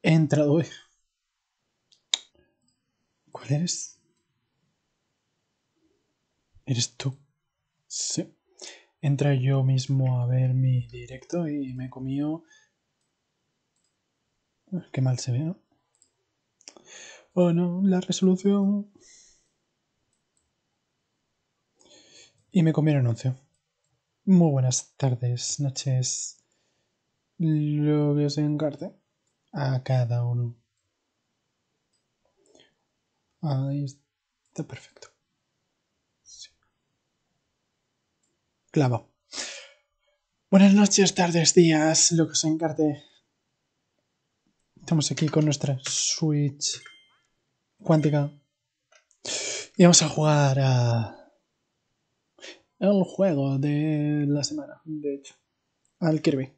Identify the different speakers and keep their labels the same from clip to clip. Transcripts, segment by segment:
Speaker 1: He entrado hoy. ¿Cuál eres? ¿Eres tú? Sí. Entra yo mismo a ver mi directo y me he comido... Qué mal se ve, ¿no? Oh no, la resolución... Y me comí el anuncio. Muy buenas tardes, noches... Lo que os encarte a cada uno. Ahí está perfecto. Sí. Clavo. Buenas noches, tardes, días, lo que os encarte. Estamos aquí con nuestra Switch cuántica. Y vamos a jugar a... el juego de la semana, de hecho. Al Kirby.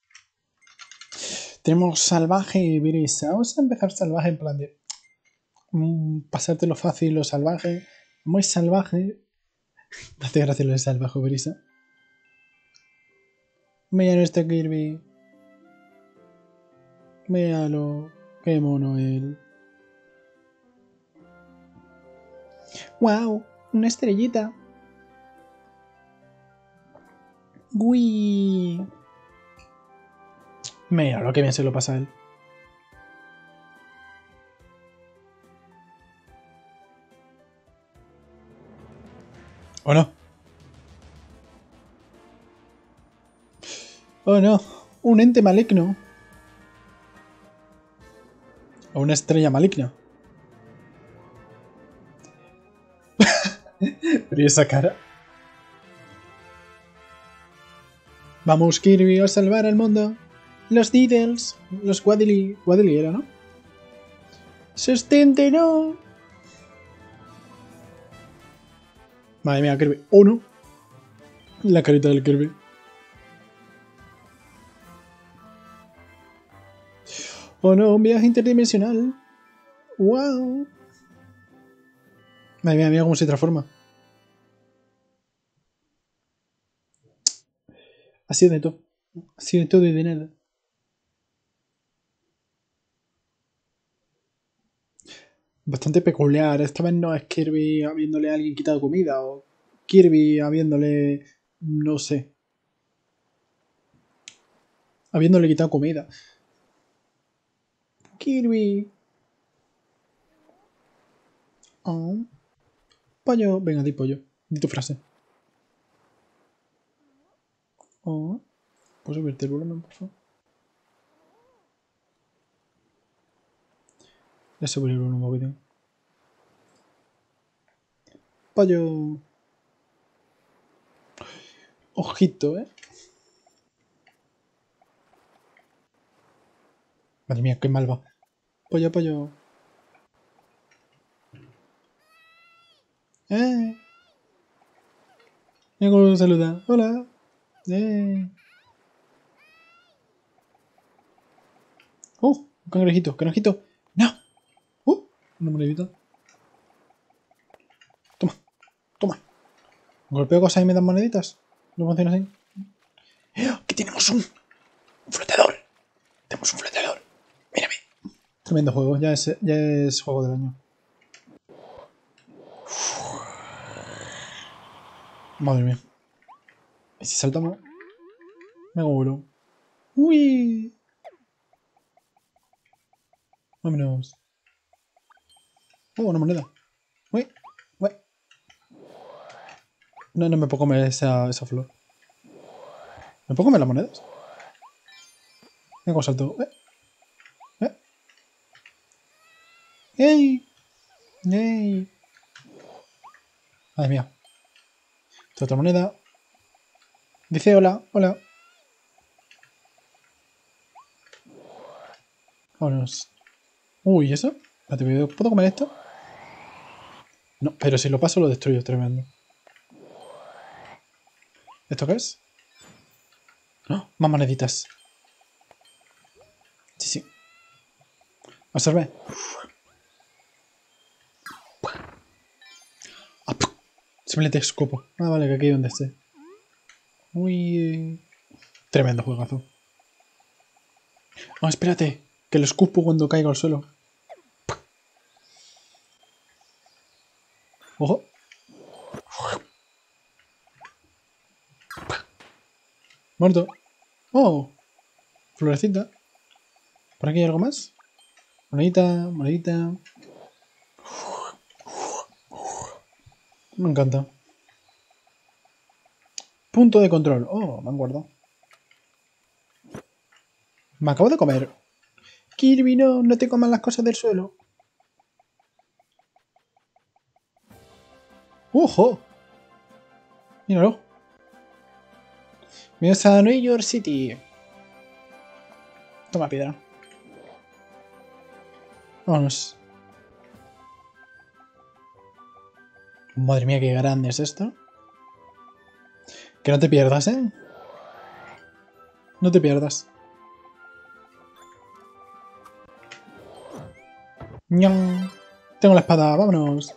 Speaker 1: Tenemos salvaje y brisa. Vamos a empezar salvaje en plan de... pasártelo fácil o salvaje. Muy salvaje. Me hace gracia lo de salvaje o brisa. Mira nuestro Kirby. Míralo. Qué mono él. ¡Wow! Una estrellita. ¡Uy! Mira lo que bien se lo pasa a él. ¿O no? ¡Oh no! Un ente maligno. O una estrella maligna. Pero ¿y esa cara? Vamos, Kirby, a salvar al mundo. Los Diddles. Los Waddly. Waddly era, ¿no? ¡Sostente, no! Madre mía, Kirby. ¡Oh, no! La carita del Kirby. ¡Oh, no! Un viaje interdimensional. ¡Wow! Madre mía, mira cómo se transforma. Ha sido de todo. Ha sido de todo y de nada. Bastante peculiar. Esta vez no es Kirby habiéndole a alguien quitado comida o Kirby habiéndole... no sé. Habiéndole quitado comida. Kirby. Oh. Pollo. Venga, di pollo. Di tu frase. Oh. ¿Puedo subirte el volumen, por favor? Voy a subir el volumen un poquito. Pollo. Ojito, Madre mía, qué mal va. Pollo, pollo. Mira cómo saluda. Hola. Un cangrejito, cangrejito. No. Una monedita. Toma, toma. Golpeo cosas y me dan moneditas. ¿No funciona así? ¡Que tenemos un flotador! Tenemos un flotador. Mírame. Tremendo juego. Ya es juego del año. Madre mía. ¿Y si saltamos? Me vuelo. ¡Uy! Vámonos. Una moneda. Uy. Uy. No, no me puedo comer esa flor. ¿Me puedo comer las monedas? Mira cómo salto. ¡Ey! ¡Ey! Madre mía. Esta otra moneda. Dice hola, hola. Vámonos. Uy, ¿y eso? Espérate, ¿puedo comer esto? No, pero si lo paso lo destruyo, tremendo. ¿Esto qué es? ¡Oh! Más moneditas. Sí, sí. Observe. Simplemente escupo. Ah, vale, que aquí es donde esté. Uy. Tremendo juegazo. Oh, espérate. Que lo escupo cuando caigo al suelo. Ojo. Muerto. Oh. Florecita. ¿Por aquí hay algo más? Monedita, monedita. Me encanta. Punto de control. Oh, me han guardado. Me acabo de comer. Kirby, no, no te comas las cosas del suelo. ¡Ojo! Míralo. Mira a New York City. Toma piedra. Vámonos. Madre mía, qué grande es esto. Que no te pierdas, ¿eh? No te pierdas. ¡Ñam! Tengo la espada, vámonos.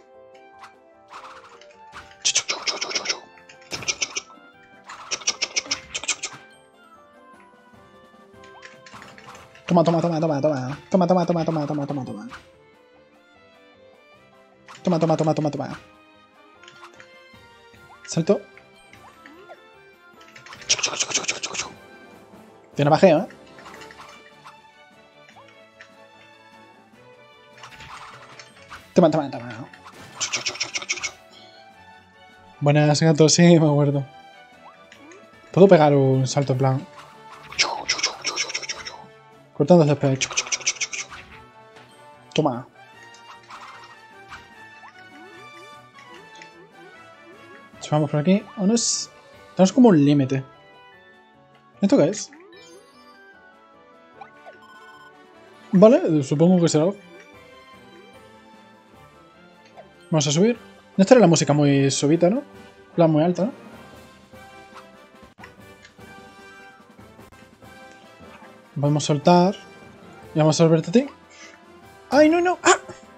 Speaker 1: Toma, toma, toma, toma, toma. Toma, toma, toma, toma, toma, toma, toma. Toma, toma, toma, toma, toma. Salto. Tiene bajeo, ¿eh? Toma, toma, toma. Buenas, gato, sí, me acuerdo. ¿Puedo pegar un salto en plan? Cortando el césped. Toma. Vamos por aquí. Vámonos. Tenemos como un límite. ¿Esto qué es? Vale, supongo que será algo. Vamos a subir. No estará la música muy subida, ¿no? La muy alta, ¿no? Vamos a soltar. Y vamos a volverte a ti. ¡Ay, no, no! ¡Ah!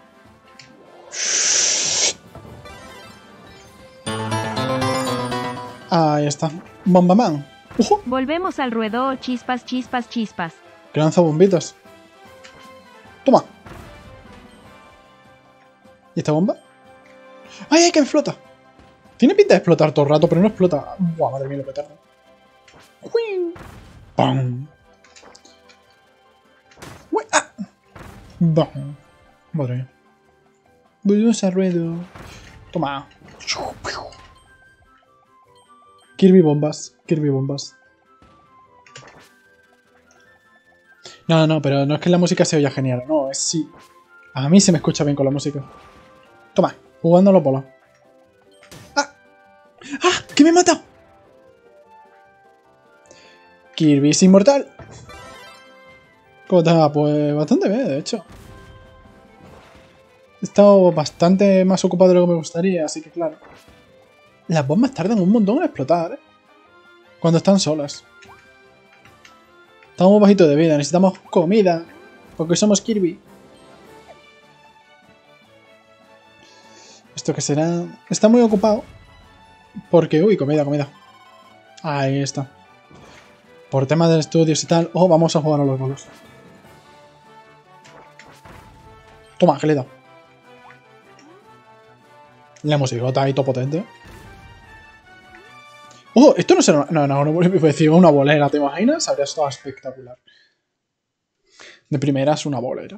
Speaker 1: Ahí está. Bombaman.
Speaker 2: Volvemos al ruedo, chispas, chispas, chispas.
Speaker 1: Que lanza bombitas. Toma. ¿Y esta bomba? ¡Ay, ay, que explota! Tiene pinta de explotar todo el rato, pero no explota. Buah, madre mía, lo petardo. ¡Pam! ¡Uy! ¡Ah! ¡Bam! Madre mía. Volvemos al ruedo. Toma. Kirby bombas. Kirby bombas. No, no, pero no es que la música se oya genial. No, es sí. A mí se me escucha bien con la música. Toma, jugando a los bolos. ¡Ah! ¡Ah! ¡Que me he matado! Kirby es inmortal. ¿Cómo está? Pues bastante bien, de hecho. He estado bastante más ocupado de lo que me gustaría, así que claro. Las bombas tardan un montón en explotar, ¿eh? Cuando están solas. Estamos bajitos de vida, necesitamos comida. Porque somos Kirby. ¿Esto qué será? Está muy ocupado. Porque, uy, comida, comida. Ahí está. Por temas de estudios y tal. Oh, vamos a jugar a los bolos. Toma, que le he dado. La musicota ahí todo potente. Oh, esto no será... No, no, no, decir una bolera, ¿te imaginas? Habría estado espectacular. De primeras, una bolera.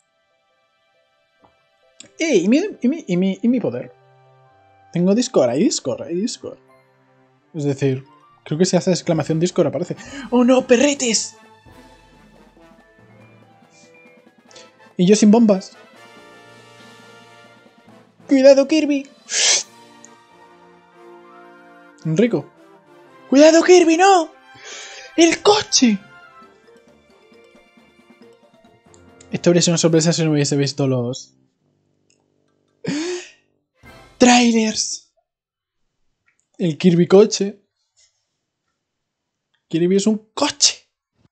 Speaker 1: ¿Y mi poder? Tengo Discord, hay Discord, hay Discord. Es decir, creo que si hace exclamación Discord aparece. ¡Oh no, perretes! Y yo sin bombas. ¡Cuidado, Kirby! Enrico. ¡Cuidado, Kirby, no! ¡El coche! Esto habría sido una sorpresa si no hubiese visto los... ¡Trailers! El Kirby coche. Kirby es un coche.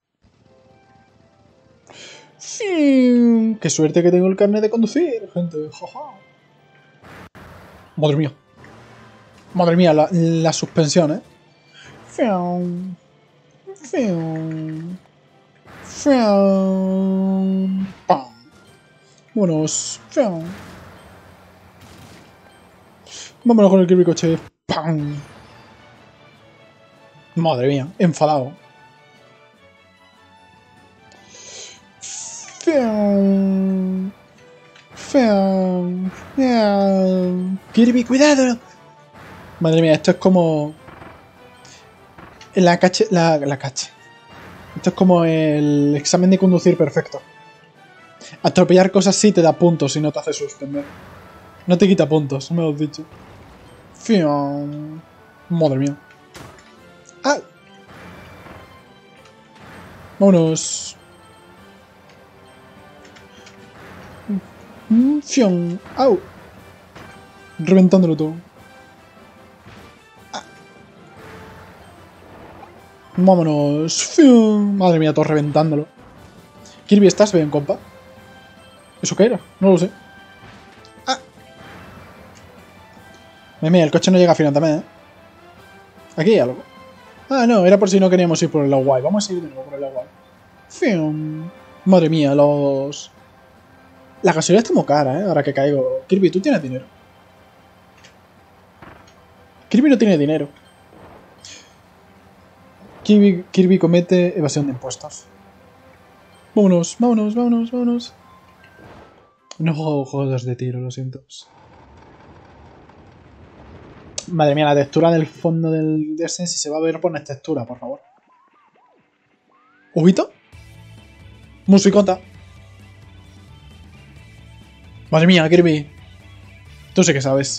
Speaker 1: ¡Qué suerte que tengo el carnet de conducir, gente! ¡Jaja! Madre mía. Madre mía, la suspensión, ¿eh? Fium. Fium. Fium. Vámonos. Fiam. Vámonos con el Kirby coche. ¡Pam! Madre mía, enfadado. Fiam. Fiam. Fiam. Kirby, cuidado. Madre mía, esto es como... La cache... Esto es como el examen de conducir perfecto. Atropellar cosas sí te da puntos y no te hace suspender. No te quita puntos, me lo has dicho. Fiam. Madre mía. ¡Ah! Vámonos. Fiam. ¡Au! Reventándolo todo. ¡Ah! Vámonos. Fiam. Madre mía, todo reventándolo. Kirby, ¿estás bien, compa? ¿Eso qué era? No lo sé. ¡Ah! Mira, el coche no llega a final también, ¿eh? Aquí hay algo. Ah, no, era por si no queríamos ir por el lado guay. Vamos a ir de nuevo por el lado guay. Fium. Madre mía, los... La gasolina está muy cara, ¿eh? Ahora que caigo. Kirby, ¿tú tienes dinero? Kirby no tiene dinero. Kirby comete evasión de impuestos. Vámonos, vámonos, vámonos, vámonos. No juego juegos de tiro, lo siento. Madre mía, la textura del fondo del DSN, si se va a ver, pones textura, por favor. ¿Ojito? Musicota. Madre mía, Kirby. Tú sí que sabes.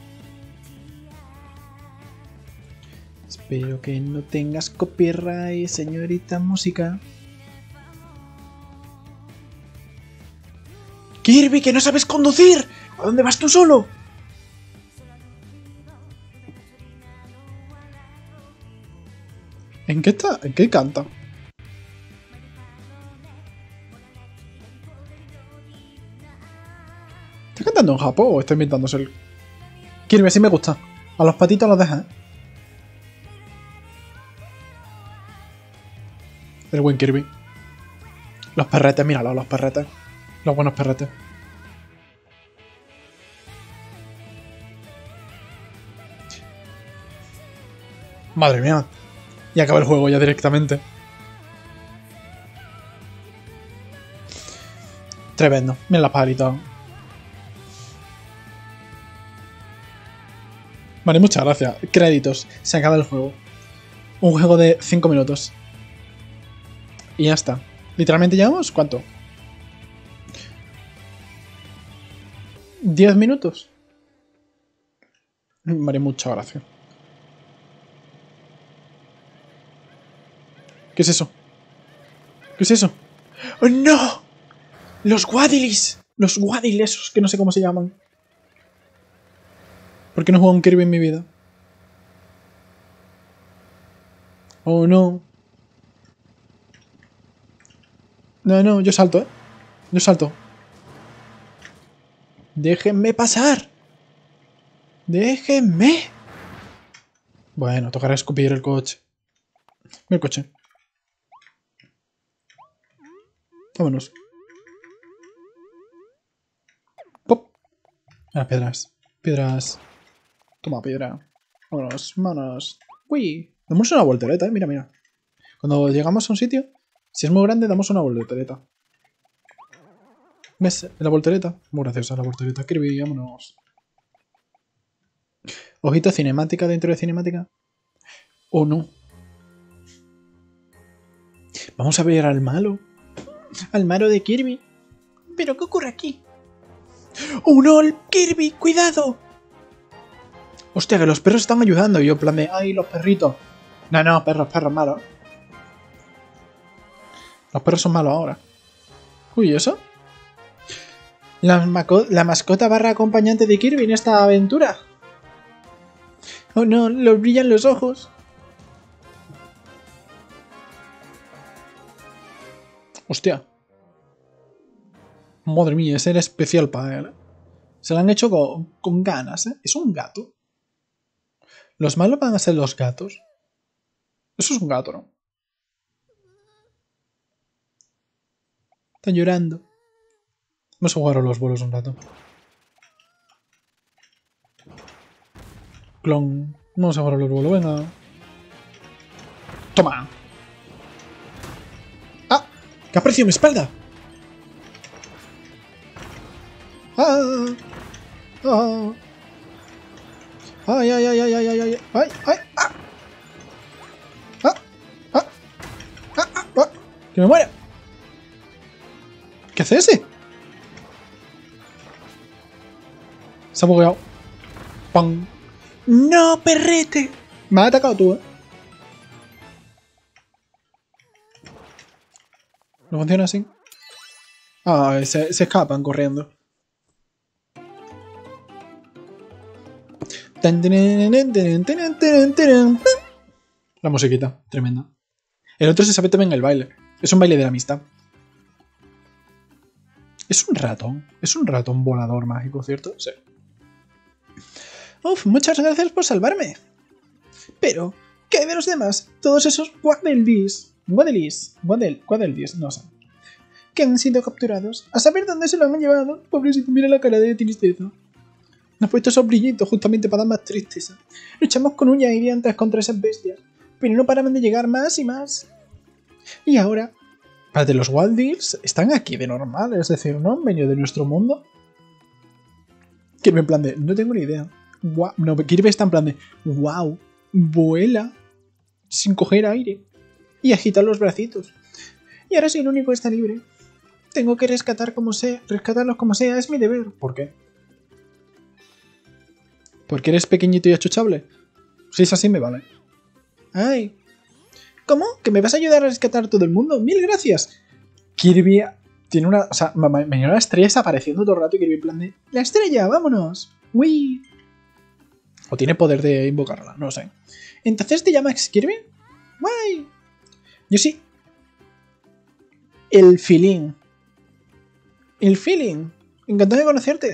Speaker 1: Espero que no tengas copyright, señorita música. Kirby, que no sabes conducir. ¿A dónde vas tú solo? ¿En qué está? ¿En qué canta? ¿Está cantando en Japón o está inventándose el...? Kirby, así me gusta. A los patitos los dejas, ¿eh? El buen Kirby. Los perretes, míralo, los perretes. Los buenos perretes. Madre mía. Y acaba el juego ya directamente. Tremendo. Mira las palitas. Vale, muchas gracias. Créditos. Se acaba el juego. Un juego de 5 minutos. Y ya está. Literalmente llevamos, ¿cuánto? 10 minutos. Vale, muchas gracias. ¿Qué es eso? ¿Qué es eso? ¡Oh, no! ¡Los Wadilis! Los Wadil esos, que no sé cómo se llaman. ¿Por qué no juego un Kirby en mi vida? Oh, no. No, no, yo salto, ¿eh? Yo salto. ¡Déjenme pasar! ¡Déjenme! Bueno, tocará escupir el coche. Mira el coche. Vámonos. ¡Pop! Ah, piedras. Piedras. Toma, piedra. Vámonos, vámonos. ¡Uy! Damos una voltereta, mira, mira. Cuando llegamos a un sitio, si es muy grande, damos una voltereta. ¿Ves? La voltereta. Muy graciosa la voltereta. Kirby, vámonos. Ojito, cinemática dentro de cinemática. ¿O no? Vamos a ver al malo. Al malo de Kirby. ¿Pero qué ocurre aquí? ¡Oh no! ¡Kirby! ¡Cuidado! Hostia, que los perros están ayudando. Y yo en plan de... ¡Ay, los perritos! No, no, perros malos. Los perros son malos ahora. Uy, ¿eso? La mascota barra acompañante de Kirby en esta aventura. Oh no, le brillan los ojos. Hostia. Madre mía, ese era especial para él. Se lo han hecho con ganas, ¿eh? Es un gato. Los malos van a ser los gatos. Eso es un gato, ¿no? Está llorando. Vamos a jugar a los bolos un rato. Clon. Vamos a jugar a los bolos, venga. ¡Toma! ¡Ah! ¡Que ha aparecido en mi espalda! ¡Ah! ¡Ah! ¡Ay, ay, ay, ay, ay, ay, ay! ¡Ay, ay! ¡Ah! ¡Ah! ¡Ah! ¡Ah! ¡Ah! ¡Ah! ¡Que me muera! ¿Qué hace ese? Se ha bugueado. ¡Pam! ¡No, perrete! Me has atacado tú, ¿eh? ¿No funciona así? Ah, se escapan corriendo. La musiquita, tremenda. El otro se sabe también el baile. Es un baile de la amistad. Es un ratón. Es un ratón volador mágico, ¿cierto? Sí. Uf, muchas gracias por salvarme. Pero, ¿qué hay de los demás? Todos esos Waddledees, no sé. Que han sido capturados. A saber dónde se lo han llevado. Pobrecito, mira la cara de tristeza. Nos ha puesto esos brillitos justamente para dar más tristeza. Luchamos con uñas y dientes contra esas bestias, pero no paraban de llegar más y más. Y ahora, espérate, los Waddledees están aquí de normal, es decir, no han venido de nuestro mundo. Kirby en plan de, no tengo ni idea. Wow, no, Kirby está en plan de, wow, vuela sin coger aire y agita los bracitos. Y ahora soy el único que está libre. Tengo que rescatarlos como sea, es mi deber. ¿Por qué? ¿Porque eres pequeñito y achuchable? Si es así, me vale. ¡Ay! ¿Cómo? ¿Que me vas a ayudar a rescatar a todo el mundo? ¡Mil gracias! Kirby tiene una... O sea, me viene una estrella apareciendo todo el rato y Kirby en plan de... ¡La estrella! ¡Vámonos! ¡Uy! O tiene poder de invocarla, no lo sé. ¿Entonces te llamas Kirby? ¡Guay! Yo sí. El feeling. El feeling. Encantado de conocerte.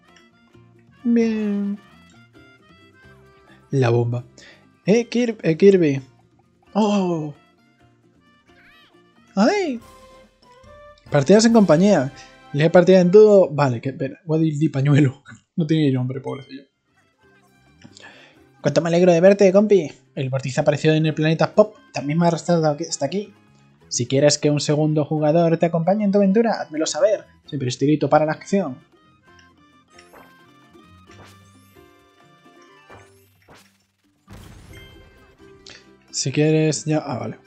Speaker 1: Bien. La bomba. Kirby. ¡Oh! ¡Ay! Partidas en compañía. Le partida en todo. Vale, que espera. Waddle pañuelo. No tiene ni nombre, pobrecillo. Cuánto me alegro de verte, compi. El vórtice apareció en el planeta Pop. También me ha arrastrado hasta aquí. Si quieres que un segundo jugador te acompañe en tu aventura, házmelo saber. Siempre estoy listo para la acción. Si quieres ya... Ah, vale.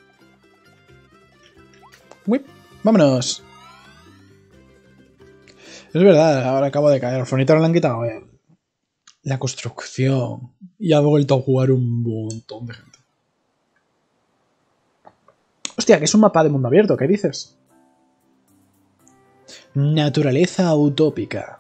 Speaker 1: Whip. Vámonos. Es verdad, ahora acabo de caer. El fonito le han quitado. La construcción. Y ha vuelto a jugar un montón de gente. Hostia, que es un mapa de mundo abierto. ¿Qué dices? Naturaleza utópica.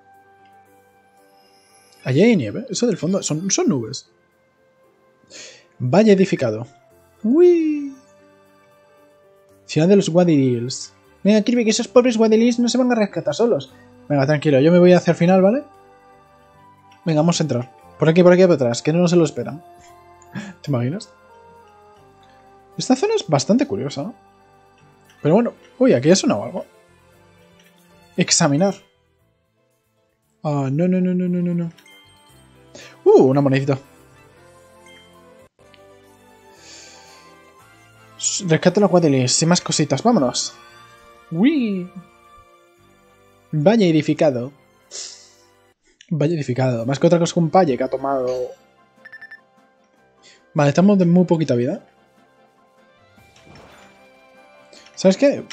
Speaker 1: Allí hay nieve. Eso del fondo son nubes. Valle edificado. ¡Uy! Ciudad de los Waddledees. Venga, Kirby, que esos pobres Waddledees no se van a rescatar solos. Venga, tranquilo, yo me voy hacia el final, ¿vale? Venga, vamos a entrar. Por aquí, por atrás, que no se lo esperan. ¿Te imaginas? Esta zona es bastante curiosa, ¿no? Pero bueno, uy, aquí ha sonado algo. Examinar. Ah, no. Una monedita. Rescata los Waddledees y más cositas, vámonos. Uy. Valle edificado. Valle edificado. Más que otra cosa que un valle que ha tomado. Vale, estamos de muy poquita vida. ¿Sabes qué?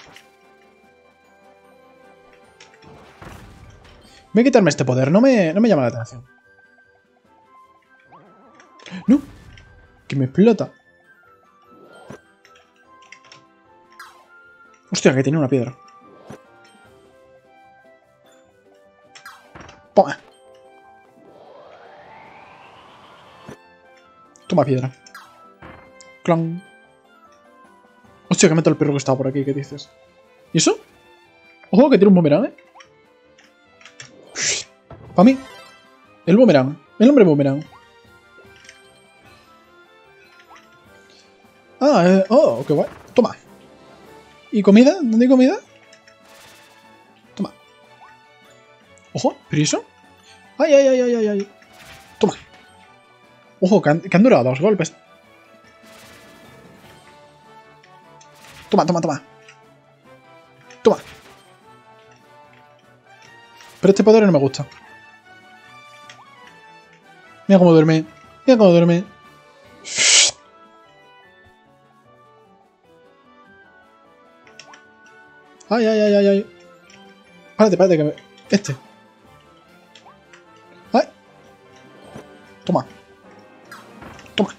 Speaker 1: Voy a quitarme este poder, no me llama la atención. ¡No! Que me explota. Hostia, que tiene una piedra. ¡Toma! Toma piedra. ¡Clon! Hostia, que meto el perro que estaba por aquí, ¿qué dices? ¿Y eso? Ojo, que tiene un boomerang, ¿eh? Para mí. El boomerang. El hombre boomerang. Ah, oh, qué guay. Toma. ¿Y comida? ¿Dónde hay comida? Toma. Ojo, ¿pero eso? ¡Ay, ay, ay, ay, ay! Ay. Toma. Ojo, que han durado 2 golpes. Toma, toma, toma. Toma. Pero este poder no me gusta. Mira cómo duerme. Mira cómo duerme. Ay, ay, ay, ay, ay. Párate, párate que me... Este. Ay. Toma. Toma.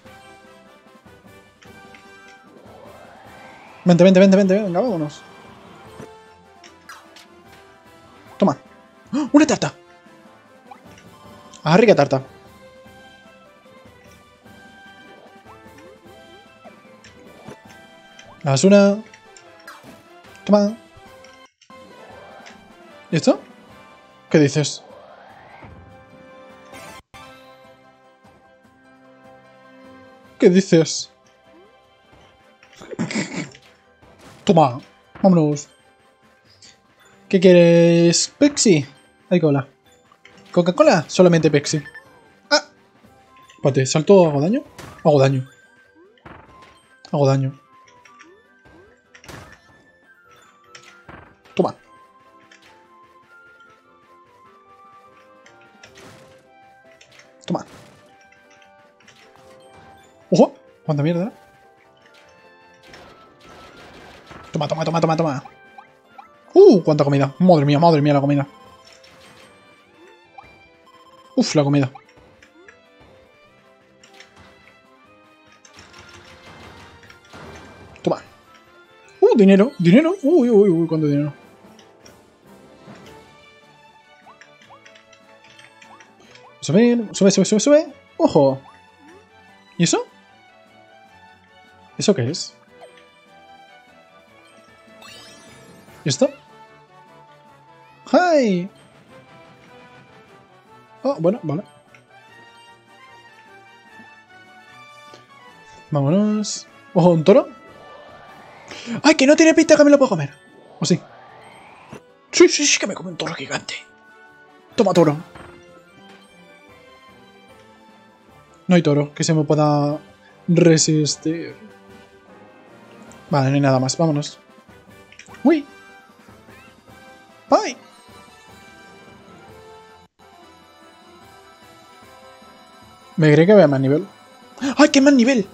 Speaker 1: Vente, vente, vente, vente. Venga, vámonos. Toma. ¡Oh! ¡Una tarta! ¡Ah, rica tarta! La basura. Toma. ¿Y esto? ¿Qué dices? ¿Qué dices? Toma. Vámonos. ¿Qué quieres? Pepsi. Hay cola. ¿Coca-Cola? Solamente Pepsi. ¡Ah! Espérate, ¿salto? ¿Hago daño? Hago daño. Hago daño. Toma. Toma. ¡Ojo! ¿Cuánta mierda? Toma, toma, toma, toma, toma. ¡Cuánta comida! Madre mía la comida. Uf, la comida. Toma. Dinero, dinero. Uy, uy, uy, cuánto dinero. Sube, sube, sube, sube, sube. ¡Ojo! ¿Y eso? ¿Eso qué es? ¿Y esto? ¡Hi! Oh, bueno, vale. Vámonos. ¡Ojo, un toro! ¡Ay, que no tiene pinta que me lo puedo comer! ¿O sí? Sí, sí, sí, que me come un toro gigante. Toma, toro. No hay toro que se me pueda resistir. Vale, no hay nada más. Vámonos. ¡Uy! ¡Ay! Me creí que había más nivel. ¡Ay, qué más nivel!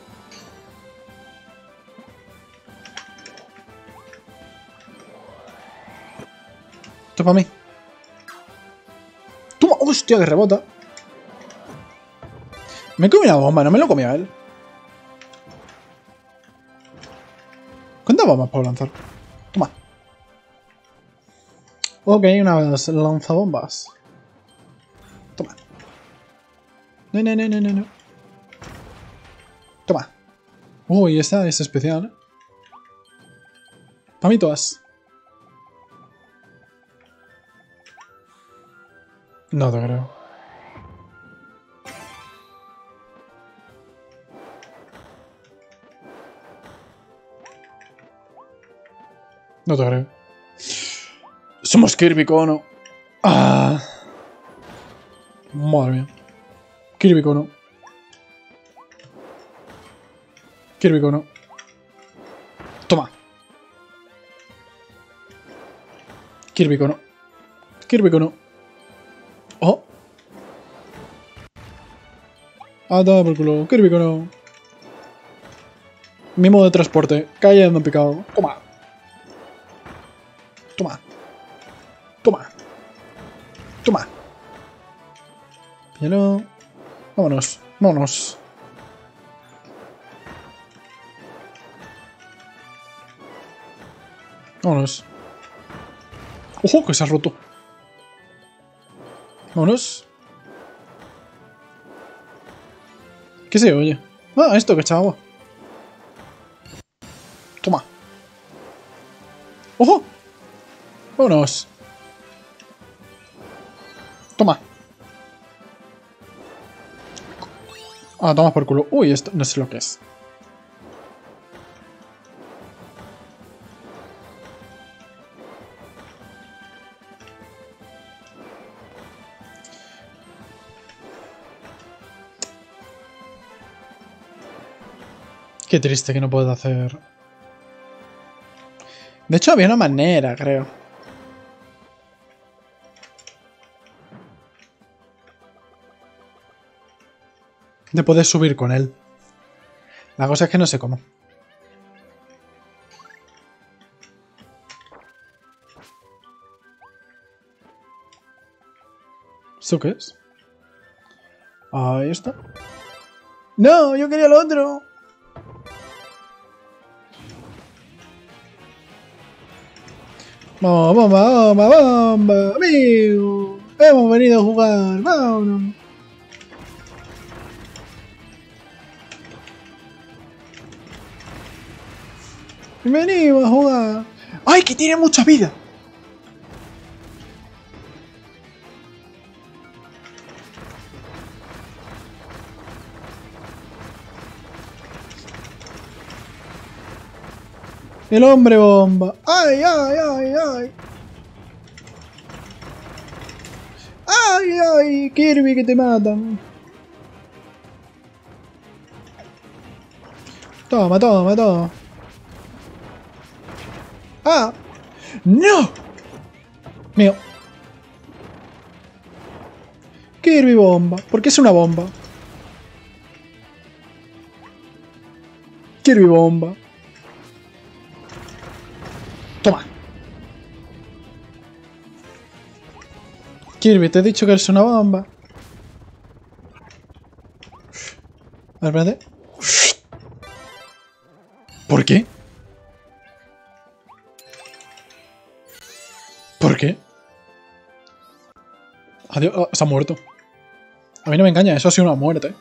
Speaker 1: Esto es para mí. ¡Toma! ¡Hostia, que rebota! Me comí una bomba, no me lo comía él. ¿Cuántas bombas puedo lanzar? Toma. Ok, unas lanzabombas. Toma. No, no, no, no, no, no. Toma. Uy, esta es especial, ¿eh? Para mí todas. No te creo. No te creo. Somos Kirby Kono. Ah. Madre mía. Kirby Kono. Kirby Kono. Toma. Kirby Kono. Kirby Kono. Oh. Ah, toma por culo. Kirby Kono. Mi modo de transporte. Cayendo en picado. Toma. Toma. Toma. Toma. Píllalo. Vámonos. Vámonos. Vámonos. ¡Ojo! Que se ha roto. Vámonos. ¿Qué se oye? Ah, esto que echa agua. Toma. ¡Ojo! Vámonos. Toma. Ah, toma por culo. Uy, esto no sé lo que es. Qué triste que no puedo hacer... De hecho, había una manera, creo. De poder subir con él. La cosa es que no sé cómo. ¿Esto qué es? Ahí está. ¡No! ¡Yo quería el otro! ¡Bomba, bomba, bomba! ¡Amigo! ¡Hemos venido a jugar! ¡Vámonos! ¡Venimos a jugar! ¡Ay, que tiene mucha vida! El hombre bomba. ¡Ay, ay, ay, ay! ¡Ay, ay! Kirby, que te matan. Toma, toma, toma. ¡Ah! ¡No! Mío. Kirby bomba. ¿Por qué es una bomba? Kirby bomba. Toma. Kirby, te he dicho que eres una bomba. A ver, espérate. ¿Por qué? ¿Por qué? Adiós. Oh, se ha muerto. A mí no me engaña, eso ha sido una muerte.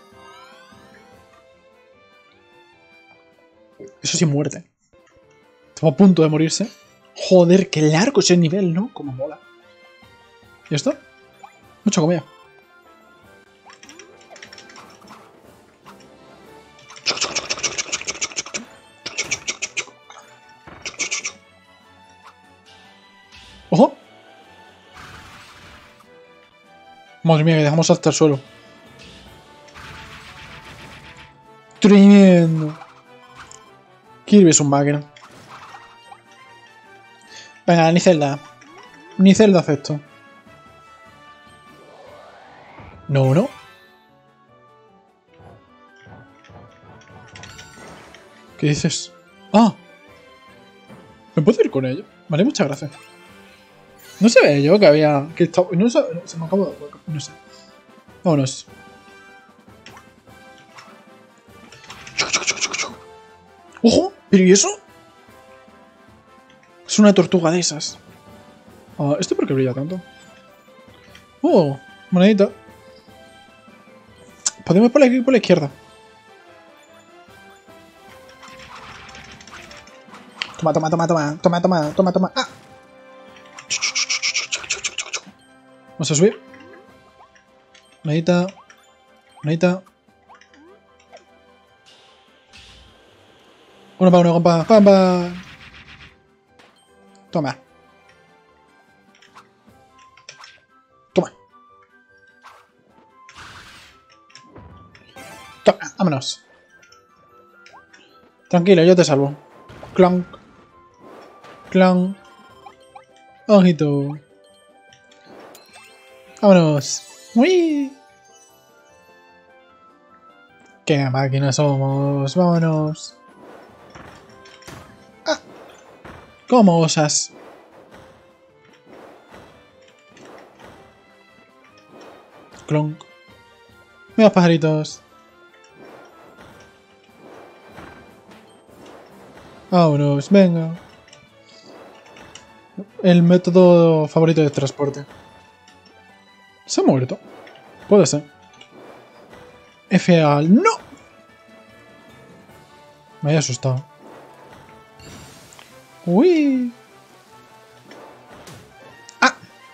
Speaker 1: Eso sí es muerte. Estaba a punto de morirse. Joder, qué largo ese nivel, ¿no? Como mola. ¿Y esto? Mucha comida. ¡Ojo! Madre mía, que dejamos hasta el suelo. Tremendo. Kirby es un máquina. Venga, ni Zelda. Ni Zelda acepto. No, no. ¿Qué dices? ¡Ah! ¿Me puedo ir con ella? Vale, muchas gracias. No se ve yo que había... Que estaba... No se me acabó de... No sé. Vámonos. ¡Ojo! ¿Pero y eso? Es una tortuga de esas. Ah, ¿esto por qué brilla tanto? ¡Oh! Monedita. Podemos por aquí por la izquierda. Toma, toma, toma, toma. Toma, toma, toma, toma. ¡Ah! Vamos a subir. Monedita. Monedita. Uno para uno, compa. ¡Pamba! Toma. Toma. Toma, vámonos. Tranquilo, yo te salvo. Clank. Clank. Ojito. Vámonos. ¡Uy! ¡Qué máquinas somos! ¡Vámonos! ¡Ah! ¿Cómo osas? Clonk. Mira, pajaritos. Vámonos, venga. El método favorito de transporte. ¿Se ha muerto? Puede ser. F al... ¡No! Me había asustado. ¡Uy! ¡Ah!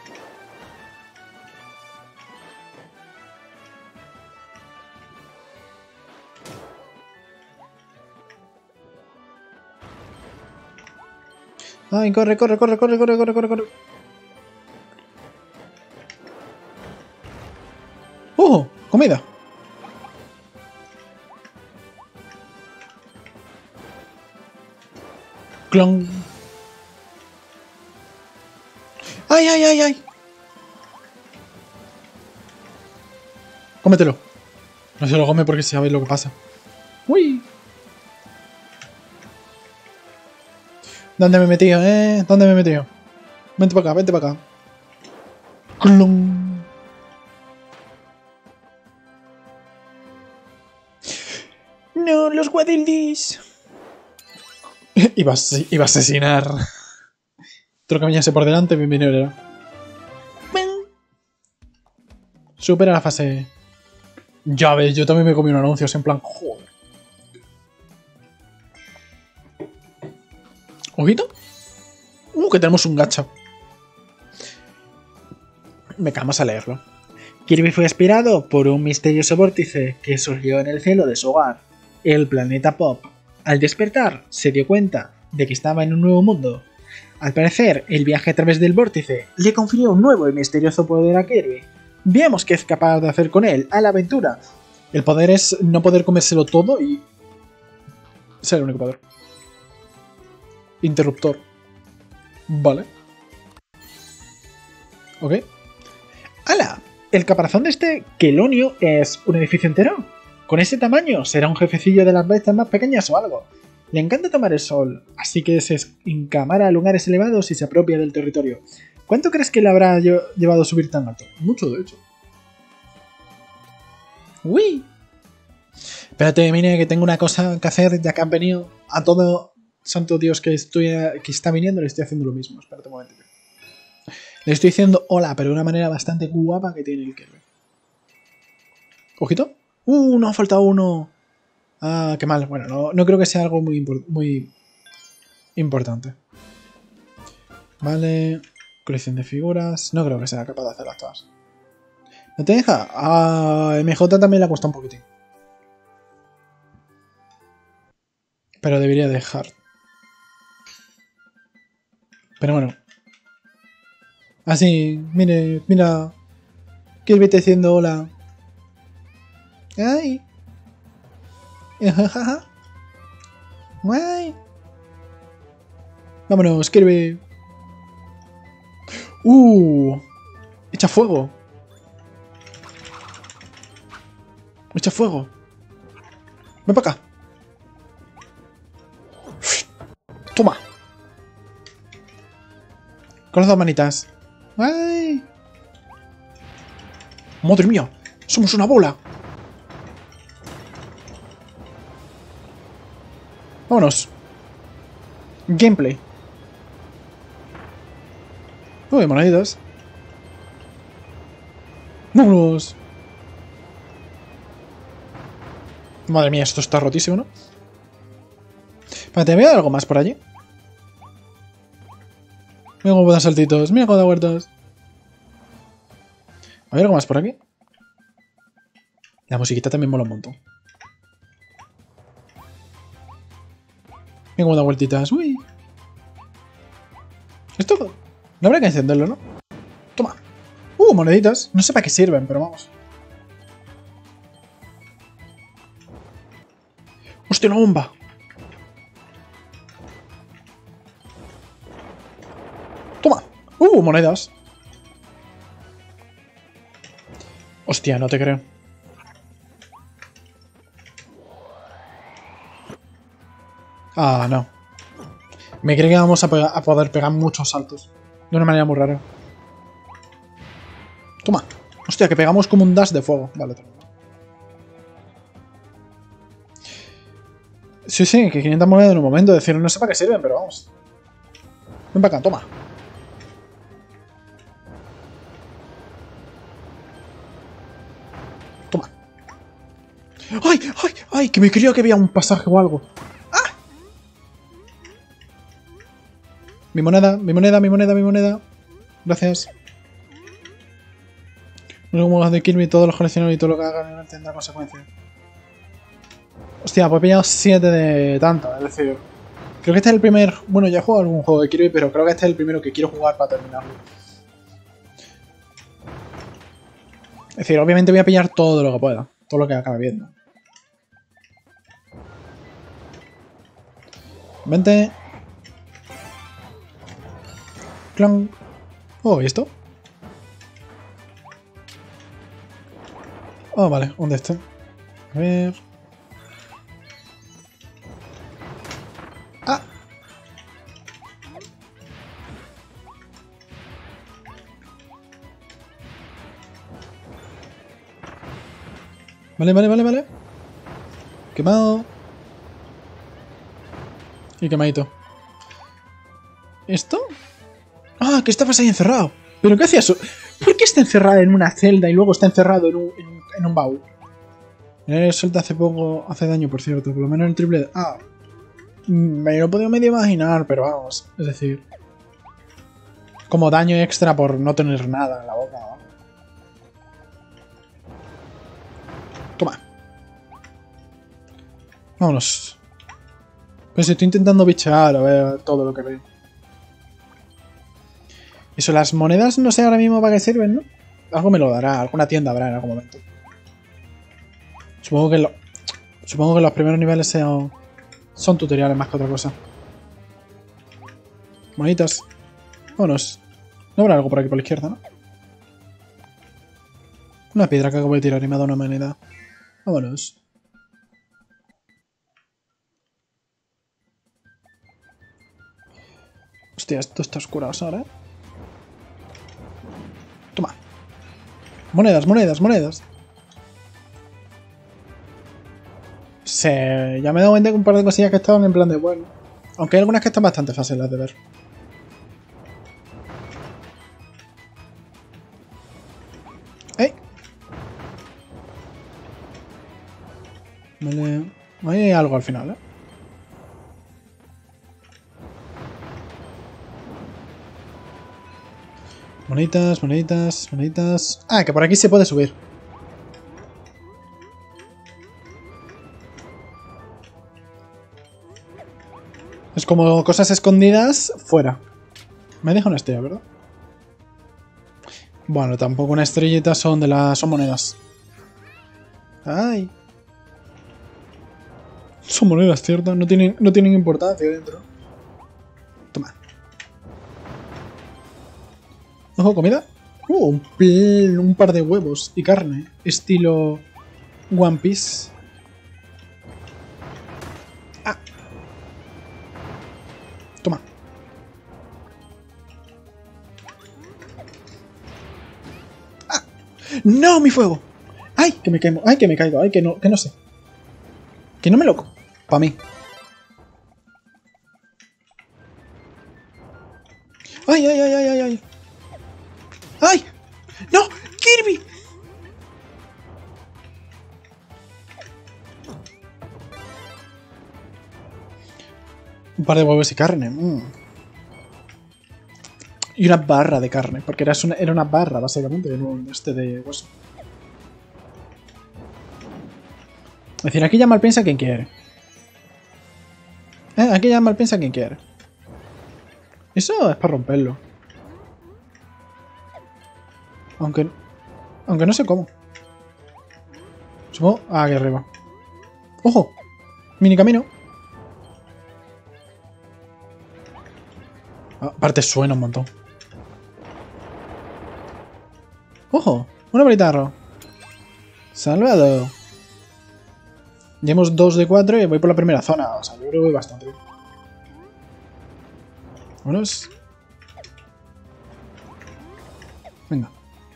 Speaker 1: ¡Ay, corre, corre, corre, corre, corre, corre, corre, corre! ¡Oh! ¡Comida! Clon. ¡Ay, ay, ay, ay! Cómetelo. No se lo come porque sabéis lo que pasa. ¡Uy! ¿Dónde me he metido, ¿Dónde me he metido? Vente para acá, vente para acá. ¡Clon! ¡No, los Waddildis! Iba a asesinar. Otro caminase por delante, bienvenido era. Supera la fase. Ya ves, yo también me comí un anuncio en plan, joder. ¿Ojito? Que tenemos un gacha. Me calmas a leerlo. Kirby fue inspirado por un misterioso vórtice que surgió en el cielo de su hogar, el planeta Pop. Al despertar, se dio cuenta de que estaba en un nuevo mundo. Al parecer, el viaje a través del vórtice le confirió un nuevo y misterioso poder a Kirby. Veamos qué es capaz de hacer con él a la aventura. El poder es no poder comérselo todo y ser el único poder. Interruptor. Vale. Ok. ¡Hala! El caparazón de este quelonio es un edificio entero. Con ese tamaño será un jefecillo de las bestias más pequeñas o algo. Le encanta tomar el sol, así que se encamara a lugares elevados y se apropia del territorio. ¿Cuánto crees que le habrá llevado a subir tan alto? Mucho, de hecho. ¡Uy! Espérate, mire, que tengo una cosa que hacer ya que han venido. A todo santo Dios que está viniendo le estoy haciendo lo mismo. Espérate un momentito. Le estoy diciendo hola, pero de una manera bastante guapa que tiene el Kirby. ¿Ojito? No ha faltado uno. Ah, qué mal. Bueno, no creo que sea algo muy importante. Vale. Colección de figuras. No creo que sea capaz de hacerlas todas. ¿No te deja? A MJ también le cuesta un poquitín. Pero debería dejar. Pero bueno. Así, mira. Kirby te diciendo hola. ¡Ay! ¡Ay! Vámonos, Kirby. Echa fuego. Echa fuego. Ven para acá. Toma. Con las dos manitas. ¡Ay! ¡Madre mía! ¡Somos una bola! Vámonos. Gameplay. Uy, moneditas. Vámonos. Madre mía, esto está rotísimo, ¿no? Espérate, ¿me voy a dar algo más por allí? Mira cómo da saltitos, mira cómo da huertas. ¿Hay algo más por aquí? La musiquita también mola un montón. Mira cómo da vueltitas. Uy. Esto no habrá que encenderlo, ¿no? Toma. Moneditas. No sé para qué sirven, pero vamos. ¡Hostia, una bomba! ¡Toma! Monedas. Hostia, no te creo. Ah, no. Me creo que vamos a poder pegar muchos saltos. De una manera muy rara. Toma. Hostia, que pegamos como un dash de fuego. Vale, toma. Sí, que 500 monedas en un momento. Es decir, no sé para qué sirven, pero vamos. Ven para acá, toma. Toma. ¡Ay! Que me creía que había un pasaje o algo. ¡Ah! Mi moneda. Gracias. No sé cómo los de Kirby, todos los coleccionables y todo lo que hagan tendrá consecuencias. Hostia, pues he pillado 7 de tanto, es decir... Creo que este es el primer... Bueno, ya he jugado algún juego de Kirby, pero creo que este es el primero que quiero jugar para terminarlo. Es decir, obviamente voy a pillar todo lo que pueda. Todo lo que acabe viendo. Vente. Clon. Oh, ¿y esto? Oh, vale, ¿dónde está? A ver... ¡Ah! Vale. Quemado. Y quemadito. ¿Esto? ¡Ah! Que estabas ahí encerrado. ¿Pero qué hacías? ¿Por qué está encerrado en una celda y luego está encerrado en un baúl? Suelta hace poco... Hace daño, por cierto. Por lo menos el triple... Ah. Me lo he podido medio imaginar, pero vamos. Es decir... Como daño extra por no tener nada en la boca, ¿no? Toma. Vámonos. Pues estoy intentando bichear a ver todo lo que veo. Eso, las monedas no sé ahora mismo para qué sirven, ¿no? Algo me lo dará, alguna tienda habrá en algún momento. Supongo que los primeros niveles son tutoriales más que otra cosa. Monitas. Vámonos. No habrá algo por aquí por la izquierda, ¿no? Una piedra que acabo de tirar y me ha dado una moneda. Vámonos. Hostia, esto está oscuro ahora, ¿eh? Toma. Monedas. Sí, ya me he dado cuenta que un par de cosillas que estaban en plan de bueno. Aunque hay algunas que están bastante fáciles de ver. ¡Eh! Vale. Hay algo al final, ¿eh? Moneditas. Ah, que por aquí se puede subir. Es como cosas escondidas fuera. Me deja una estrella, ¿verdad? Bueno, tampoco una estrellita son monedas. ¡Ay! Son monedas, ¿cierto? No tienen importancia dentro. Toma. Ojo, comida. Un par de huevos y carne. Estilo One Piece. Ah. Toma. Ah. ¡No, mi fuego! ¡Ay, que me quemo! ¡Ay, que me caigo! ¡Ay, que no sé! Que no me loco. Pa' mí. ¡Ay! ¡Ay! ¡No! ¡Kirby! Un par de huevos y carne. Y una barra de carne. Porque era una barra, básicamente, de hueso. Es decir, aquí ya mal piensa quien quiere. Aquí ya mal piensa quien quiere. Eso es para romperlo. Aunque no sé cómo. Supongo... Ah, aquí arriba. ¡Ojo! Mini camino. Aparte suena un montón. ¡Ojo! Una bolita de arroz. Salvado. Llevamos 2 de 4 y voy por la primera zona. O sea, yo creo que voy bastante bien. Vámonos. Venga.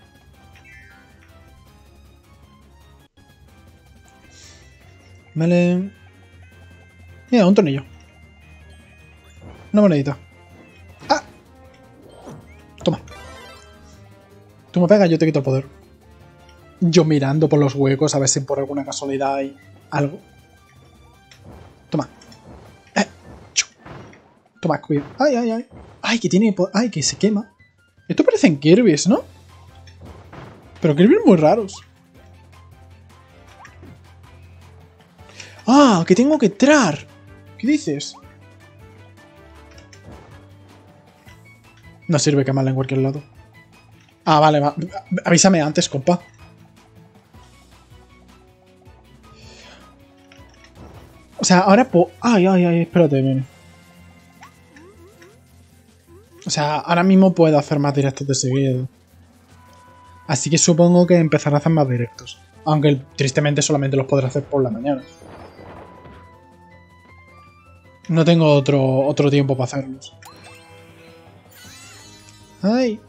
Speaker 1: Vale. Mira, un tornillo. Una monedita. ¡Ah! Toma. Tú me pegas, yo te quito el poder. Yo mirando por los huecos a ver si por alguna casualidad hay algo. Toma. Toma, cuidado. ¡Ay! ¡Ay, que tiene... ¡Ay, que se quema! Esto parecen Kirby's, ¿no? Pero Kirby's muy raros. ¡Ah! ¡Que tengo que entrar! ¿Qué dices? No sirve quemarla en cualquier lado. Ah, vale, va. Avísame antes, compa. O sea, ahora ¡Ay! Espérate, ven. O sea, ahora mismo puedo hacer más directos de seguido. Así que supongo que empezaré a hacer más directos. Aunque tristemente solamente los podré hacer por la mañana. No tengo otro tiempo para hacerlos. ¡Ay!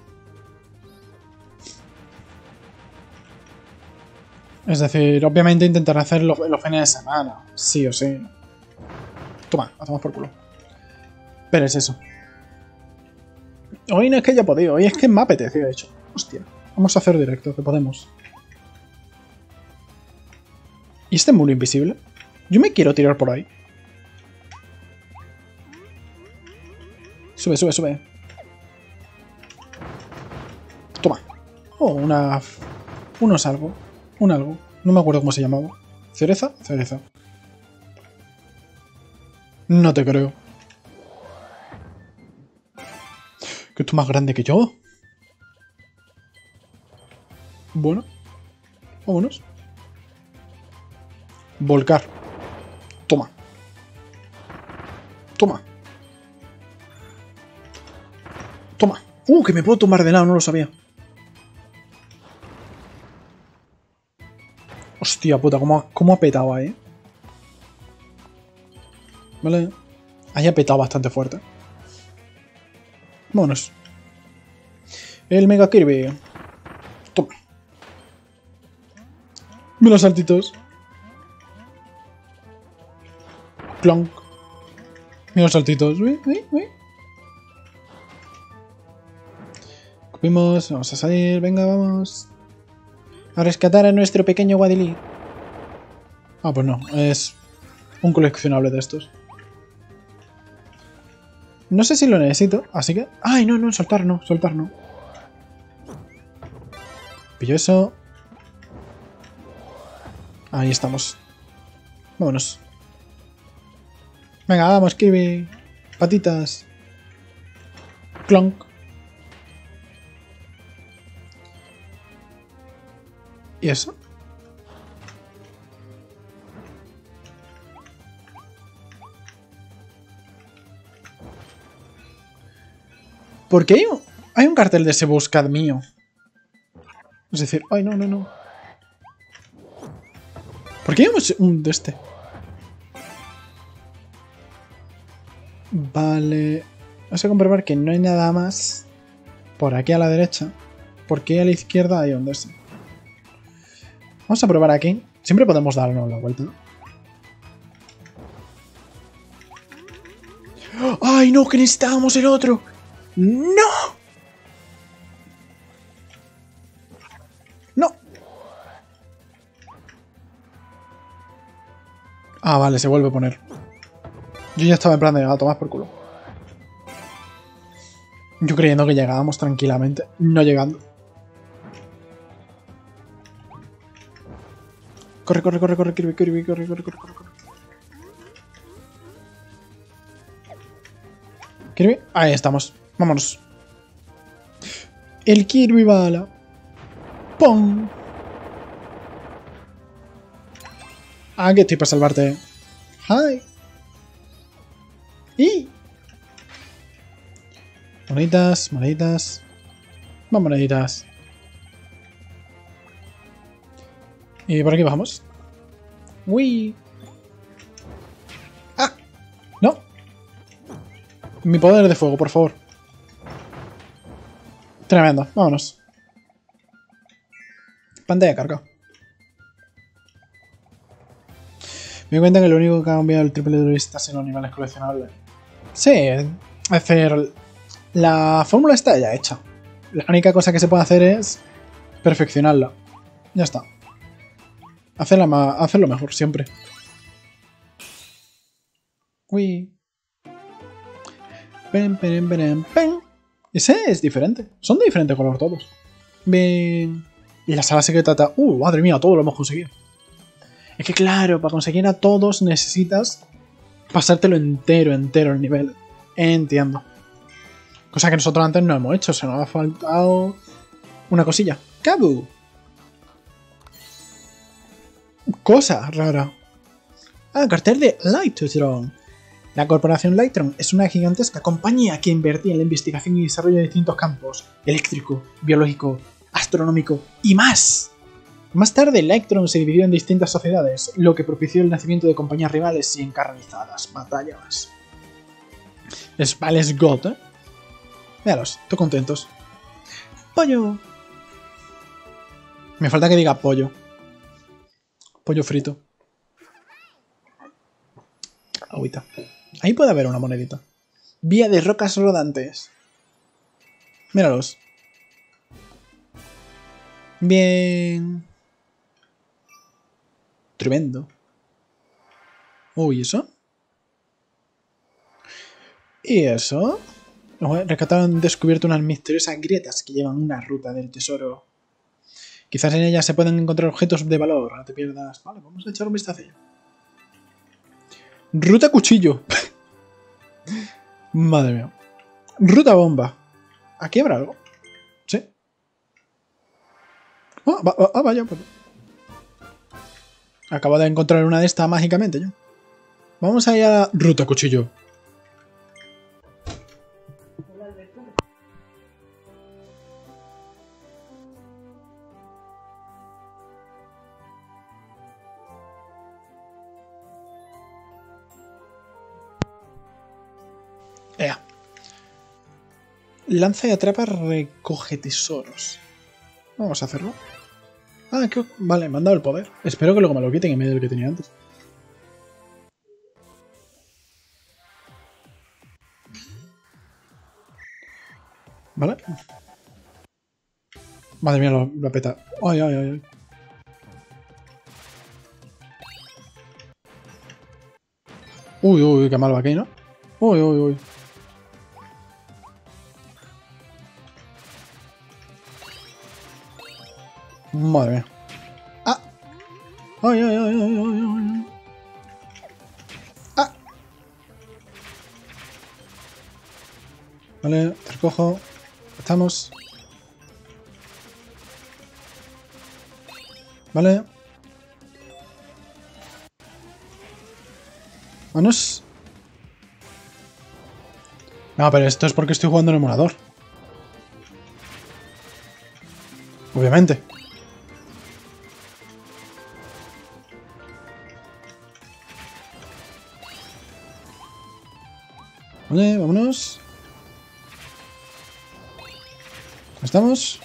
Speaker 1: Es decir, obviamente intentaré hacerlo los fines de semana. Sí o sí. Toma, hacemos por culo. Pero es eso. Hoy no es que haya podido, hoy es que me apetecía, de hecho. Hostia. Vamos a hacer directo, que podemos. ¿Y este muro invisible? Yo me quiero tirar por ahí. Sube, sube, sube. Toma. Oh, unos algo. Un algo. No me acuerdo cómo se llamaba. ¿Cereza? Cereza. No te creo. Que esto es más grande que yo. Bueno. Vámonos. Volcar. Toma. Toma. Toma. Que me puedo tomar de lado, no lo sabía. Hostia puta, cómo ha petado ahí. Vale. Ahí ha petado bastante fuerte. Vámonos. El Mega Kirby. Toma. Mira los saltitos. Clonk. Mira los saltitos. Uy. Copimos. Vamos a salir. Venga, vamos. A rescatar a nuestro pequeño Wadilly. Ah, pues no. Es un coleccionable de estos. No sé si lo necesito, así que... ¡Ay, no! Soltar no. Pillo eso. Ahí estamos. Vámonos. Venga, vamos, Kirby. Patitas. Clonk. ¿Y eso? Porque hay un cartel de Se Buscad mío. Es decir, ay, no. ¿Por qué hay un de este? Vale. Vamos a comprobar que no hay nada más por aquí a la derecha. Porque a la izquierda hay un de este. Vamos a probar aquí. Siempre podemos darnos la vuelta. ¡Ay, no! ¡Que necesitábamos el otro! ¡No! ¡No! Ah, vale, se vuelve a poner. Yo ya estaba en plan de a tomar por culo. Yo creyendo que llegábamos tranquilamente. No llegando. Corre, Kirby, corre. Kirby, ahí estamos. Vámonos. El Kirby bala. ¡Pum! Ah, que estoy para salvarte. ¡Hi! ¡Y! Moneditas. Más moneditas. Y por aquí bajamos. ¡Uy! ¡Ah! ¡No! Mi poder de fuego, por favor. Tremendo. Vámonos. Pantalla carga. Me doy cuenta que lo único que ha cambiado el triple de vista son los niveles coleccionables. Sí, es decir, la fórmula está ya hecha. La única cosa que se puede hacer es perfeccionarla. Ya está. Hacerlo mejor siempre. Uy. Pen. Ese es diferente. Son de diferente color todos. Bien. Y la sala secreta... madre mía, todo lo hemos conseguido. Es que claro, para conseguir a todos necesitas pasártelo entero el nivel. Entiendo. Cosa que nosotros antes no hemos hecho. Se nos ha faltado una cosilla. ¡Kabu! Cosa rara. Ah, cartel de Light Throne. La corporación Lightron es una gigantesca compañía que invertía en la investigación y desarrollo de distintos campos: eléctrico, biológico, astronómico y más. Más tarde, Lightron se dividió en distintas sociedades, lo que propició el nacimiento de compañías rivales y encarnizadas batallas. Spales God, ¿eh? Véalos, estoy contentos. ¡Pollo! Me falta que diga pollo. Pollo frito. Agüita. Ahí puede haber una monedita. Vía de rocas rodantes. Míralos. Bien. Tremendo. Uy, ¿eso? ¿Y eso? Rescataron descubierto unas misteriosas grietas que llevan una ruta del tesoro. Quizás en ellas se puedan encontrar objetos de valor. No te pierdas. Vale, vamos a echar un vistazo. Ruta cuchillo. Madre mía. Ruta bomba. ¿Aquí habrá algo? Sí. Vaya. Acabo de encontrar una de estas mágicamente yo. Vamos a ir a la ruta cuchillo. Ea. Lanza y atrapa, recoge tesoros. Vamos a hacerlo. Ah, vale, me han dado el poder. Espero que luego me lo quiten en medio del que tenía antes. Vale. Madre mía, lo ha petado. Ay. Uy, qué mal va aquí, ¿no? Uy. Madre mía. ¡Ah! ¡Ay! ¡Ah! Vale, te recojo. Estamos. Vale. Vámonos. No, pero esto es porque estoy jugando en emulador. Obviamente. Vale, vámonos. ¿Estamos?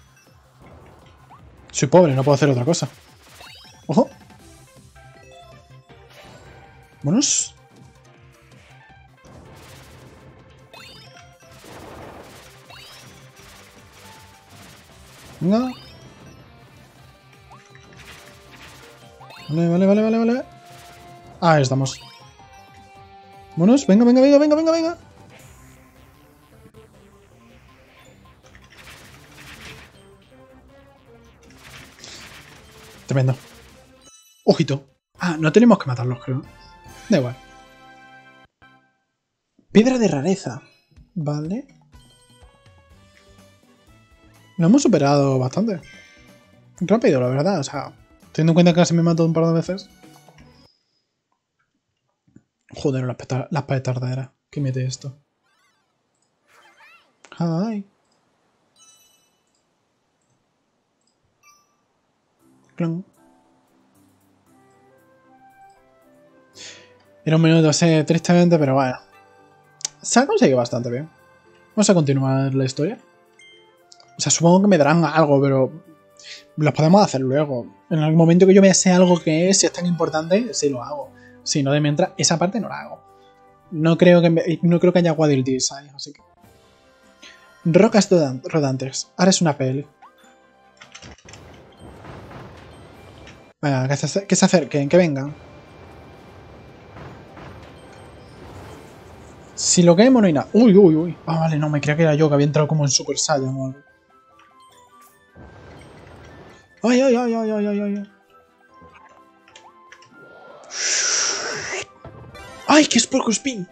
Speaker 1: Soy pobre, no puedo hacer otra cosa. ¡Ojo! Vámonos. Venga. Vale. Ahí estamos. Vámonos, venga. Tremendo. Ojito. Ah, no tenemos que matarlos, creo. Da igual. Piedra de rareza. Vale. Lo hemos superado bastante. Rápido, la verdad. O sea, teniendo en cuenta que casi me mató un par de veces. Joder, las petarderas. ¿Qué mete esto? Ay. Clon. Era un minuto así, tristemente, pero bueno. Se ha conseguido bastante bien. Vamos a continuar la historia. O sea, supongo que me darán algo, pero los podemos hacer luego. En el momento que yo me sé algo que es, si es tan importante, sí lo hago. Si no, de mientras, esa parte no la hago. No creo que haya Waddle Dees ahí, así que... Rocas rodantes. Ahora es una peli. Venga, que se acerquen, que vengan. Si lo quemo no hay nada. Uy. Ah, vale, no, me creía que era yo que había entrado como en Super Saiyan o algo. Ay. ¡Ay, qué es Porco Spin!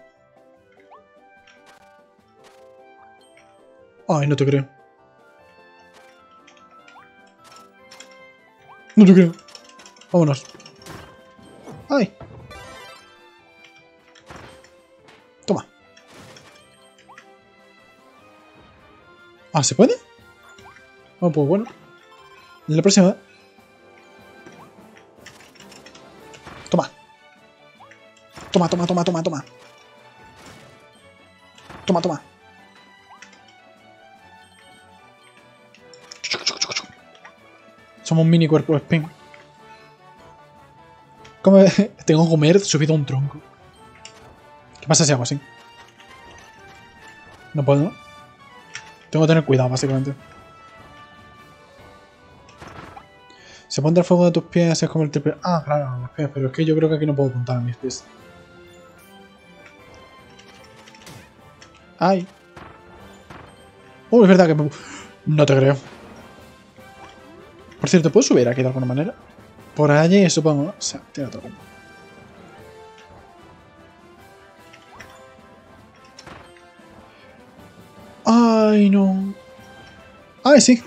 Speaker 1: Ay, no te creo. No te creo. Vámonos. ¡Ay! Ah, ¿se puede? Oh, pues bueno. En la próxima. Toma. Toma, toma, toma, toma, toma. Toma, toma. Somos un mini cuerpo de spin. ¿Cómo tengo que comer subido a un tronco? ¿Qué pasa si hago así? No puedo, ¿no? Tengo que tener cuidado, básicamente. Se pondrá el fuego de tus pies, es como el triple... Ah, claro, los pies, pero es que yo creo que aquí no puedo apuntar a mis pies. ¡Ay! Es verdad que me... No te creo. Por cierto, ¿puedo subir aquí de alguna manera? Por allí, supongo, ¿no? O sea, tiene otro combo. ¡Ay, no! ¡Ay, sí!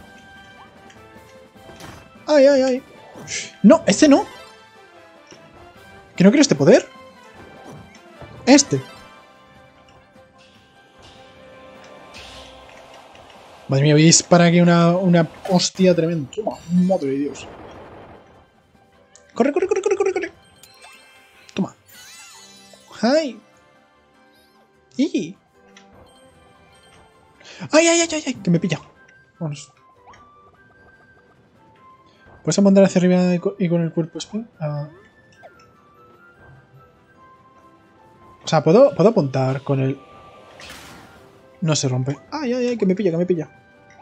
Speaker 1: ¡Ay, ay, ay! ¡No! ¡Este no! ¿Que no quiero este poder? ¡Este! Madre mía, voy a disparar aquí una hostia tremenda. Toma, madre de Dios. ¡Corre, corre, corre, corre, corre, corre! Toma. ¡Ay! ¡Y! ¡Ay, ay, ay, ay, ay! Que me pilla. Vámonos. ¿Puedes mandar hacia arriba y con el cuerpo spin? O sea, ¿puedo apuntar con el...? No se rompe. ¡Ay, ay, ay! Que me pilla, que me pilla.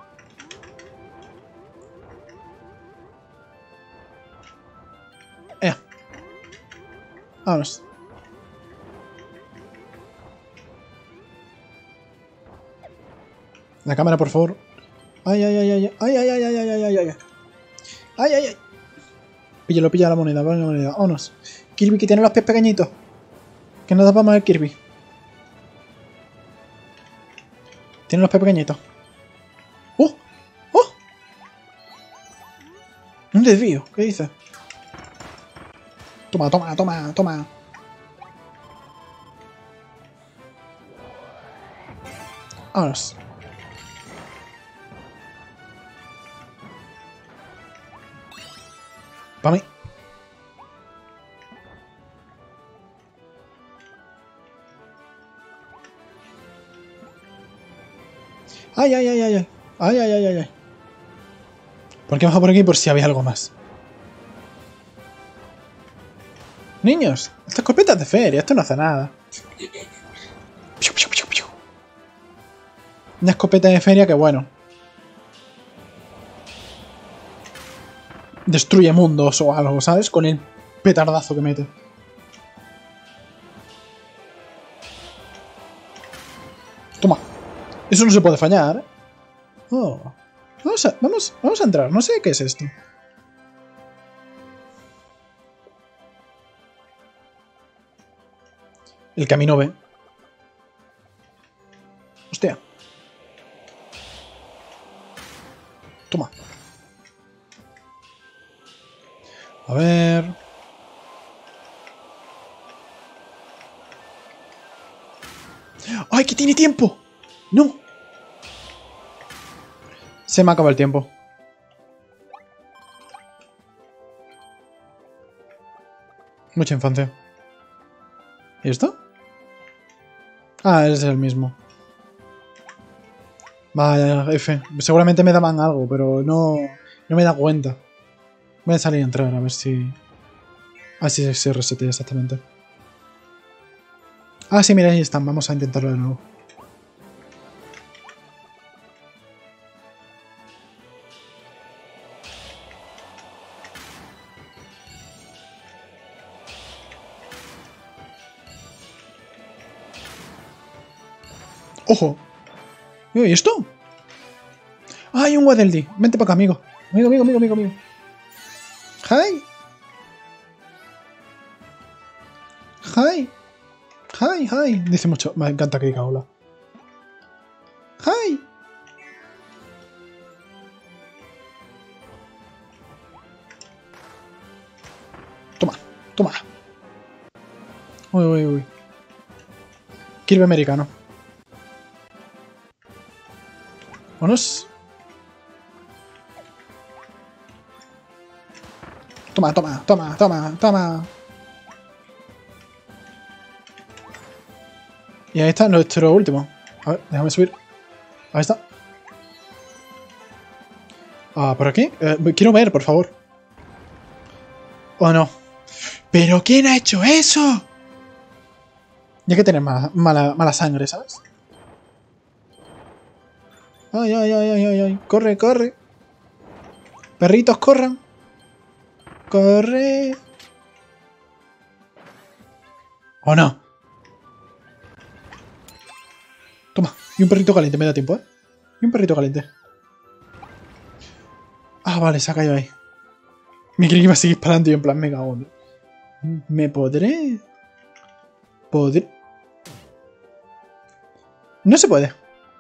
Speaker 1: Vámonos. La cámara, por favor. ¡Ay, ay, ay, ay! ¡Ay, ay, ay, ay, ay, ay, ay, ay! ¡Ay, ay, ay! Píllalo, pilla la moneda, vale la moneda. Vámonos. Kirby, que tiene los pies pequeñitos. Que no da para más el Kirby. Tiene los pies pequeñitos. ¡Oh! ¡Oh! Un desvío. ¿Qué dices? Toma, toma, toma, toma. Vámonos. Para mí. Ay, ay, ay, ay, ay. Ay, ay, ay, ay, ay. ¿Por qué bajo por aquí? Por si había algo más. Niños, esta escopeta es de feria, esto no hace nada. Una escopeta de feria que, bueno, destruye mundos o algo, ¿sabes? Con el petardazo que mete. Toma. Eso no se puede fallar, ¿eh? Oh. Vamos a entrar. No sé qué es esto. El camino B. Hostia. Toma. A ver... ¡Ay, que tiene tiempo! ¡No! Se me acaba el tiempo. Mucha infancia. ¿Y esto? Ah, es el mismo. Vaya, F. Seguramente me daban algo, pero no me da cuenta. Voy a salir y entrar a ver si... Así se resetea exactamente. Ah, sí, mira, ahí están. Vamos a intentarlo de nuevo. ¡Ojo! ¿Y esto? ¡Ah, hay un Waddle! Vente para acá, amigo. Amigo. ¡Hi! ¡Hi! Dice mucho. Me encanta que diga hola. ¡Hi! Toma. Uy. Kirby americano. Vámonos. Toma, toma, toma, toma, toma. Y ahí está nuestro último. A ver, déjame subir. Ahí está. Ah, ¿por aquí? Quiero ver, por favor. ¿O no? ¿Pero quién ha hecho eso? Ya que tienes mala sangre, ¿sabes? Ay, ay, ay, ay, ay, ay. Corre, corre. Perritos, corran. Corre. ¿O no? Toma. Y un perrito caliente, me da tiempo, ¿eh? Y un perrito caliente. Ah, vale, se ha caído ahí. Me creí que iba a seguir para adelante y en plan me cago. ¿Me podré? ¿Podré? No se puede.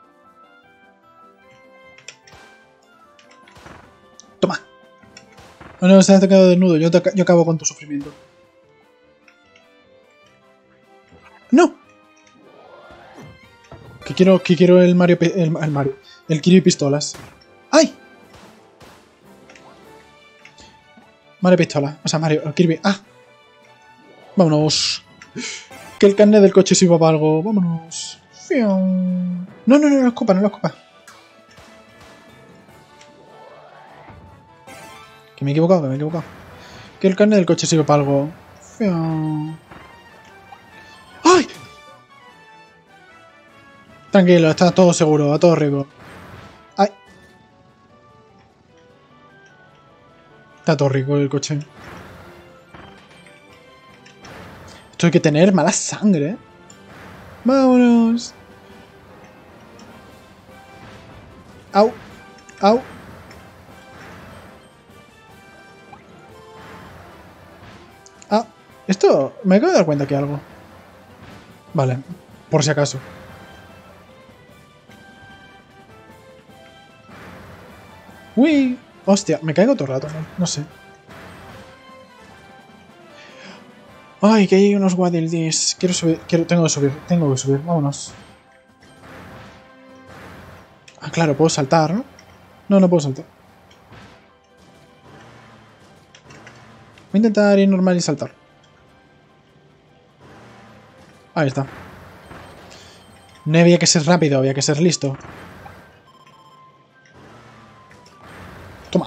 Speaker 1: Toma. Oh, no, se ha quedado desnudo. Yo acabo con tu sufrimiento. ¡No! Que quiero el Mario... El Mario. El Kirby Pistolas. ¡Ay! Mario Pistola. O sea, Mario... Kirby. ¡Ah! Vámonos. Que el carnet del coche sirva para algo. Vámonos. No, no, no, no lo escupa, no lo escupa. Que me he equivocado, que me he equivocado. Que el carnet del coche sirva para algo. ¡Ay! Tranquilo, está todo seguro, a todo riesgo. ¡Ay! Está todo rico el coche. Esto hay que tener mala sangre, ¿eh? ¡Vámonos! ¡Au! ¡Au! Ah, esto... Me acabo de dar cuenta que algo. Vale, por si acaso. ¡Uy! Hostia, me caigo todo el rato, no sé. Ay, que hay unos Waddle-Dees. Quiero subir, tengo que subir, vámonos. Ah, claro, puedo saltar, ¿no? No, no puedo saltar. Voy a intentar ir normal y saltar. Ahí está. No había que ser rápido, había que ser listo. Toma.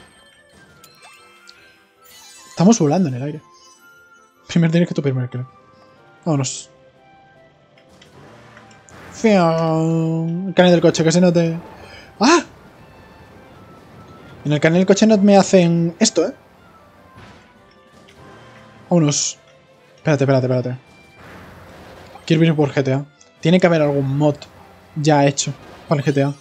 Speaker 1: Estamos volando en el aire. Primero tienes que tu primero, creo. Vámonos. El carnet del coche, que se note. ¡Ah! En el carnet del coche no me hacen esto, ¿eh? Vámonos. Espérate, espérate, espérate. Quiero ir por GTA. Tiene que haber algún mod ya hecho para el GTA.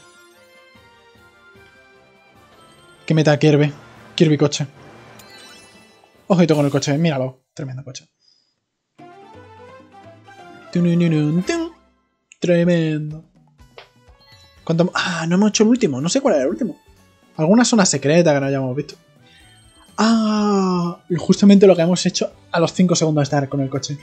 Speaker 1: Que meta Kirby. Kirby coche. Ojito con el coche, míralo. Tremendo coche. Tremendo. ¿Cuánto? Ah, no hemos hecho el último. No sé cuál era el último. Alguna zona secreta que no hayamos visto. Ah, y justamente lo que hemos hecho a los 5 segundos de estar con el coche.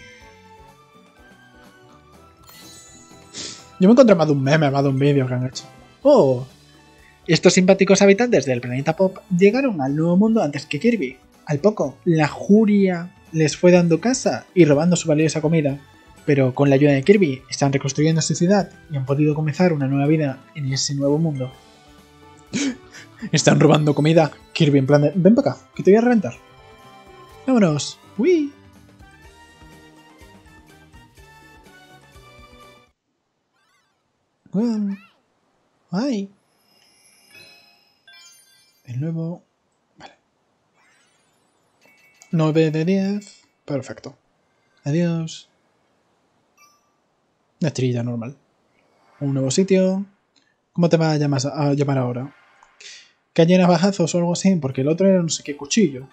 Speaker 1: Yo me encontré más de un meme, más de un vídeo que han hecho. Oh, estos simpáticos habitantes del planeta Pop llegaron al nuevo mundo antes que Kirby. Al poco, la Juria les fue dando casa y robando su valiosa comida. Pero con la ayuda de Kirby están reconstruyendo su ciudad y han podido comenzar una nueva vida en ese nuevo mundo. Están robando comida. Kirby en plan de... Ven para acá, que te voy a reventar. Vámonos. Uy. Ay. El nuevo... Vale. 9 de 10. Perfecto. Adiós. Una estrella normal. Un nuevo sitio. ¿Cómo te vas a llamar ahora? Calle Navajazos o algo así, porque el otro era no sé qué cuchillo.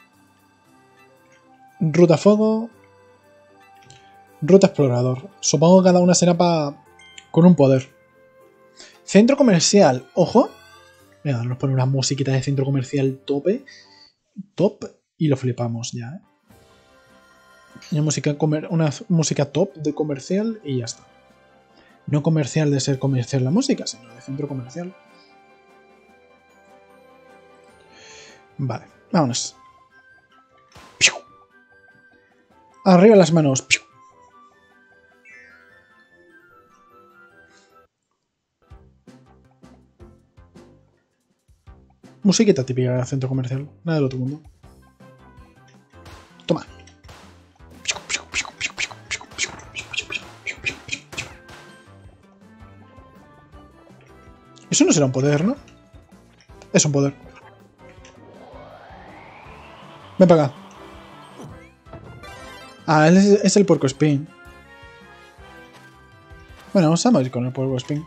Speaker 1: Ruta Fuego. Ruta Explorador. Supongo que cada una será con un poder. Centro comercial. Ojo. Mira, nos pone una musiquita de centro comercial tope. Top. Y lo flipamos ya, ¿eh? Una música top de comercial y ya está. No comercial de ser comercial la música, sino de centro comercial. Vale, vámonos. ¡Piu! Arriba las manos. ¡Piu! Musiquita típica del centro comercial. Nada del otro mundo. Toma. Eso no será un poder, ¿no? Es un poder. Ven para acá. Ah, él es el puerco spin. Bueno, vamos a ir con el puerco spin.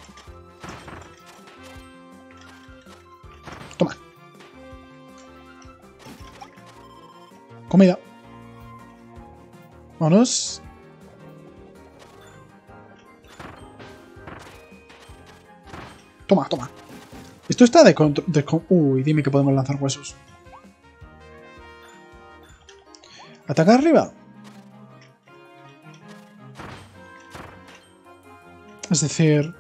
Speaker 1: Toma. Comida. Vámonos. Toma, toma. Esto está de control. Uy, dime que podemos lanzar huesos. Ataca arriba. Es decir...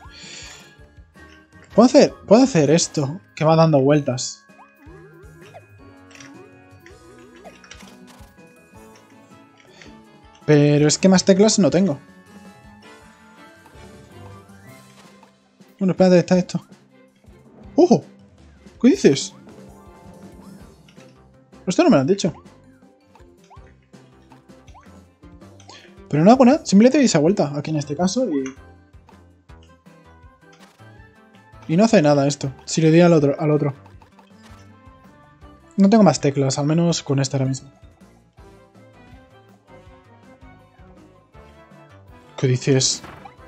Speaker 1: Puedo hacer esto, que va dando vueltas. Pero es que más teclas no tengo. Bueno, espérate, está esto. ¡Ojo! ¿Qué dices? Esto no me lo han dicho. Pero no hago nada, simplemente doy esa vuelta aquí en este caso y no hace nada esto. Si le doy al otro. No tengo más teclas, al menos con esta ahora mismo. ¿Qué dices?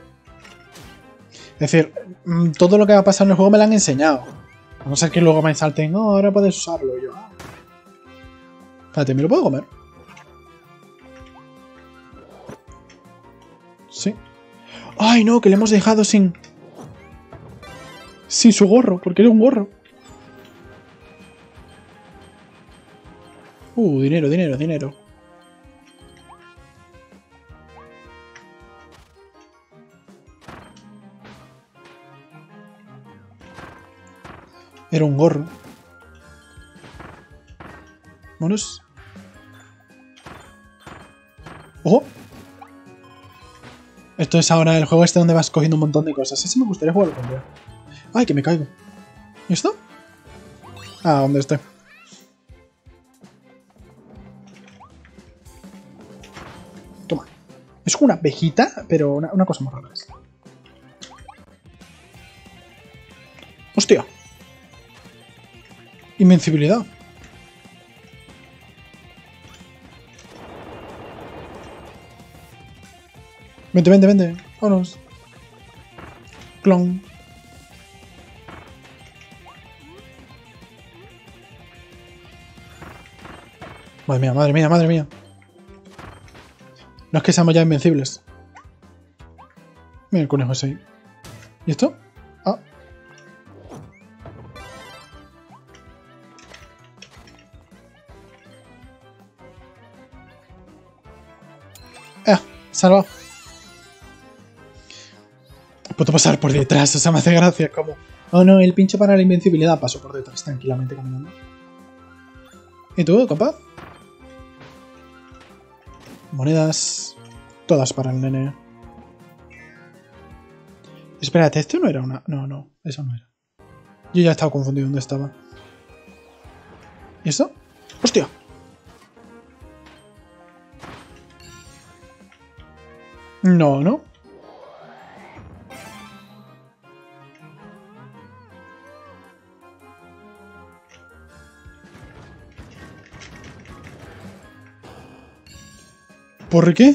Speaker 1: Es decir, todo lo que va a pasar en el juego me lo han enseñado. A no ser que luego me salten, oh, ahora puedes usarlo. Y yo, ah. Espérate, ¿me lo puedo comer? Sí. ¡Ay, no! Que le hemos dejado sin su gorro, porque era un gorro. Dinero, dinero, dinero. Era un gorro. Vámonos. ¡Ojo! Esto es ahora el juego este donde vas cogiendo un montón de cosas. Ese me gustaría jugarlo con él. ¡Ay, que me caigo! ¿Y esto? Ah, ¿dónde esté? Toma. Es como una abejita, pero una cosa muy rara. ¡Hostia! Invencibilidad. Vente, vente, vente. Vámonos. Clon. Madre mía, madre mía, madre mía. No es que seamos ya invencibles. Mira el conejo ese ahí. ¿Y esto? Ah. Salvado. Puedo pasar por detrás, o sea, me hace gracia como... Oh no, el pincho para la invencibilidad. Paso por detrás tranquilamente caminando. ¿Y tú, compa? Monedas. Todas para el nene. Espérate, ¿esto no era una...? No, no, eso no era. Yo ya he estado confundido dónde estaba. ¿Y esto? ¡Hostia! No, no. ¿Por qué?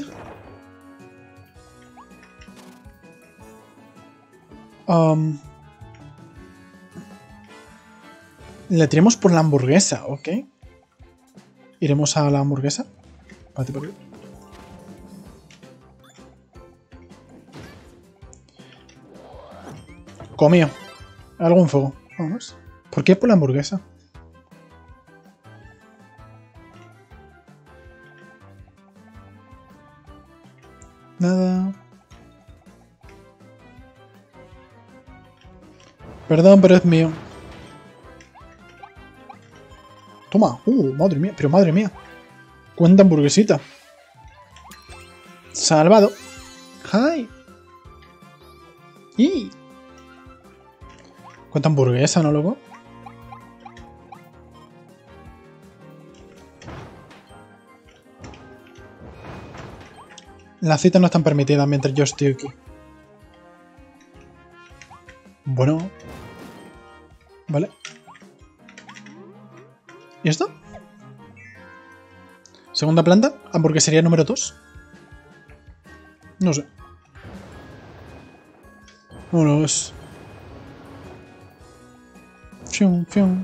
Speaker 1: Le tiremos por la hamburguesa, ¿ok? Iremos a la hamburguesa. Espérate, ¿por qué? Comido. Algún fuego. Vamos. ¿Por qué por la hamburguesa? Nada. Perdón, pero es mío. Toma. Madre mía. Pero madre mía. Cuánta hamburguesita. Salvado. ¡Hi! ¡Y! Cuánta hamburguesa, ¿no, loco? Las citas no están permitidas mientras yo estoy aquí. Bueno. Vale. ¿Y esto? Segunda planta. Hamburguesería número 2. No sé. Vámonos. Fium, fium.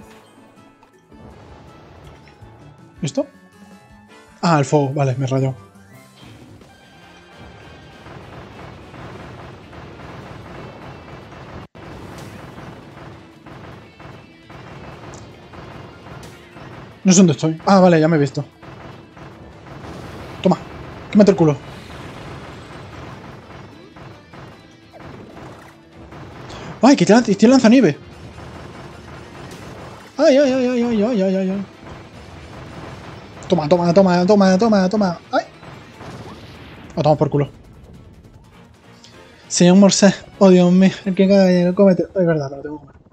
Speaker 1: ¿Esto? Ah, el fuego. Vale, me rayo. No sé dónde estoy. Ah, vale, ya me he visto. Toma, quémate el culo. ¡Ay, que tiene lanzanieve! ¡Ay, ay, ay, ay, ay, ay, ay, ay! Toma, toma, toma, toma, toma, toma. ¡Ay! Lo tomo por culo. Señor Morse. Oh, Dios mío. El que caga, cómete. Es verdad, pero lo tengo que comer.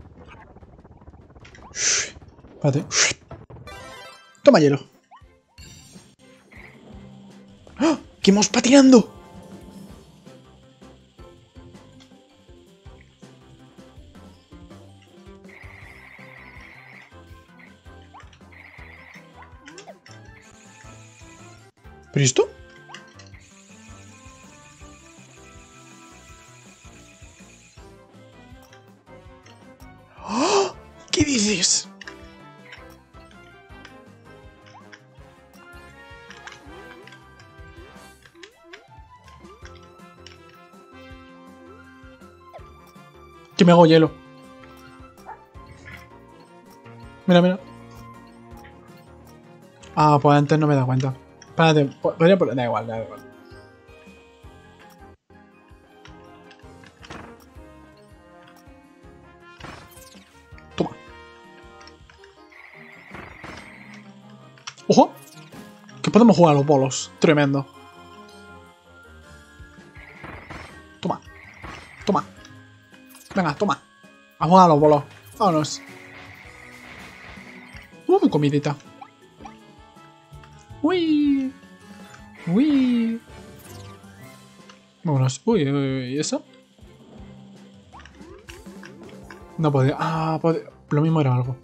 Speaker 1: Espérate. Toma hielo. ¡Ah! ¡Que hemos patinando! ¿Pero esto? ¡Oh! ¿Qué dices? Que me hago hielo. Mira, mira. Ah, pues antes no me da cuenta. Espérate, podría poner. Da igual, da igual. Toma. ¡Ojo! Que podemos jugar a los bolos. Tremendo. Toma. Toma. Venga, toma. A jugar a los bolos. Vámonos. Comidita. Uy. Uy. Vámonos. Uy, uy, ¿y eso? No podía. Ah, lo mismo era algo.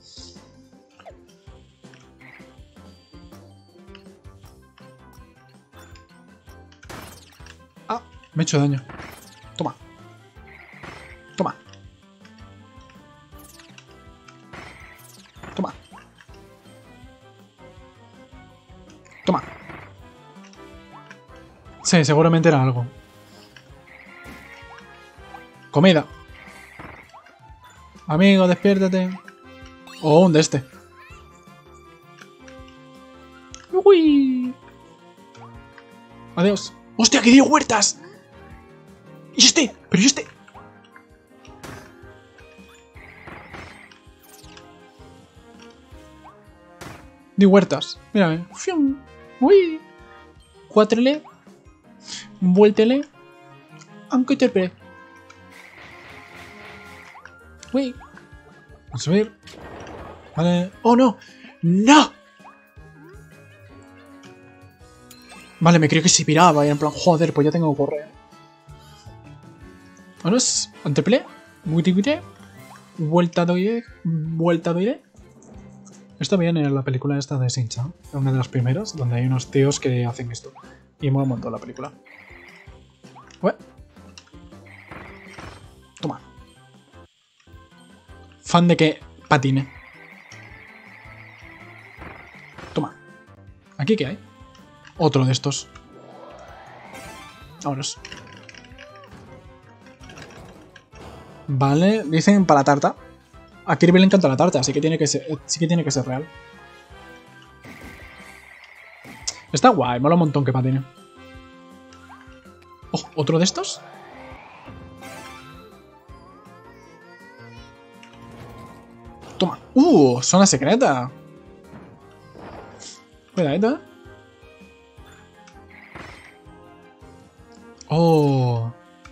Speaker 1: Ah, me he hecho daño. Toma. Toma. Toma. Toma. Sí, seguramente era algo. Comida. Amigo, despiértate. O un de este. Uy. Adiós. ¡Hostia, que dio huertas! ¿Y este? ¿Pero y este? Di huertas. Mírame. ¡Fium! ¡Uy! Cuátrele. Vuéltele. Aunque te pre. Uy. Vamos a subir. Vale. ¡Oh, no! ¡No! Vale, me creo que se piraba y en plan, joder, pues ya tengo que correr. Vamos, anteple. Witty. Vuelta doide. Vuelta doide. Esto viene en la película esta de Shin-Chan, una de las primeras, donde hay unos tíos que hacen esto. Y mola un montón la película. Ué. Toma. Fan de que patine. Toma. ¿Aquí qué hay? Otro de estos. Vámonos. Vale, dicen para la tarta. A Kirby le encanta la tarta, así que tiene que ser, sí que tiene que ser real. Está guay, mola un montón que patine. Oh, ¿otro de estos? Toma. Zona secreta. Cuidadito, ¿eh? Oh.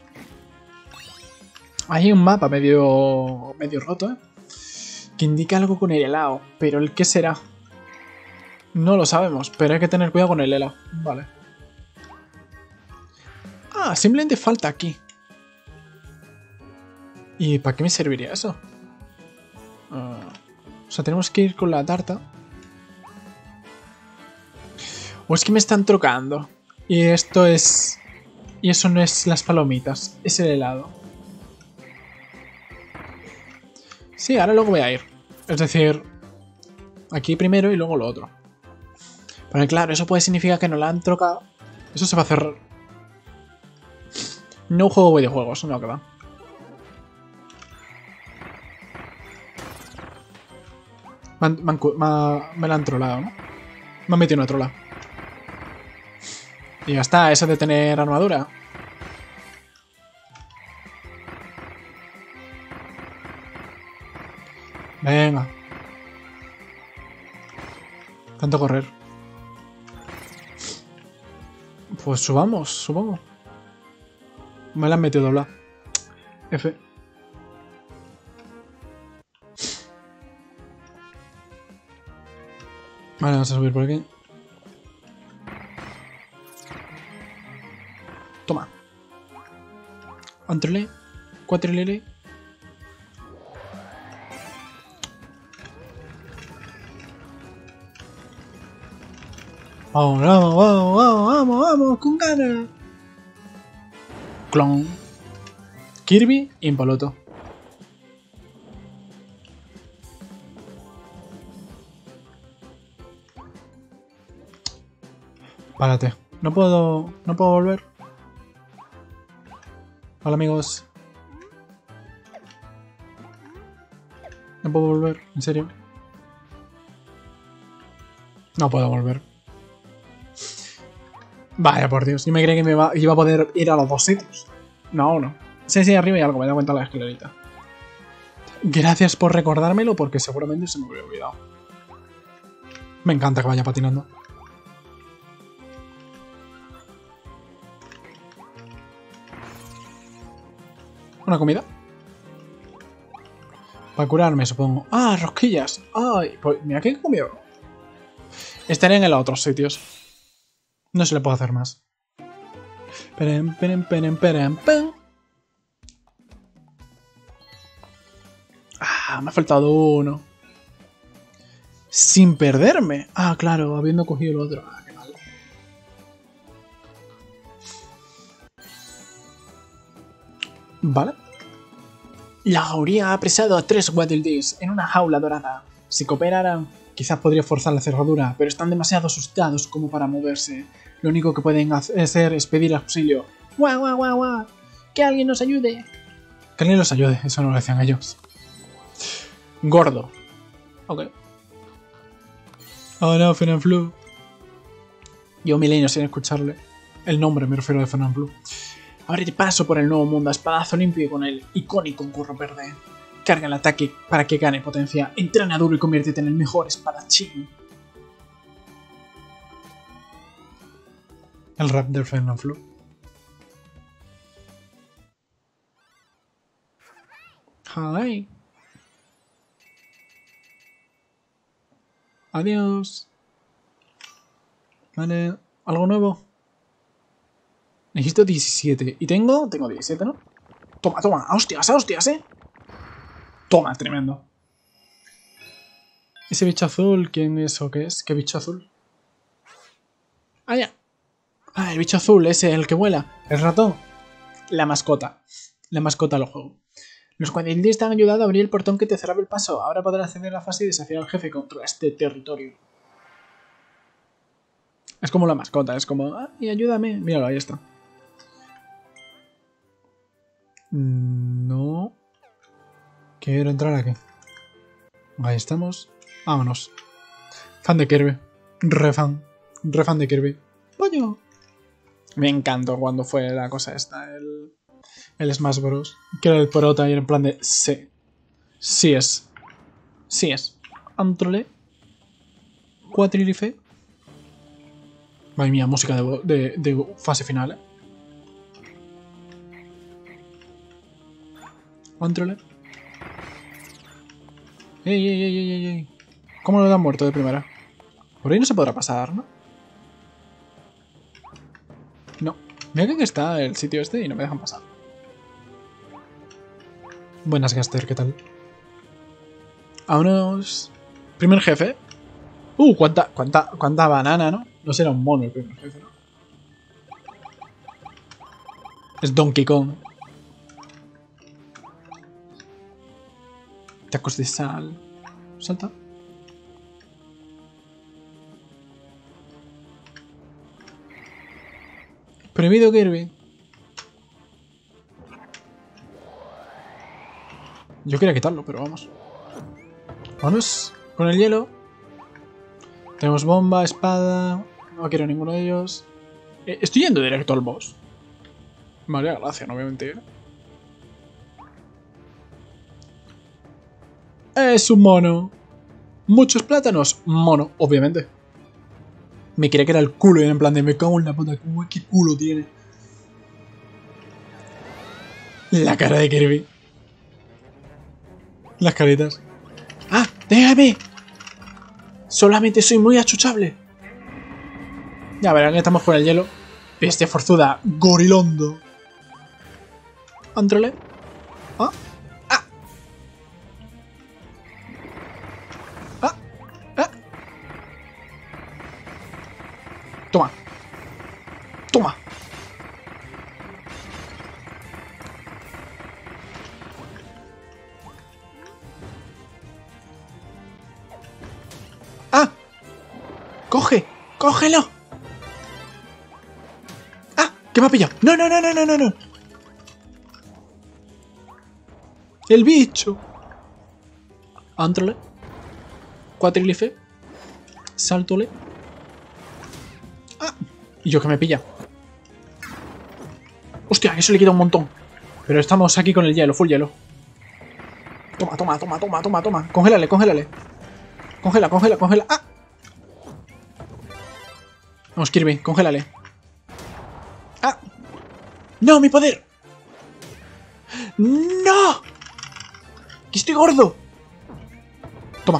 Speaker 1: Hay un mapa medio roto, ¿eh? Que indica algo con el helado. Pero ¿el qué será? No lo sabemos, pero hay que tener cuidado con el helado. Vale. Ah, simplemente falta aquí. ¿Y para qué me serviría eso? O sea, tenemos que ir con la tarta. O es que me están trocando. Y esto es... Y eso no es las palomitas, es el helado. Sí, ahora luego voy a ir. Es decir, aquí primero y luego lo otro. Pero claro, eso puede significar que no la han trocado. Eso se va a hacer... No juego videojuegos, no que va. Me la han trolado, ¿no? Me han metido una trola. Y ya está, eso de tener armadura. Venga. Tanto correr. Pues subamos, supongo. Me la han metido doblada. F. Vale, vamos a subir por aquí. Toma. Entrele. Cuatrilele. Vamos, vamos, vamos, vamos, vamos, vamos, con ganas. Clon. Kirby y Impoloto. Párate. No puedo volver. Hola, amigos. No puedo volver, en serio. No puedo volver. Vaya, por Dios. Yo me creí que iba a poder ir a los dos sitios. No, no. Sí, arriba hay algo. Me da cuenta la escalerita. Gracias por recordármelo porque seguramente se me hubiera olvidado. Me encanta que vaya patinando. ¿Una comida? Para curarme, supongo. ¡Ah, rosquillas! ¡Ay! Pues mira, ¿qué he comido? Estaré en los otros sitios. No se le puede hacer más. Peren, peren, peren, peren, peren. Ah, me ha faltado uno. Sin perderme. Ah, claro, habiendo cogido el otro. Ah, qué mal. Vale. La jauría ha apresado a 3 Waddle-Dees en una jaula dorada. Si cooperaran, quizás podría forzar la cerradura, pero están demasiado asustados como para moverse. Lo único que pueden hacer es pedir auxilio. ¡Guau, guau, guau, guau! ¡Que alguien nos ayude! Que alguien los ayude, eso no lo decían ellos. Gordo. Ok. Oh no, Fernanfloo. Yo milenio sin escucharle. El nombre me refiero a Fernanfloo. Ahora te paso por el nuevo mundo a espadazo limpio con el icónico gorro verde. Carga el ataque para que gane potencia. Entrena duro y conviértete en el mejor espadachín. El rap del Fernanfloo. Hi. Adiós. Vale, ¿algo nuevo? Necesito 17. ¿Y tengo? Tengo 17, ¿no? Toma, toma. ¡Hostias, hostias, eh! Toma, tremendo. ¿Ese bicho azul? ¿Quién es o qué es? ¿Qué bicho azul? Ah, ya. Ah, el bicho azul, ese, el que vuela. El ratón. La mascota. La mascota del juego. Los Waddle-Dees te han ayudado a abrir el portón que te cerraba el paso. Ahora podrás acceder a la fase y desafiar al jefe contra este territorio. Es como la mascota, es como... ¡Ah, y ayúdame! Míralo, ahí está. No. Quiero entrar aquí. Ahí estamos. Vámonos. Fan de Kirby. Refan de Kirby. ¡Pollo! Me encantó cuando fue la cosa esta. El Smash Bros. Que era el prota y era en plan de... Sí. Sí es. Sí es. Antrole. Cuatrilife. Madre mía, música de fase final, ¿eh? Controle. ¡Ey, ey, ey, ey, ey! ¿Cómo lo han muerto de primera? Por ahí no se podrá pasar, ¿no? No. Mira que está el sitio este y no me dejan pasar. Buenas, Gaster, ¿qué tal? Vámonos. Primer jefe. ¿Cuánta banana, ¿no? No será un mono el primer jefe, ¿no? Es Donkey Kong. Tacos de sal. Salta. Prohibido Kirby. Yo quería quitarlo, pero vamos. Vámonos con el hielo. Tenemos bomba, espada. No quiero ninguno de ellos. Estoy yendo directo al boss. Me haría gracia, no voy a mentir. Es un mono. Muchos plátanos. Mono, obviamente. Me creía que era el culo y en plan de me cago en la puta. ¿Qué culo tiene? La cara de Kirby. Las caritas. ¡Ah! ¡Déjame! Solamente soy muy achuchable. Ya verán que estamos con el hielo. Bestia forzuda. Gorilondo. Ándrole. Ah. Ah. Ah. Ah. Toma. Toma. ¡Ah! ¡Coge! ¡Cógelo! ¡Ah! ¡Que me ha pillado! ¡No, no, no, no, no, no, no! ¡El bicho! Ántale. Cuatrilife. Sáltole. ¡Ah! Y yo que me pilla. ¡Hostia! Eso le quita un montón. Pero estamos aquí con el hielo, full hielo. Toma, toma, toma, toma, toma, toma. Congélale, congélale. Congela, congela, congela. ¡Ah! Vamos, Kirby, congélale. ¡Ah! ¡No, mi poder! ¡No! ¡Que estoy gordo! Toma.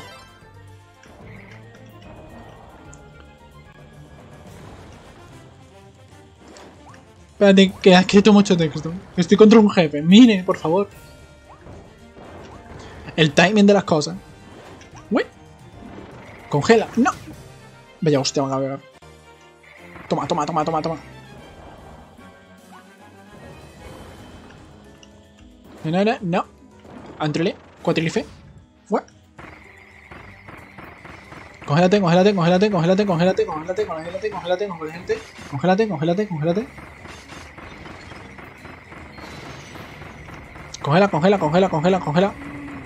Speaker 1: Espérate, que ha escrito mucho texto. Estoy contra un jefe. Mire, por favor. El timing de las cosas. ¡Uy! Congela. ¡No! Vaya hostia, van a ver. Toma, toma, toma, toma, toma. No. Entrale. Cuatrilife. Fue. Congélate, congélate, congélate, congélate, congélate, congélate, congélate, congélate, congélate, congélate, congélate, congélate. Congela, congela, congela, congela, congela.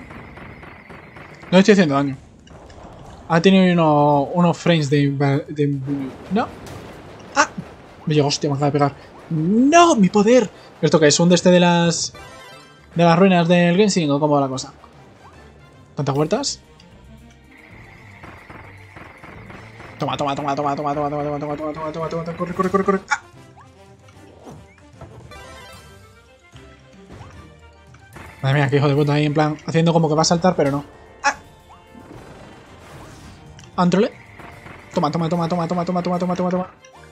Speaker 1: No le estoy haciendo daño. Ha tenido unos frames de... No. ¡Ah! Me llegó, hostia, me acaba de pegar. ¡No! ¡Mi poder! ¿Esto qué es? ¿Un de este de las... de las ruinas del Genshin o cómo va la cosa? ¿Tantas vueltas? Toma, toma, toma, toma, toma, toma, toma, toma, toma, toma, toma, toma, toma, corre, corre, corre, corre. ¡Ah! Madre mía, qué hijo de puta ahí, en plan, haciendo como que va a saltar, pero no. ¡Ah! Ándrole. Toma, toma, toma, toma, toma, toma, toma, toma, toma, toma.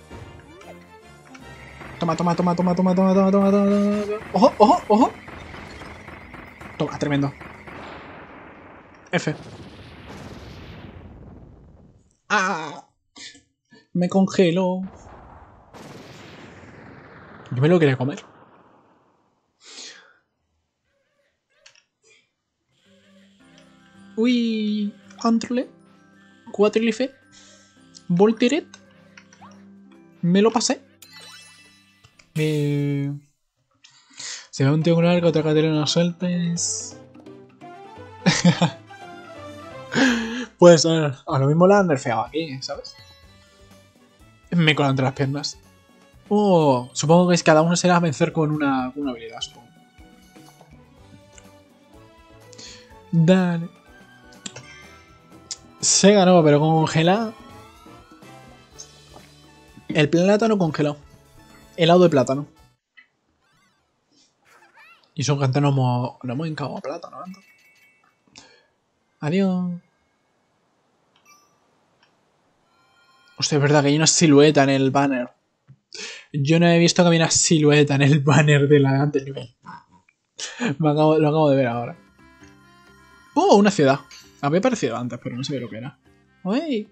Speaker 1: Toma, toma, toma, toma, toma, toma, toma, toma, toma. ¡Ojo, ojo, ojo! Toma, tremendo. F. ¡Ah! Me congelo. Yo me lo quería comer. Uy, Ándrole. Cuatrilife. Voltiret. Me lo pasé. Se ve un tío con un arco, otra Caterina sueltes. Pues a lo mismo la han nerfeado aquí, ¿sabes? Me colan entre las piernas. Oh, supongo que es cada uno será vencer con una habilidad, supongo. Dale. Se ganó, pero congela. El plátano congelado. Helado de plátano. Y son gente no hemos hincado a plátano antes. Adiós. Hostia, es verdad que hay una silueta en el banner. Yo no he visto que había una silueta en el banner del nivel. Lo acabo de ver ahora. ¡Oh! Una ciudad. Había aparecido antes, pero no sabía lo que era. ¡Uy!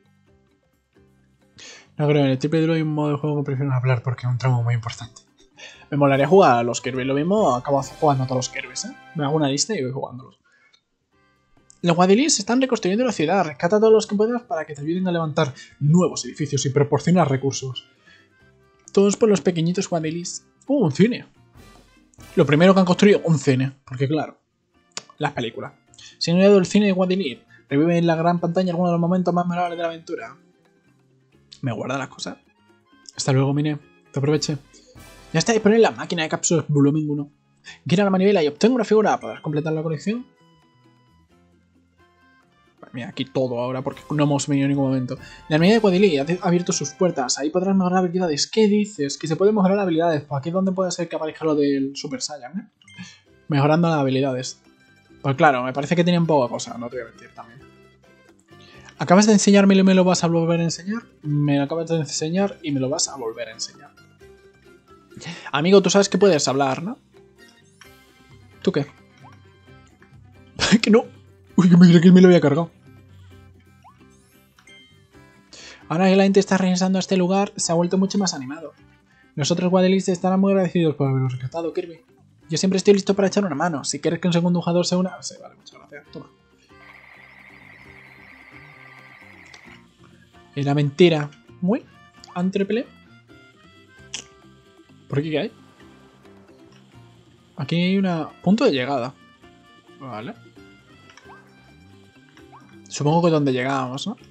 Speaker 1: No creo, en el triple duro hay un modo de juego que prefiero no hablar porque es un tramo muy importante. Me molaría jugar a los Kirby. Lo mismo acabo jugando a todos los Kirby's, ¿eh? Me hago una lista y voy jugándolos. Los Guadilis están reconstruyendo la ciudad. Rescata a todos los que puedas para que te ayuden a levantar nuevos edificios y proporcionar recursos. Todos por los pequeñitos Guadilis. Un cine. Lo primero que han construido, un cine. Porque claro, las películas. Si no he dado el cine de Guadilip, revive en la gran pantalla algunos de los momentos más memorables de la aventura. Me guarda las cosas. Hasta luego, Mine. Te aproveche. Ya está disponible la máquina de cápsulas volumen 1. Gira la manivela y obtengo una figura. ¿Podrás completar la colección? Mira, aquí todo ahora porque no hemos venido en ningún momento. La armería de Guadilí ha abierto sus puertas. Ahí podrás mejorar habilidades. ¿Qué dices? Que se puede mejorar habilidades. Pues aquí es donde puede ser que aparezca lo del Super Saiyan, ¿eh? Mejorando las habilidades. Pues claro, me parece que tienen poca cosa. No te voy a mentir también. ¿Acabas de enseñarme y me lo vas a volver a enseñar? Me lo acabas de enseñar y me lo vas a volver a enseñar. Amigo, tú sabes que puedes hablar, ¿no? ¿Tú qué? Que no. Uy, que me creí que me lo había cargado. Ahora que la gente está regresando a este lugar, se ha vuelto mucho más animado. Los otros Guadilis estarán muy agradecidos por haberlos rescatado, Kirby. Yo siempre estoy listo para echar una mano. Si quieres que un segundo jugador se una... Sí, vale, muchas gracias. Toma. Era mentira. Muy. Entrepelé. ¿Por aquí qué hay? Aquí hay una... punto de llegada. Vale. Supongo que es donde llegábamos, ¿no?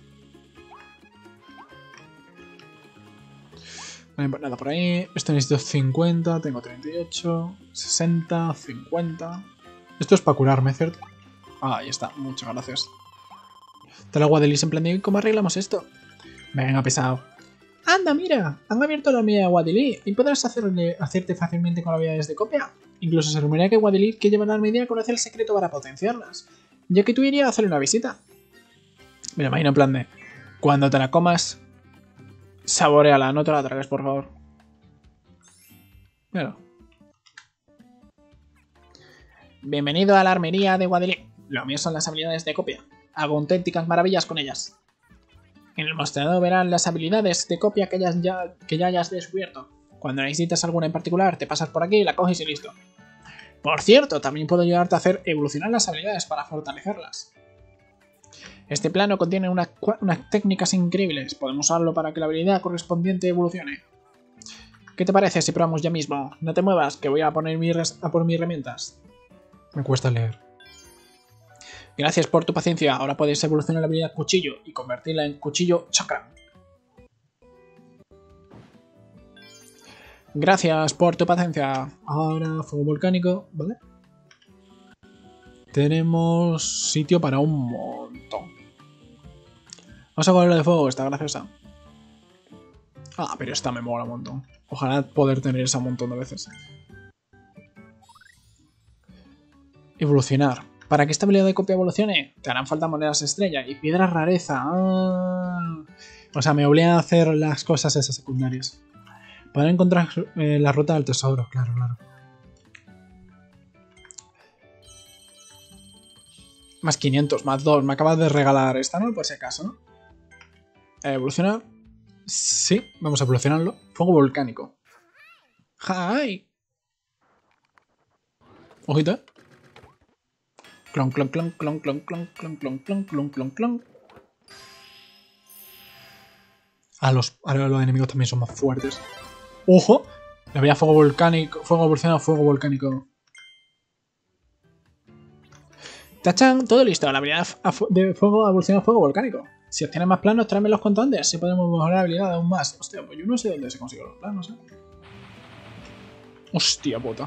Speaker 1: Vale, pues nada, por ahí. Esto necesito 50, tengo 38, 60, 50. Esto es para curarme, ¿cierto? Ah, ahí está, muchas gracias. Te la Guadelis en plan de ¿cómo arreglamos esto? Venga, pesado. ¡Anda, mira! Han abierto la mía de Guadilí y podrás hacerte fácilmente con habilidades de copia. Incluso se rumorea que Guadilí quiere llevar a la medida a conocer el secreto para potenciarlas. Ya que tú irías a hacerle una visita. Me lo imagino en plan de... Cuando te la comas... Saboreala, no te la tragues, por favor. Mira. Bienvenido a la armería de Guadilip. Lo mío son las habilidades de copia. Hago auténticas maravillas con ellas. En el mostrador verán las habilidades de copia que ya hayas descubierto. Cuando necesitas alguna en particular, te pasas por aquí, la coges y listo. Por cierto, también puedo ayudarte a hacer evolucionar las habilidades para fortalecerlas. Este plano contiene unas técnicas increíbles. Podemos usarlo para que la habilidad correspondiente evolucione. ¿Qué te parece si probamos ya mismo? No te muevas, que voy a por mis herramientas. Me cuesta leer. Gracias por tu paciencia. Ahora puedes evolucionar la habilidad cuchillo y convertirla en cuchillo chakra. Gracias por tu paciencia. Ahora fuego volcánico, ¿vale? Tenemos sitio para un montón. Vamos a coger la de fuego, está graciosa. Ah, pero esta me mola un montón. Ojalá poder tener esa un montón de veces. Evolucionar. Para que esta habilidad de copia evolucione, te harán falta monedas estrella y piedras rareza. Ah. O sea, me obligan a hacer las cosas esas secundarias. Para encontrar la ruta del tesoro, claro, claro. Más 500, más 2. Me acabas de regalar esta, ¿no? Por si acaso, ¿no? ¿Evolucionar? Sí, vamos a evolucionarlo. Fuego volcánico. ¡Hi! Ojito, ¿eh? Clon, clon, clon, clon, clon, clon, clon, clon, clon, clon, clon, clon. Ahora los enemigos también son más fuertes. ¡Ojo! Le había fuego volcánico. Fuego evolucionado, fuego volcánico. ¡Tachan! Todo listo. La habilidad de fuego ha evolucionado a fuego volcánico. Si obtienes más planos, tráeme los contantes. Así podemos mejorar la habilidad aún más. Hostia, pues yo no sé dónde se consiguen los planos, ¿eh? Hostia puta.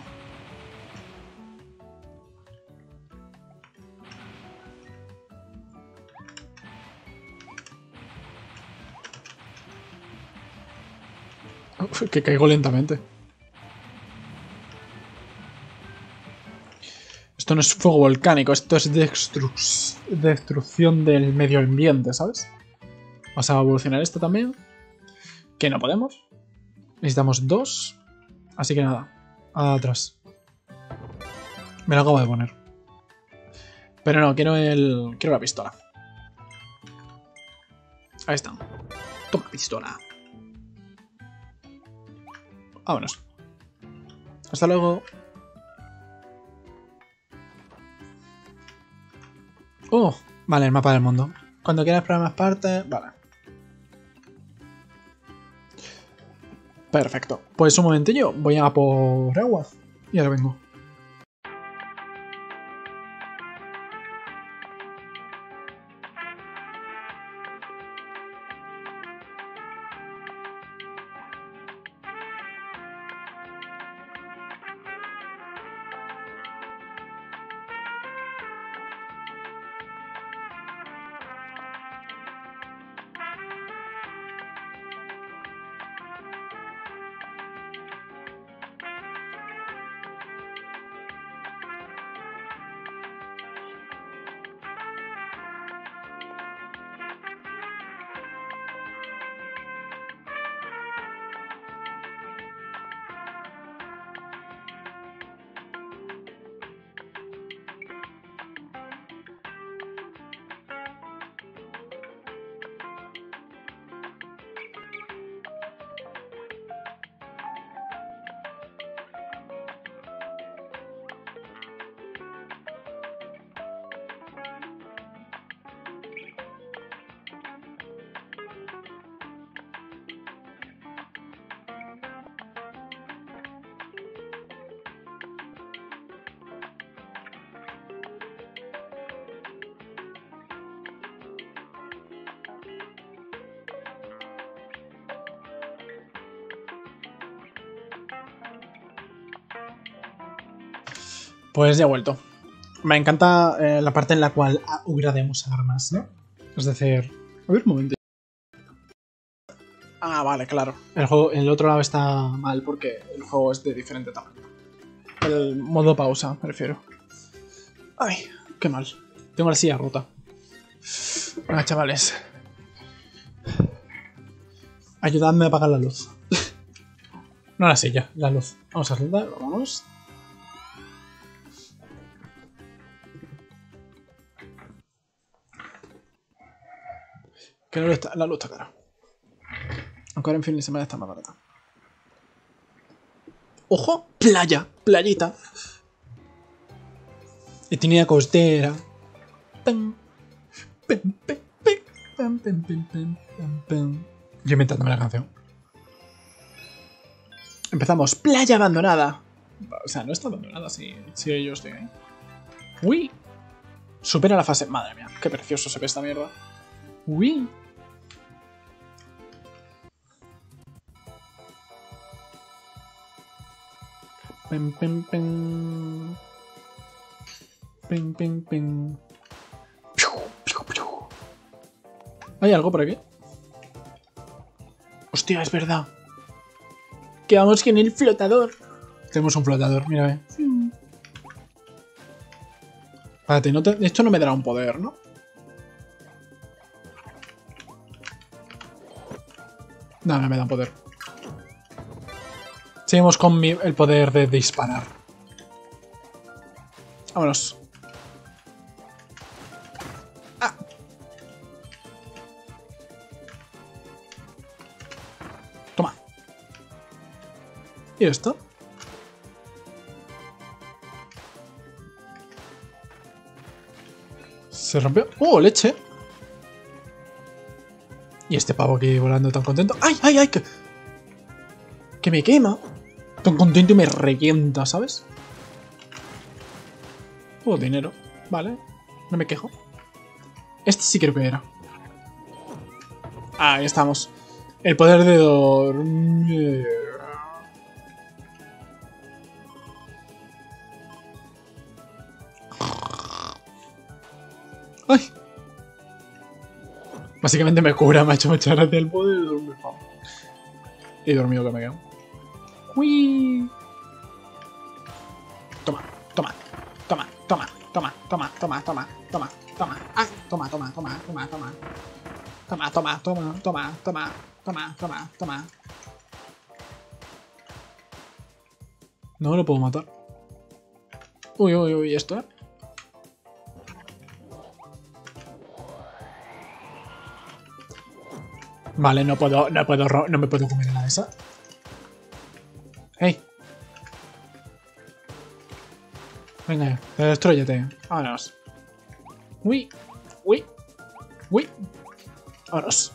Speaker 1: Que caigo lentamente. Esto no es fuego volcánico, esto es destrucción del medio ambiente, ¿sabes? Vamos a evolucionar esto también. Que no podemos. Necesitamos 2. Así que nada. Atrás. Me lo acabo de poner. Pero no, quiero la pistola. Ahí está. Toma pistola. Vámonos. Hasta luego. Oh, vale, el mapa del mundo. Cuando quieras explorar más partes, vale. Perfecto. Pues un momentillo, voy a por agua. Y ahora vengo. Pues ya he vuelto. Me encanta la parte en la cual upgradeamos armas, ¿no? Es decir... A ver, un momento. Ah, vale, claro. El otro lado está mal porque el juego es de diferente tamaño. El modo pausa, me refiero. Ay, qué mal. Tengo la silla rota. Venga, chavales. Ayudadme a apagar la luz. No la silla, la luz. Vamos a saltar, vámonos. Que la luz está cara. Aunque ahora en fin de semana está más barata. ¡Ojo! ¡Playa! ¡Playita! Etnia costera. Yo inventándome la canción. Empezamos. Playa abandonada. O sea, no está abandonada si yo estoy ahí. ¡Uy! Supera la fase... Madre mía, qué precioso se ve esta mierda. ¡Uy! Pim, pim, pim. Pim, pim, pim. ¿Hay algo por aquí? Hostia, es verdad. Que vamos que en el flotador. Tenemos un flotador, mira. Espérate, esto no me dará un poder, ¿no? No, no me da un poder. Seguimos con el poder de disparar. Vámonos. Ah. Toma. ¿Y esto? Se rompió. ¡Oh, leche! Y este pavo aquí volando tan contento. ¡Ay, ay, ay! Que me quema. Tan contento y me revienta, ¿sabes? Oh, dinero. Vale. No me quejo. Este sí creo que era. Ahí estamos. El poder de dormir. ¡Ay! Básicamente me cura, me ha hecho mucha gracia el poder de dormir. Y dormido que me quedo. ¡Uy! Toma, toma, toma, toma, toma, toma, toma, toma, toma, toma. ¡Ah! Toma, toma, toma, toma, toma. Toma, toma, toma, toma, toma, toma, toma, toma. No lo puedo matar. Uy, uy, uy, ¿esto? Vale, no me puedo comer nada de esa. ¡Hey! Venga, destruyete. Vámonos. Uy, uy, uy. Vámonos.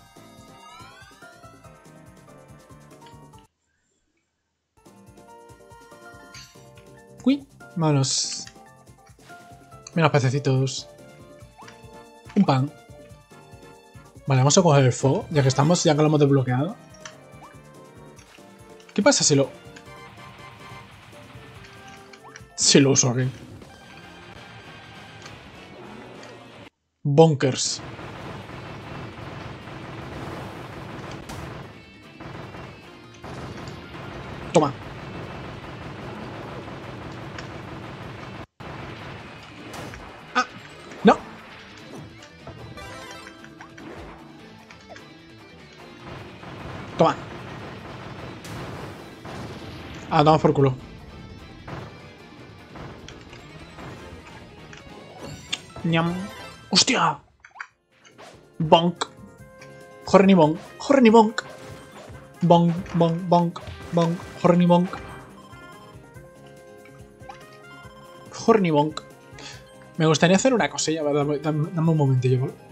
Speaker 1: Uy, vámonos. Mira los pececitos. Un pan. Vale, vamos a coger el fuego, ya que estamos, ya que lo hemos desbloqueado. ¿Qué pasa si lo uso aquí? Bonkers. Toma. Ah, no. Toma. Ah, damos por culo. Ñam. ¡Hostia! Bonk. Horny bonk. Horny bonk. Bonk, bonk, bonk, bonk. Horny bonk. Horny bonk. Me gustaría hacer una cosilla. Dame un momentillo, ¿vale?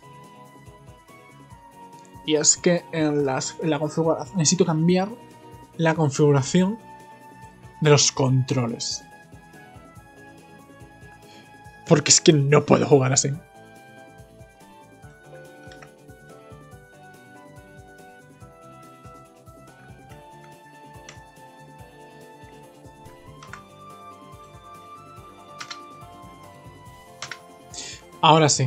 Speaker 1: Y es que en la configuración necesito cambiar la configuración de los controles. Porque es que no puedo jugar así. Ahora sí.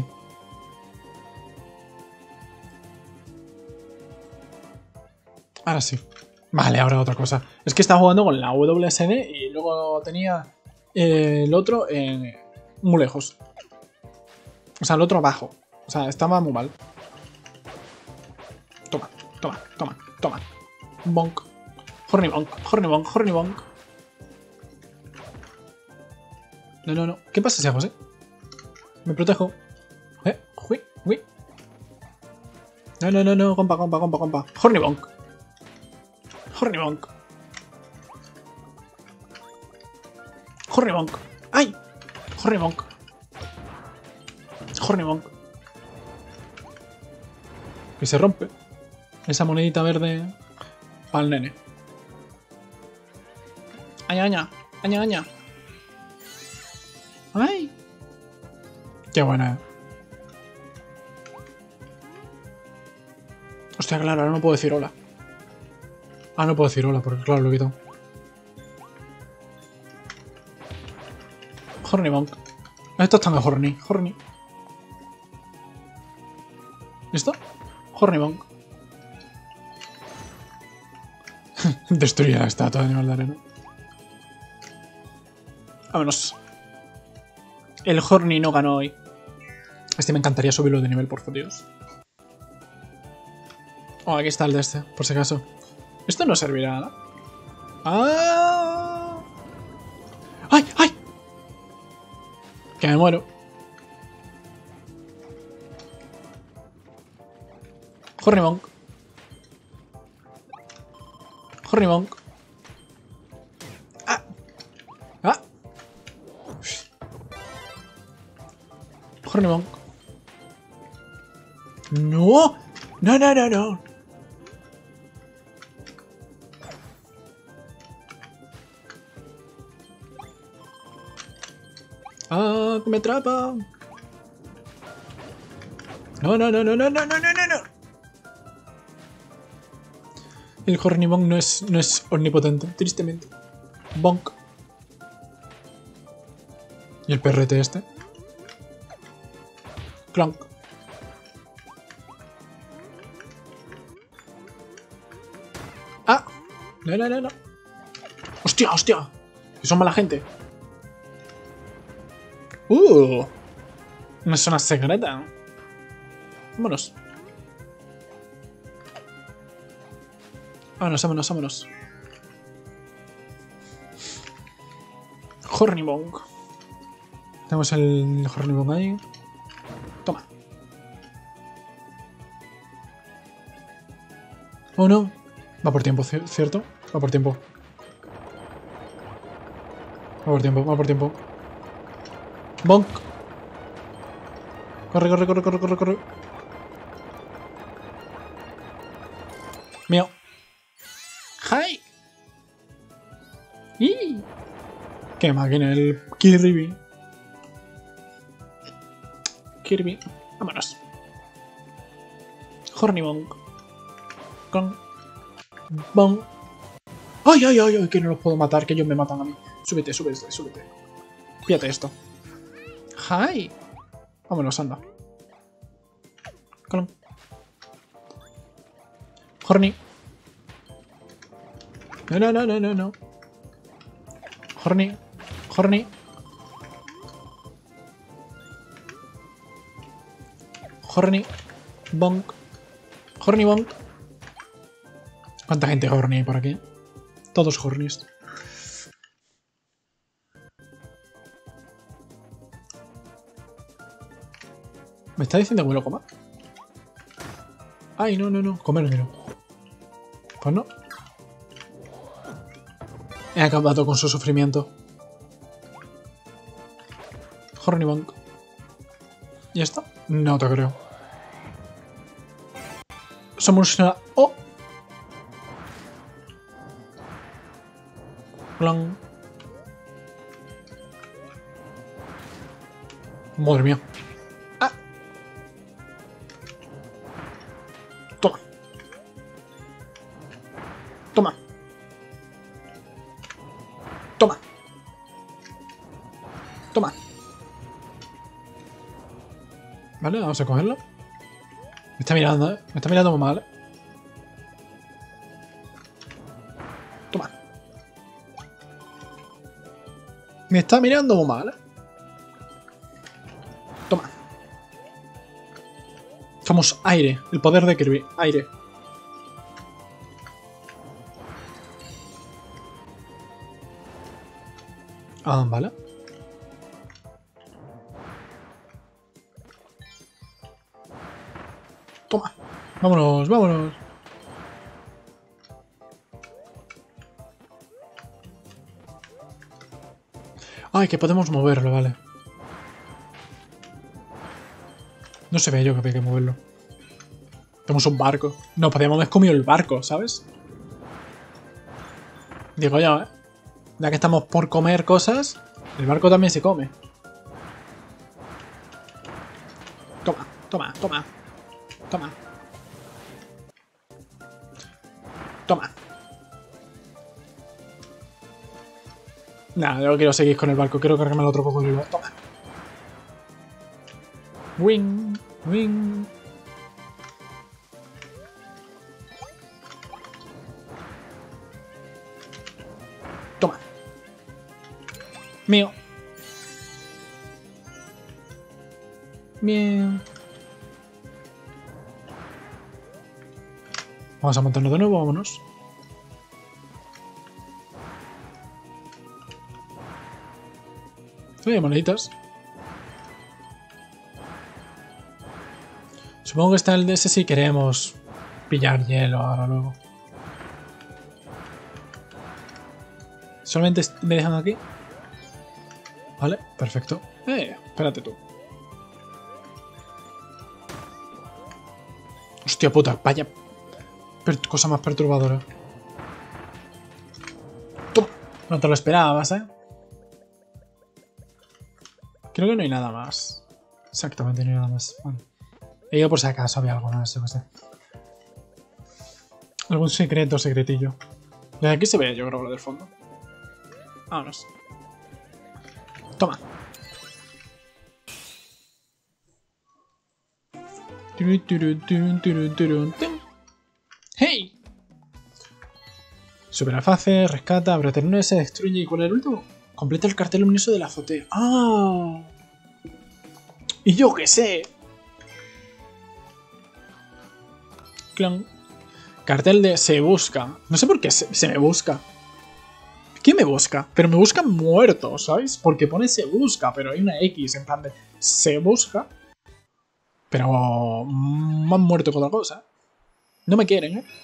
Speaker 1: Ahora sí. Vale, ahora otra cosa. Es que estaba jugando con la WSD y luego tenía el otro muy lejos. O sea, el otro abajo. O sea, estaba muy mal. Toma, toma, toma, toma. Bonk. Horny bonk, horny bonk, horny bonk. No, no, no. ¿Qué pasa si hago así? Me protejo. Uy, uy. No, no, no, no. Compa, compa, compa, compa. Horny bonk. Horny bonk. Horny bonk. ¡Ay! Horny bonk. Horny bonk. Y se rompe. Esa monedita verde para el nene. Aña, aña. Aña, aña. ¡Ay! Qué buena. Hostia, claro, ahora no puedo decir hola. Ah, no puedo decir hola, porque claro, lo he quitado. Horny bonk. Esto está mejor, horny. Horny. ¿Listo? Horny bonk. Destruye la estatua de animal de arena. Vámonos. El horny no ganó hoy. Este me encantaría subirlo de nivel, por favor, Dios. Oh, aquí está el de este, por si acaso. Esto no servirá nada. ¡Ah! ¡Ay, ay! Que me muero. Horny bonk. Horny bonk. ¡Ah! ¡Ah! Horny bonk. ¡No! ¡No, no, no, no! ¡Ah! ¡Que me atrapa! ¡No, no, no, no, no, no, no, no, no! El Horny Bonk no es omnipotente, tristemente. Bonk. ¿Y el perrete este? Clonk. ¡Ah! No, no, no, no. ¡Hostia, hostia! Que son mala gente. Una zona secreta. Vámonos. Vámonos, vámonos, vámonos. Hornibong. Tenemos el Hornibong ahí. Toma. Oh no. Va por tiempo, ¿cierto? Va por tiempo. Va por tiempo, va por tiempo. Bonk. Corre, corre, corre, corre, corre, corre. Mío. ¡Hi! ¡Y! ¡Qué máquina el Kirby! Kirby. Vámonos. Hornibong. Con. Bong. ¡Ay, ay, ay, ay! Que no los puedo matar, que ellos me matan a mí. Súbete, súbete, súbete. Píate esto. ¡Hi! Vámonos, anda. Colón. Horny. No, no, no, no, no, no. Horny. Horny. Horny. Bonk. Horny bonk. ¿Cuánta gente horny hay por aquí? Todos hornies. ¿Me está diciendo que me lo coma? Ay, no, no, no. Comérmelo. Pues no. He acabado con su sufrimiento. Hornibonk. ¿Ya está? No te creo. Somos una... ¡Oh! Clon. Madre mía. ¡Ah! Toma. Toma. Toma. Toma. Vale, vamos a cogerlo. Me está mirando, ¿eh? Me está mirando muy mal, ¿eh? Toma. Me está mirando muy mal, ¿eh? Toma. Somos aire. El poder de Kirby. Aire. Ah, vale. Toma. Vámonos, vámonos. Ay, que podemos moverlo, vale. No se ve yo que hay que moverlo. Tenemos un barco. No, podríamos haber comido el barco, ¿sabes? Digo yo, ¿eh? Ya que estamos por comer cosas, el barco también se come. Toma, toma, toma. Toma. Toma. Nada, yo quiero seguir con el barco. Quiero cargarme al otro cocodrilo. Toma. Wing, wing. Toma. Mío. Bien. Vamos a montarnos de nuevo, vámonos. Sí, moneditas. Supongo que está el DS si queremos pillar hielo ahora luego. Solamente me dejan aquí. Vale, perfecto. Espérate tú. Hostia puta, vaya cosa más perturbadora. ¡Toma! No te lo esperabas, ¿eh? Creo que no hay nada más. Exactamente, no hay nada más. Vale. He ido por si acaso había algo más, yo qué sé. Algún secreto, secretillo. Desde aquí se ve, yo creo, lo del fondo. Vámonos. Toma. ¡Hey! Supera fase, rescata, abre terminal, se destruye. ¿Y cuál es el último? Completa el cartel luminoso de la azotea. ¡Ah! Y yo qué sé. Clon. Cartel de se busca. No sé por qué se me busca. ¿Quién me busca? Pero me buscan muerto, ¿sabes? Porque pone se busca, pero hay una X en plan de se busca. Pero me han muerto con otra cosa. No me quieren, ¿eh?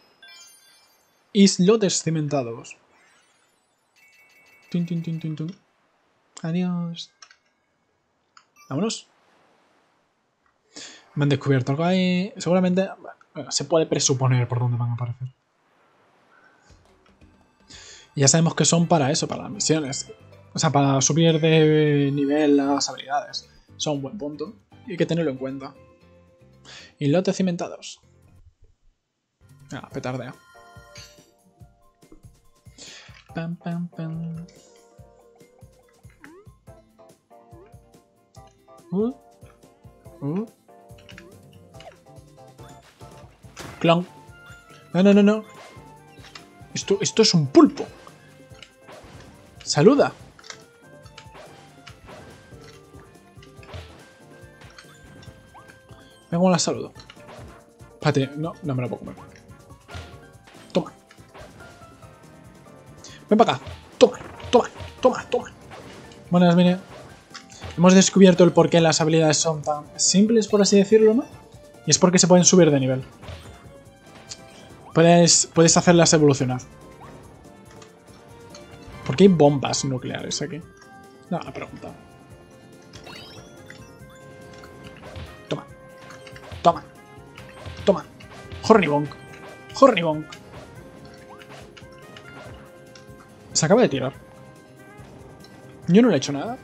Speaker 1: Islotes cimentados. Tun, tun, tun, tun, tun. Adiós. Vámonos. Me han descubierto algo ahí. Seguramente bueno, se puede presuponer por dónde van a aparecer. Y ya sabemos que son para eso, para las misiones. O sea, para subir de nivel las habilidades. Son un buen punto. Y hay que tenerlo en cuenta. Islotes cimentados. Ah, petardea. Pam, pam, pam. Clon. No, no, no, no. Esto es un pulpo. Saluda. Venga, cómo la saludo. Espérate, no me lo puedo comer. Toma. Ven para acá. Toma, toma, toma, toma. Buenas, mire. Hemos descubierto el por qué las habilidades son tan simples, por así decirlo, ¿no? Y es porque se pueden subir de nivel. Puedes hacerlas evolucionar. ¿Por qué hay bombas nucleares aquí? No, la pregunta. Toma. Toma. Toma. Hornibonk. Hornibonk. Se acaba de tirar. Yo no le he hecho nada.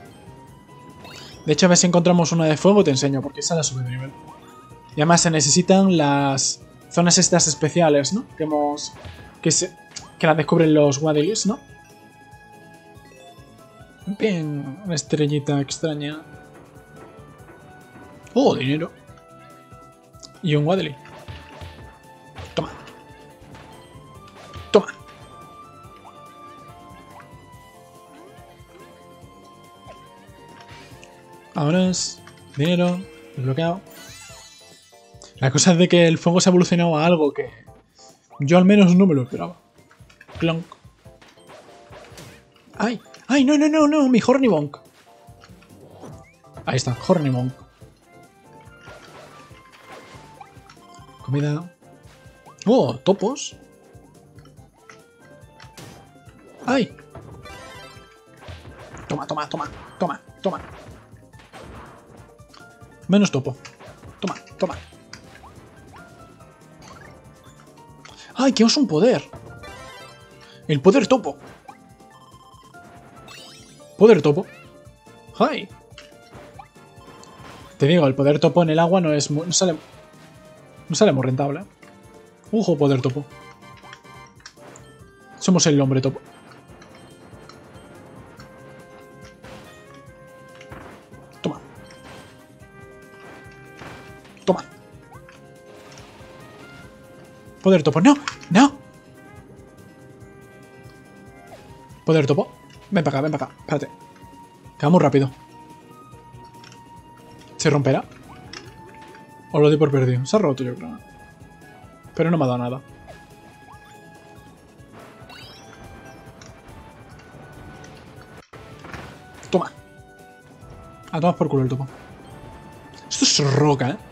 Speaker 1: De hecho, a ver si encontramos una de fuego, te enseño, porque esa la sube de nivel. Y además se necesitan las zonas estas especiales, ¿no? Que las descubren los Waddleys, ¿no? Bien, una estrellita extraña. Oh, dinero. Y un Waddley. Toma. Toma. Vámonos. Dinero. Desbloqueado. La cosa es de que el fuego se ha evolucionado a algo que yo al menos no me lo esperaba. Clonk. ¡Ay! ¡Ay! ¡No, no, no, no! ¡Mi Hornibonk! Ahí está, Hornibonk. Comida. ¡Oh! Topos. ¡Ay! Toma, toma, toma, toma, toma. Menos topo. Toma, toma. ¡Ay, que es un poder! El poder topo. Poder topo. ¡Ay! Te digo, el poder topo en el agua no sale muy rentable. ¡Ojo, poder topo! Somos el hombre topo. Toma. Toma. Poder topo. ¡No! ¡No! Poder topo. Ven para acá, ven para acá. Espérate. Que va muy rápido. ¿Se romperá? O lo doy por perdido. Se ha roto, yo creo. Pero no me ha dado nada. Toma. A tomar por culo el topo. Esto es roca, ¿eh?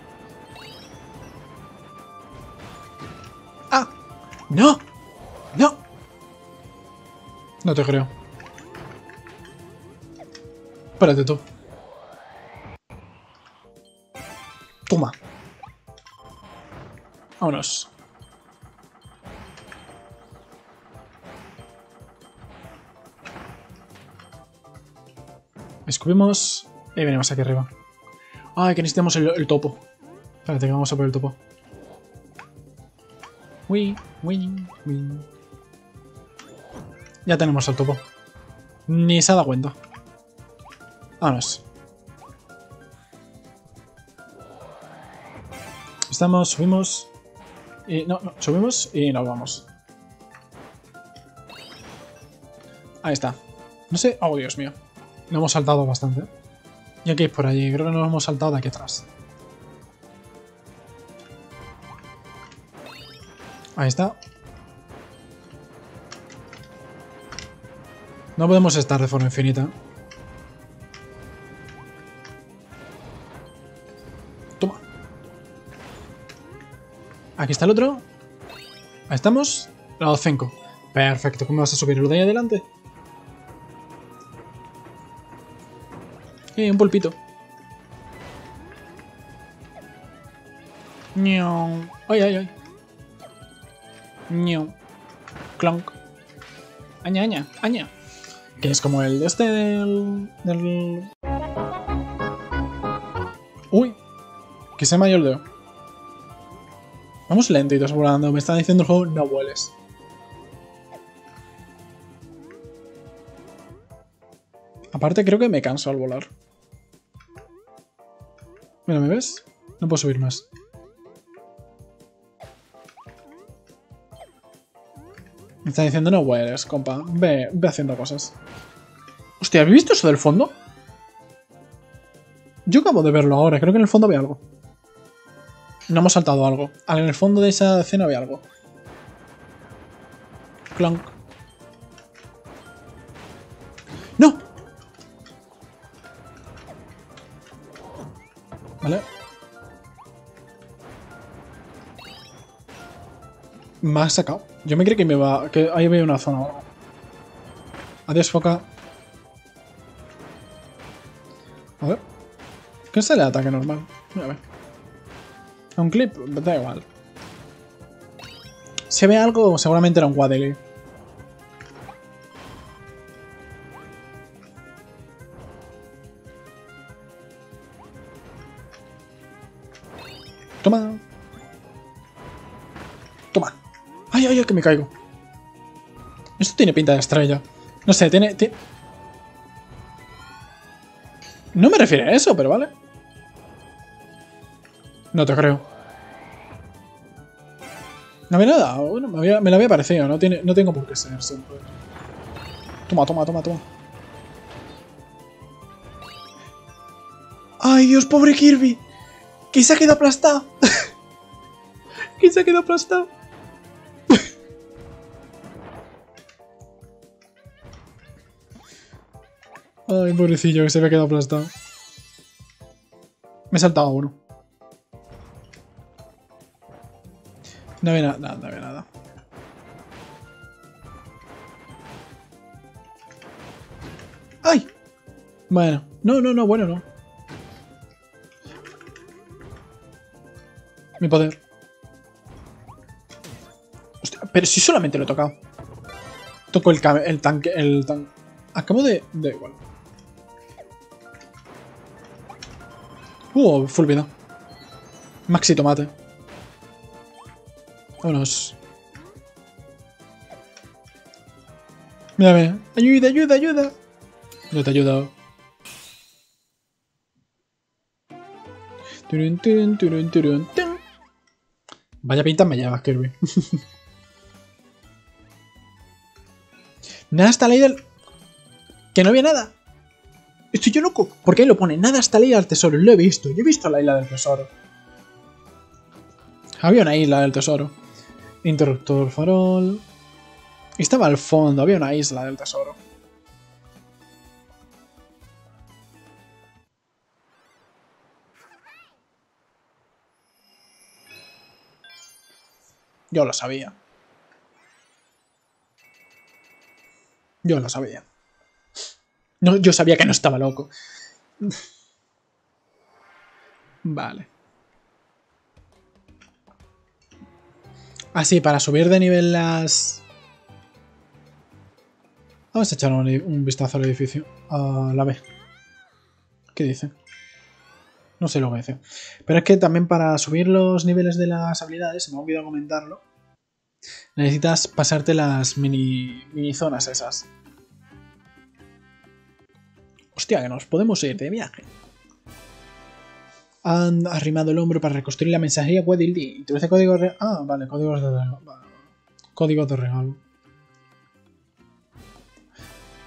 Speaker 1: ¡Ah! ¡No! ¡No! No te creo. Espérate tú. Toma. Vámonos. Escupimos y venimos aquí arriba. Ay, que necesitamos el topo. Espérate, que vamos a por el topo. Uy, uy, uy. Ya tenemos el topo. Ni se ha dado cuenta. Vámonos. Estamos, subimos. Y no, subimos y nos vamos. Ahí está. No sé... Oh, Dios mío. Lo hemos saltado bastante. Y aquí es por allí. Creo que nos hemos saltado de aquí atrás. Ahí está. No podemos estar de forma infinita. Toma. Aquí está el otro. Ahí estamos. Lado 5. Perfecto. ¿Cómo vas a subir? ¿Lo de ahí adelante? Un pulpito. Ño. Ay, ay, ay. Ño. Clonk. Aña, aña, aña. Que es como el de este del... Uy. Que se me ha ido el dedo. Vamos lentitos volando. Me está diciendo el juego, no vueles. Aparte creo que me canso al volar. Mira, ¿me ves? No puedo subir más. Me está diciendo, no vueles, compa. Ve haciendo cosas. Hostia, ¿habéis visto eso del fondo? Yo acabo de verlo ahora. Creo que en el fondo había algo. No hemos saltado algo. En el fondo de esa escena había algo. Clonk. ¡No! Vale. Me ha sacado. Yo me creí que me va... que ahí había una zona o algo. Adiós, foca. A ver. ¿Qué sale de ataque normal? Mira, a ver. Un clip, da igual. Si ve algo, seguramente era un Wadley. Toma. Toma. Ay, ay, ay, que me caigo. Esto tiene pinta de estrella. No sé, tiene... No me refiero a eso, pero vale. No te creo. No había nada. Bueno, me lo había parecido. No tengo por qué ser siempre. Toma, toma, toma, toma. ¡Ay, Dios, pobre Kirby! ¡Que se ha quedado aplastado! ¡Que se ha quedado aplastado! Ay, pobrecillo, que se me ha quedado aplastado. Me he saltado a uno. No había nada, no había nada. ¡Ay! Bueno, no, bueno, no. Mi poder. Hostia, pero si solamente lo he tocado. Toco el tanque, Acabo de... Da igual. Full vida. Maxi tomate. Vámonos. Mírame. Ayuda, ayuda, ayuda. No te he ayudado. Vaya pinta me llevas, Kirby. Nada hasta la isla del... Que no había nada. Estoy yo loco. ¿Por qué lo pone? Nada hasta la isla del tesoro. Lo he visto. Yo he visto la isla del tesoro. Había una isla del tesoro. Interruptor farol. Estaba al fondo. Había una isla del tesoro. Yo lo sabía. Yo lo sabía. No, yo sabía que no estaba loco. Vale. Así, para subir de nivel las... Vamos a echar un vistazo al edificio. A la B. ¿Qué dice? No sé lo que dice. Pero es que también para subir los niveles de las habilidades, se me ha olvidado comentarlo, necesitas pasarte las mini zonas esas. Hostia, que nos podemos ir de viaje. Han arrimado el hombro para reconstruir la mensajería Weddildy. Introduce códigos de... Ah, vale, códigos de regalo. Vale. Códigos de regalo.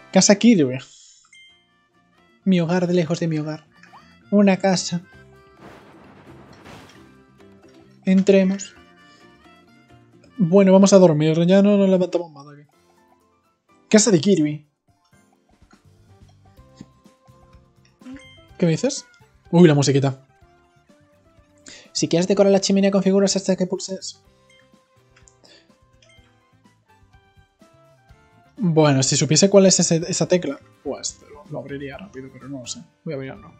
Speaker 1: Casa Kirby. Mi hogar de lejos de mi hogar. Una casa. Entremos. Bueno, vamos a dormir. Ya no nos levantamos más de aquí. Casa de Kirby. ¿Qué me dices? Uy, la musiquita. Si quieres decorar la chimenea, configuras hasta que pulses. Bueno, si supiese cuál es esa tecla, pues lo abriría rápido, pero no lo sé. Voy a mirarlo.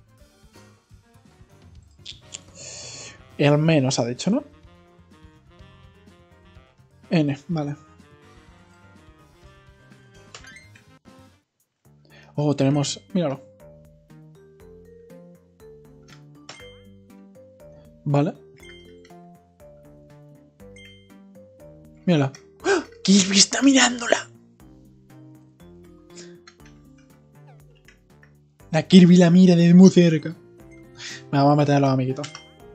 Speaker 1: El menos ha dicho, ¿no? N, vale. Oh, tenemos... Míralo. Vale. Mírala. ¡Ah! ¡Kirby está mirándola! La Kirby la mira desde muy cerca. Me voy a meter a los amiguitos.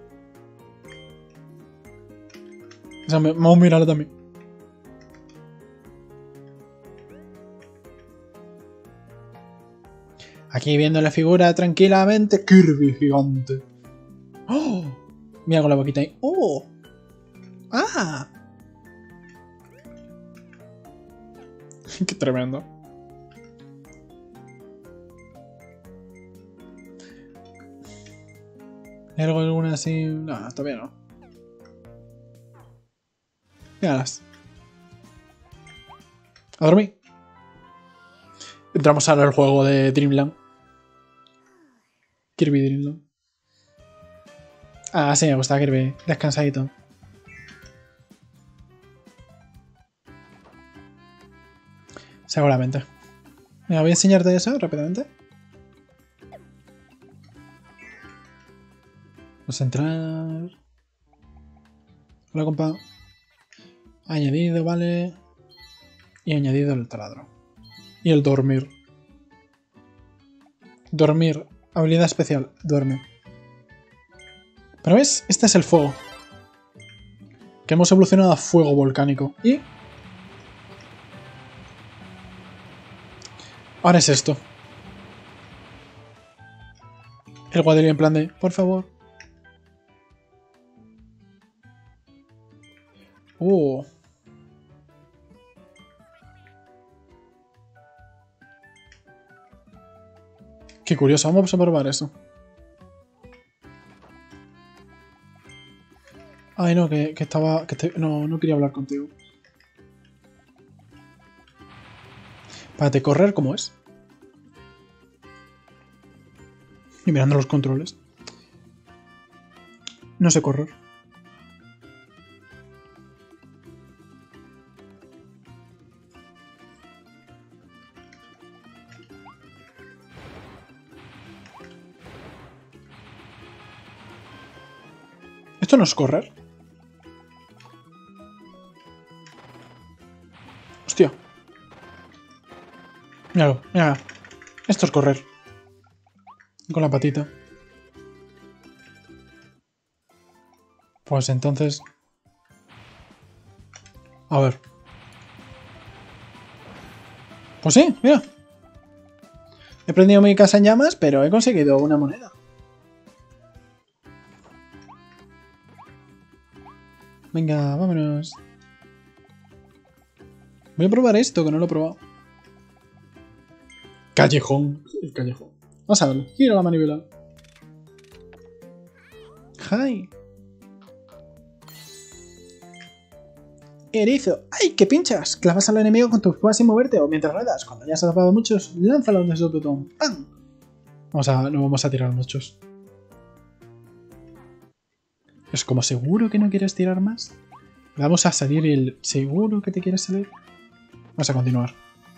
Speaker 1: O sea, vamos a mirarla también. Aquí viendo la figura tranquilamente. Kirby gigante. ¡Oh! Mira con la boquita ahí. ¡Oh! ¡Ah! ¡Qué tremendo! ¿Hay algo alguna así? No, todavía no. Míralas. A dormir. Entramos ahora al juego de Dreamland. Kirby Dreamland. Ah, sí, me gusta Kirby. Descansadito. Seguramente. Mira, voy a enseñarte eso rápidamente. Vamos a entrar. Hola, compa. Añadido, vale. Y añadido el taladro. Y el dormir. Dormir. Habilidad especial. Duerme. Pero ves, este es el fuego. Que hemos evolucionado a fuego volcánico. Y... ahora es esto. El guaderío en plan de... por favor. Qué curioso, vamos a probar eso. Ay, no, que estaba... no quería hablar contigo. Espérate, ¿correr cómo es? Y mirando los controles. No sé correr. ¿Esto no es correr? Hostia. Míralo, mira. Esto es correr. Con la patita. Pues entonces... a ver. Pues sí, mira. He prendido mi casa en llamas, pero he conseguido una moneda. Venga, vámonos. Voy a probar esto, que no lo he probado. Callejón. El callejón. Vamos a verlo. Gira la manivela. ¡Hi! Erizo. ¡Ay, qué pinchas! Clavas al enemigo con tu espada sin moverte o mientras ruedas. Cuando ya has atrapado muchos, lánzalo desde el botón. ¡Pam! No vamos a tirar muchos. Es como seguro que no quieres tirar más. Vamos a salir el... ¿seguro que te quieres salir? Vamos a continuar.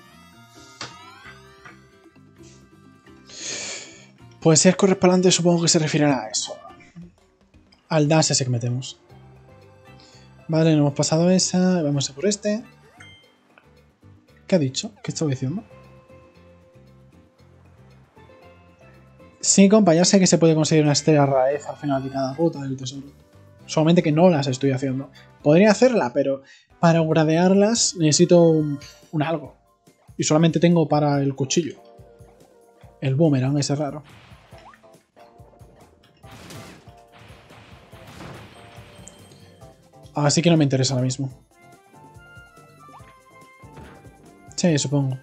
Speaker 1: Pues si es correspondente supongo que se refiere a eso. Al dash ese que metemos. Vale, no hemos pasado esa. Vamos a por este. ¿Qué ha dicho? ¿Qué estaba diciendo? Sí, compa, ya sé que se puede conseguir una estrella rareza al final de cada ruta del tesoro. Solamente que no las estoy haciendo. Podría hacerla, pero para gradearlas necesito un algo. Y solamente tengo para el cuchillo. El boomerang ese raro. Así que no me interesa ahora mismo. Sí, supongo.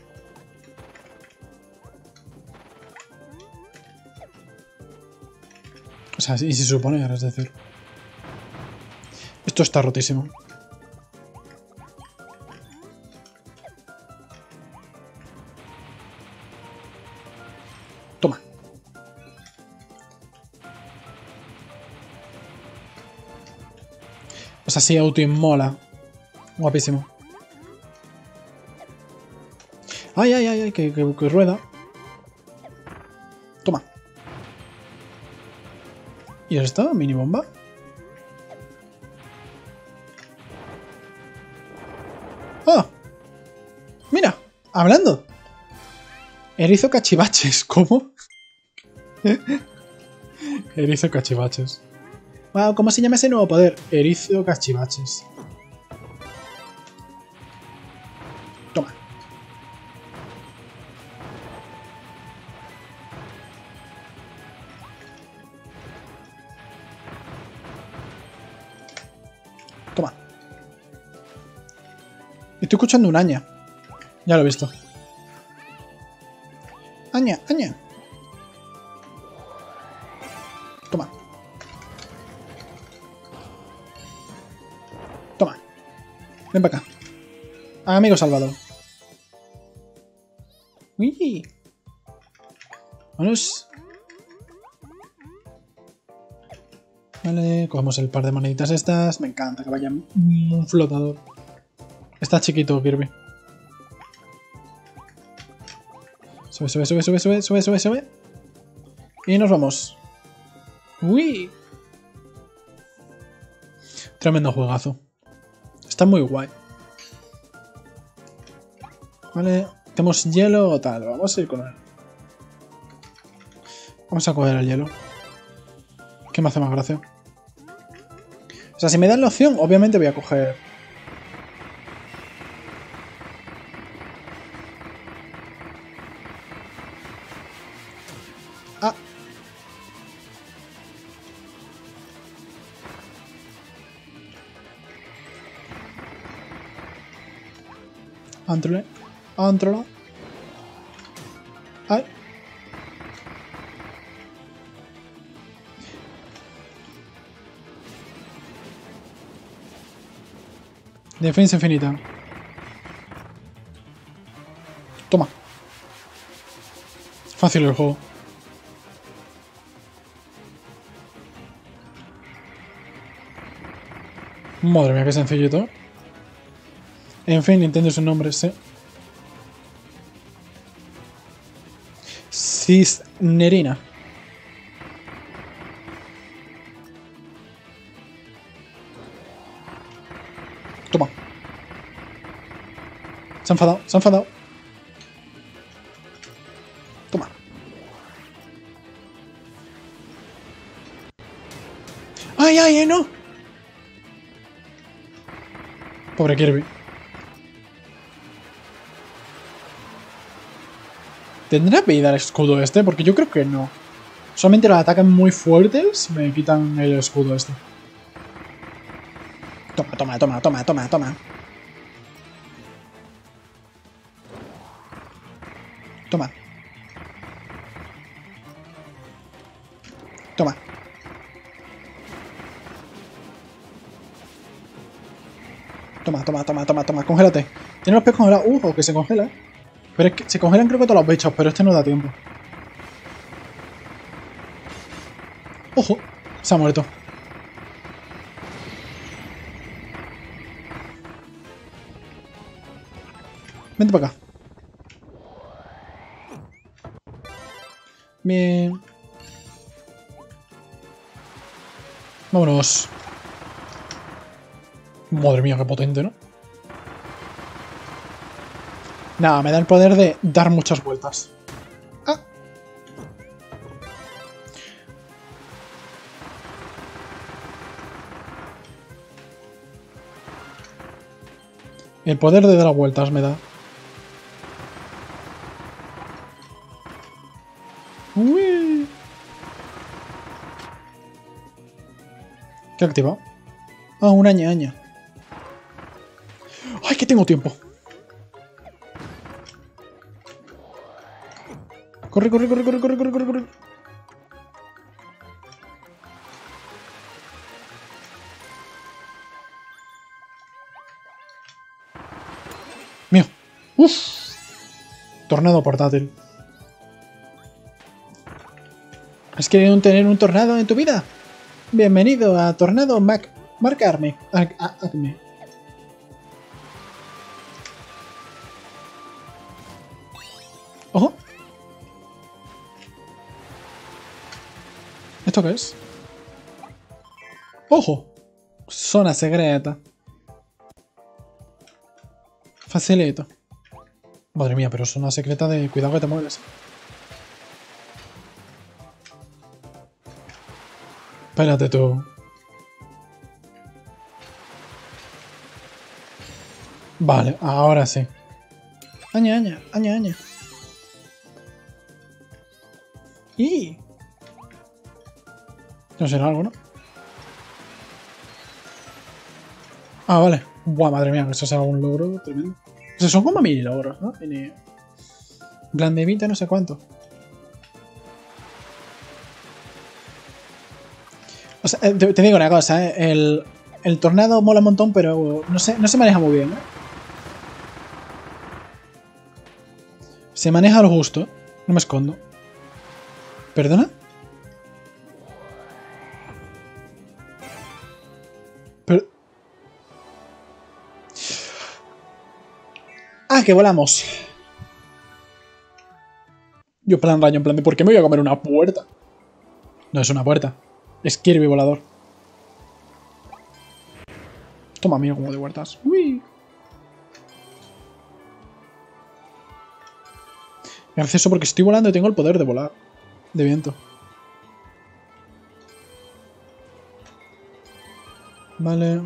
Speaker 1: O sea, y se supone, es decir. Esto está rotísimo. Toma. O sea, sí, auto-inmola. Guapísimo. Ay, ay, ay, ay, que rueda. Toma. ¿Y esto? ¿Mini bomba? ¡Ah! ¡Mira! ¡Hablando! Erizo cachivaches. ¿Cómo? Erizo cachivaches. Wow, ¿cómo se llama ese nuevo poder? Erizo cachivaches. Toma. Toma. Estoy escuchando un aña. Ya lo he visto. Aña, aña. Toma. Toma. Ven para acá. Amigo salvado. Uy. Vámonos. Vale, cogemos el par de moneditas estas. Me encanta que vaya un flotador. Está chiquito, Kirby. Sube, sube, sube, sube, sube, sube, sube, sube. Y nos vamos. Uy. Tremendo juegazo. Está muy guay. Vale, tenemos hielo o tal. Vamos a ir con él. Vamos a coger el hielo. ¿Qué me hace más gracia? O sea, si me dan la opción, obviamente voy a coger... Ah. Antrole. Antrola. Ay. Defensa infinita. Toma. Fácil el juego. Madre mía, qué sencillito. En fin, Nintendo es un nombre, sí. Cisnerina. Toma. Se ha enfadado, se ha enfadado. Toma. ¡Ay, ay, ay, no! Pobre Kirby. ¿Tendrá vida el escudo este? Porque yo creo que no. Solamente los ataques muy fuertes me quitan el escudo este. Toma, toma, toma, toma, toma, toma. Toma. Toma. Toma, toma, toma, toma, toma. Congélate. Tiene los pies congelados. O que se congela. Pero es que se congelan creo que todos los bichos, pero este no da tiempo. ¡Ojo! Se ha muerto. Vente para acá. Bien. Vámonos. Madre mía, qué potente, ¿no? Nada, me da el poder de dar muchas vueltas. Ah. El poder de dar vueltas me da. ¿Qué ha activado? Ah, una ñaña. ¡Ay, que tengo tiempo! Corre, corre, corre, corre, corre, corre, corre, corre. Mío. Uf. Tornado portátil. ¿Has querido tener un tornado en tu vida? Bienvenido a Tornado Marca Acme. Ojo. ¿Esto qué es? ¡Ojo! Zona secreta. Facilito. Madre mía, pero zona secreta de cuidado que te mueres. Espérate tú. Vale, ahora sí. Aña, aña, aña, aña. Y no será algo, ¿no? Ah, vale. Buah, madre mía, que eso sea un logro tremendo. O sea, son como 1000 logros, ¿no? En plan de 20 no sé cuánto. O sea, te digo una cosa, ¿eh? El tornado mola un montón, pero no se maneja muy bien, ¿eh? Se maneja a lo justo, ¿eh? No me escondo. ¿Perdona? Pero... ¡Ah, que volamos! Yo plan rayo, en plan de ¿por qué me voy a comer una puerta? No es una puerta. Es Kirby volador. Toma, mira como de vueltas. ¡Uy! Gracioso porque estoy volando y tengo el poder de volar. De viento. Vale.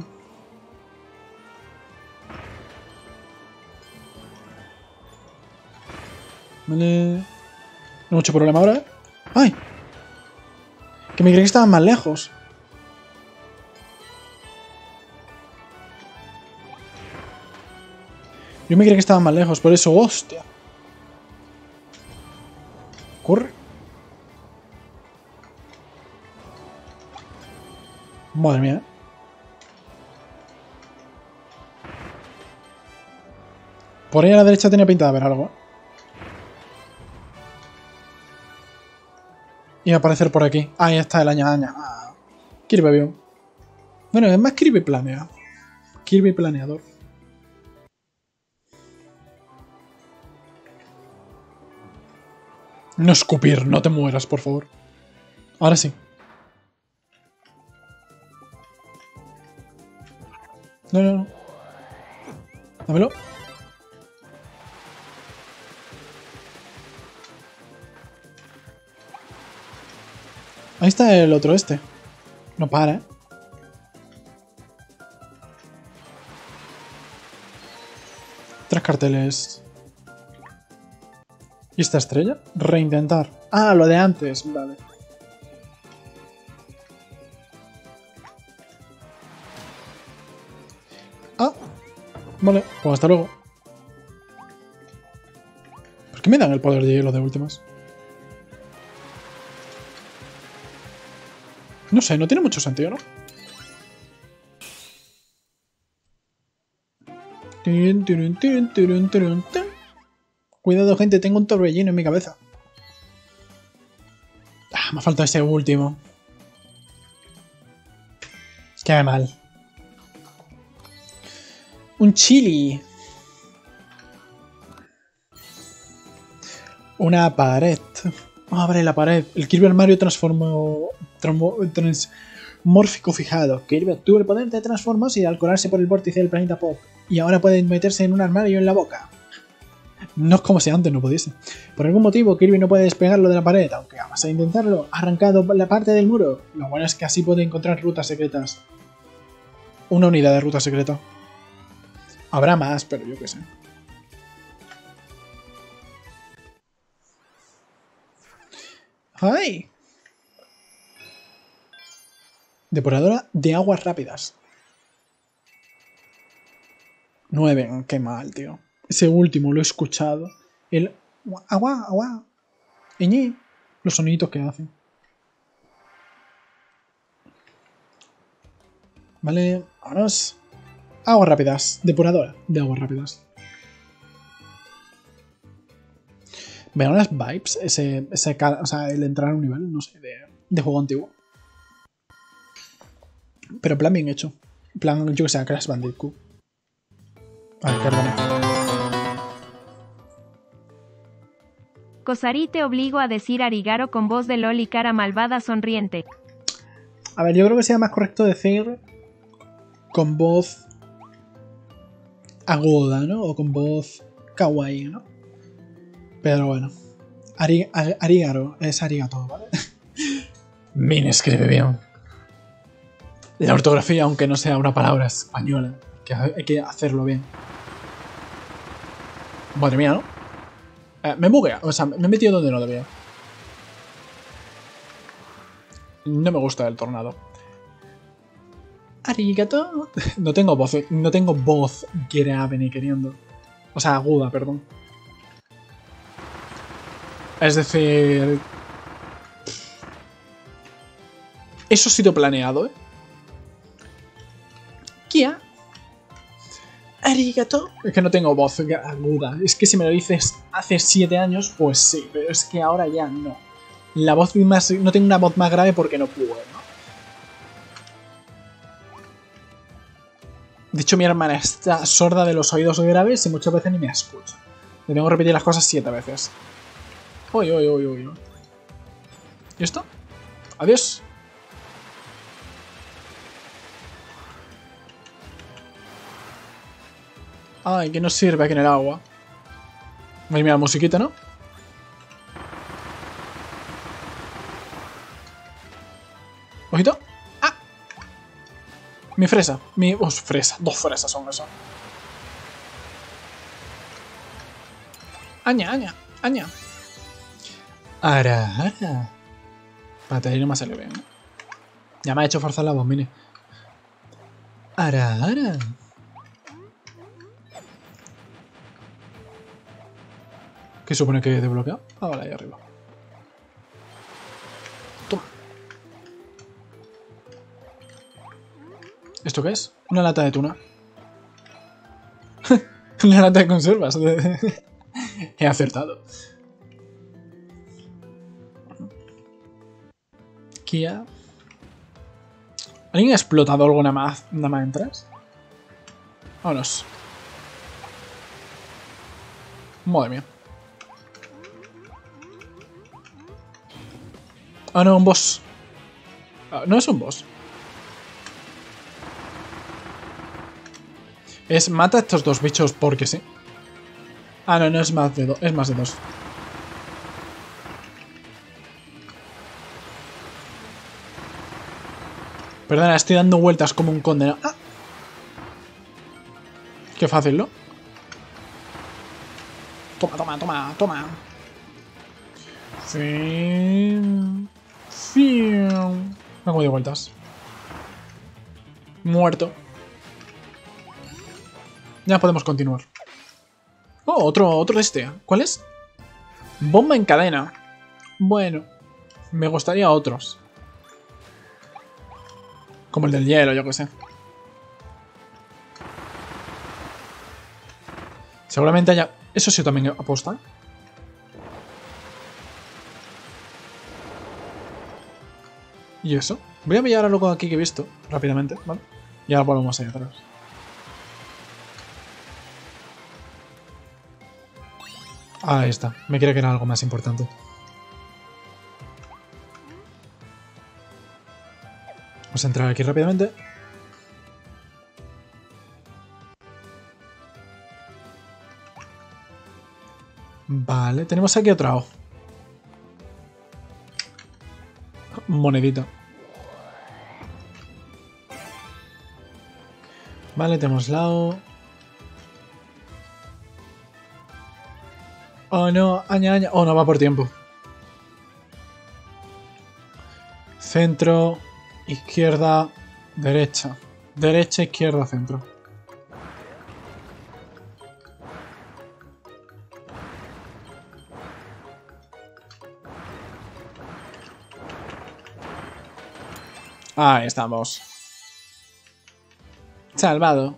Speaker 1: Vale. No hay mucho problema ahora, ¿eh? ¡Ay! Que me creí que estaban más lejos. Yo me creí que estaban más lejos, por eso, hostia. Corre. Madre mía. Por ahí a la derecha tenía pinta de haber algo. Y va a aparecer por aquí. Ahí está el aña. Ah, Kirby bien. Bueno, es más Kirby planea. Kirby planeador. No escupir, no te mueras, por favor. Ahora sí. No, no, no. Dámelo. Ahí está el otro este. No para, ¿eh? Tres carteles. ¿Y esta estrella? Reintentar. Ah, lo de antes. Vale. Ah. Vale, pues hasta luego. ¿Por qué me dan el poder de hielo de últimas? No sé, no tiene mucho sentido, ¿no? Cuidado, gente, tengo un torbellino en mi cabeza. Ah, me falta ese último. Qué mal. Un chili. Una pared. Abre la pared. El Kirby armario transmórfico fijado. Kirby obtuvo el poder de transformarse al colarse por el vórtice del planeta Pop. Y ahora puede meterse en un armario en la boca. No es como si antes no pudiese. Por algún motivo Kirby no puede despegarlo de la pared, aunque a base de intentarlo ha arrancado la parte del muro. Lo bueno es que así puede encontrar rutas secretas. Una unidad de ruta secreta. Habrá más, pero yo qué sé. ¡Ay! Depuradora de aguas rápidas. 9. Qué mal, tío. Ese último lo he escuchado. El... Agua, agua. Eñi. Los soniditos que hacen. Vale, vámonos. Aguas rápidas. Depuradora de aguas rápidas. Vean unas vibes. O sea, el entrar a un nivel, no sé, de juego antiguo. Pero plan bien hecho. Plan, yo que sé, Crash Bandicoot. Vale, perdona.
Speaker 2: Cosari te obligo a decir Arigaro con voz de Loli cara malvada sonriente.
Speaker 1: A ver, yo creo que sería más correcto decir con voz aguda, ¿no? O con voz kawaii, ¿no? Pero bueno. Arigaro es arigato, ¿vale? Min escribe bien. La ortografía, aunque no sea una palabra española, que hay que hacerlo bien. Madre mía, ¿no? Me buguea, o sea, me he metido donde no debía. No me gusta el tornado. Arigato. No tengo voz grave ni queriendo. O sea, aguda, perdón. Es decir... Eso ha sido planeado, ¿eh? Kia. Arigato. Es que no tengo voz aguda. Es que si me lo dices hace 7 años, pues sí. Pero es que ahora ya no. La voz más... No tengo una voz más grave porque no puedo, ¿no? De hecho, mi hermana está sorda de los oídos graves y muchas veces ni me escucha. Le tengo que repetir las cosas 7 veces. Uy, uy, uy, uy. ¿Y esto? Adiós. Ay, que no sirve aquí en el agua. Madre mía, la musiquita, ¿no? Ojito. ¡Ah! Mi fresa. Fresa. 2 fresas son eso. Aña, aña, aña. Ara, ara. Espérate, ahí no me sale bien. Ya me ha hecho forzar la voz, mire. Ara, ara. ¿Qué supone que he desbloqueado? Ah, vale, ahí arriba. Toma. ¿Esto qué es? Una lata de tuna. Una lata de conservas. He acertado. Kia. ¿Alguien ha explotado algo nada más entras? Vámonos. Madre mía. Ah, no, un boss. No es un boss. Es mata a estos 2 bichos porque sí. Ah, no, no es más de 2. Es más de 2. Perdona, estoy dando vueltas como un condenado. ¡Ah! Qué fácil, ¿no? Toma, toma, toma, toma. Fin. Fin. Me hago de vueltas. Muerto. Ya podemos continuar. Oh, otro de este. ¿Cuál es? Bomba en cadena. Bueno, me gustaría otros. Como el del hielo, yo que sé. Seguramente haya... Eso sí también aposta. ¿Y eso? Voy a mirar algo aquí que he visto rápidamente, ¿vale? Y ahora volvemos ahí atrás. Ahí está. Me creía que era algo más importante. Vamos a entrar aquí rápidamente. Vale, tenemos aquí otra O. Monedita. Vale, tenemos la O. Oh no, aña, aña. Oh no, va por tiempo. Centro. izquierda, derecha. Derecha, izquierda, centro. Ahí estamos. Salvado.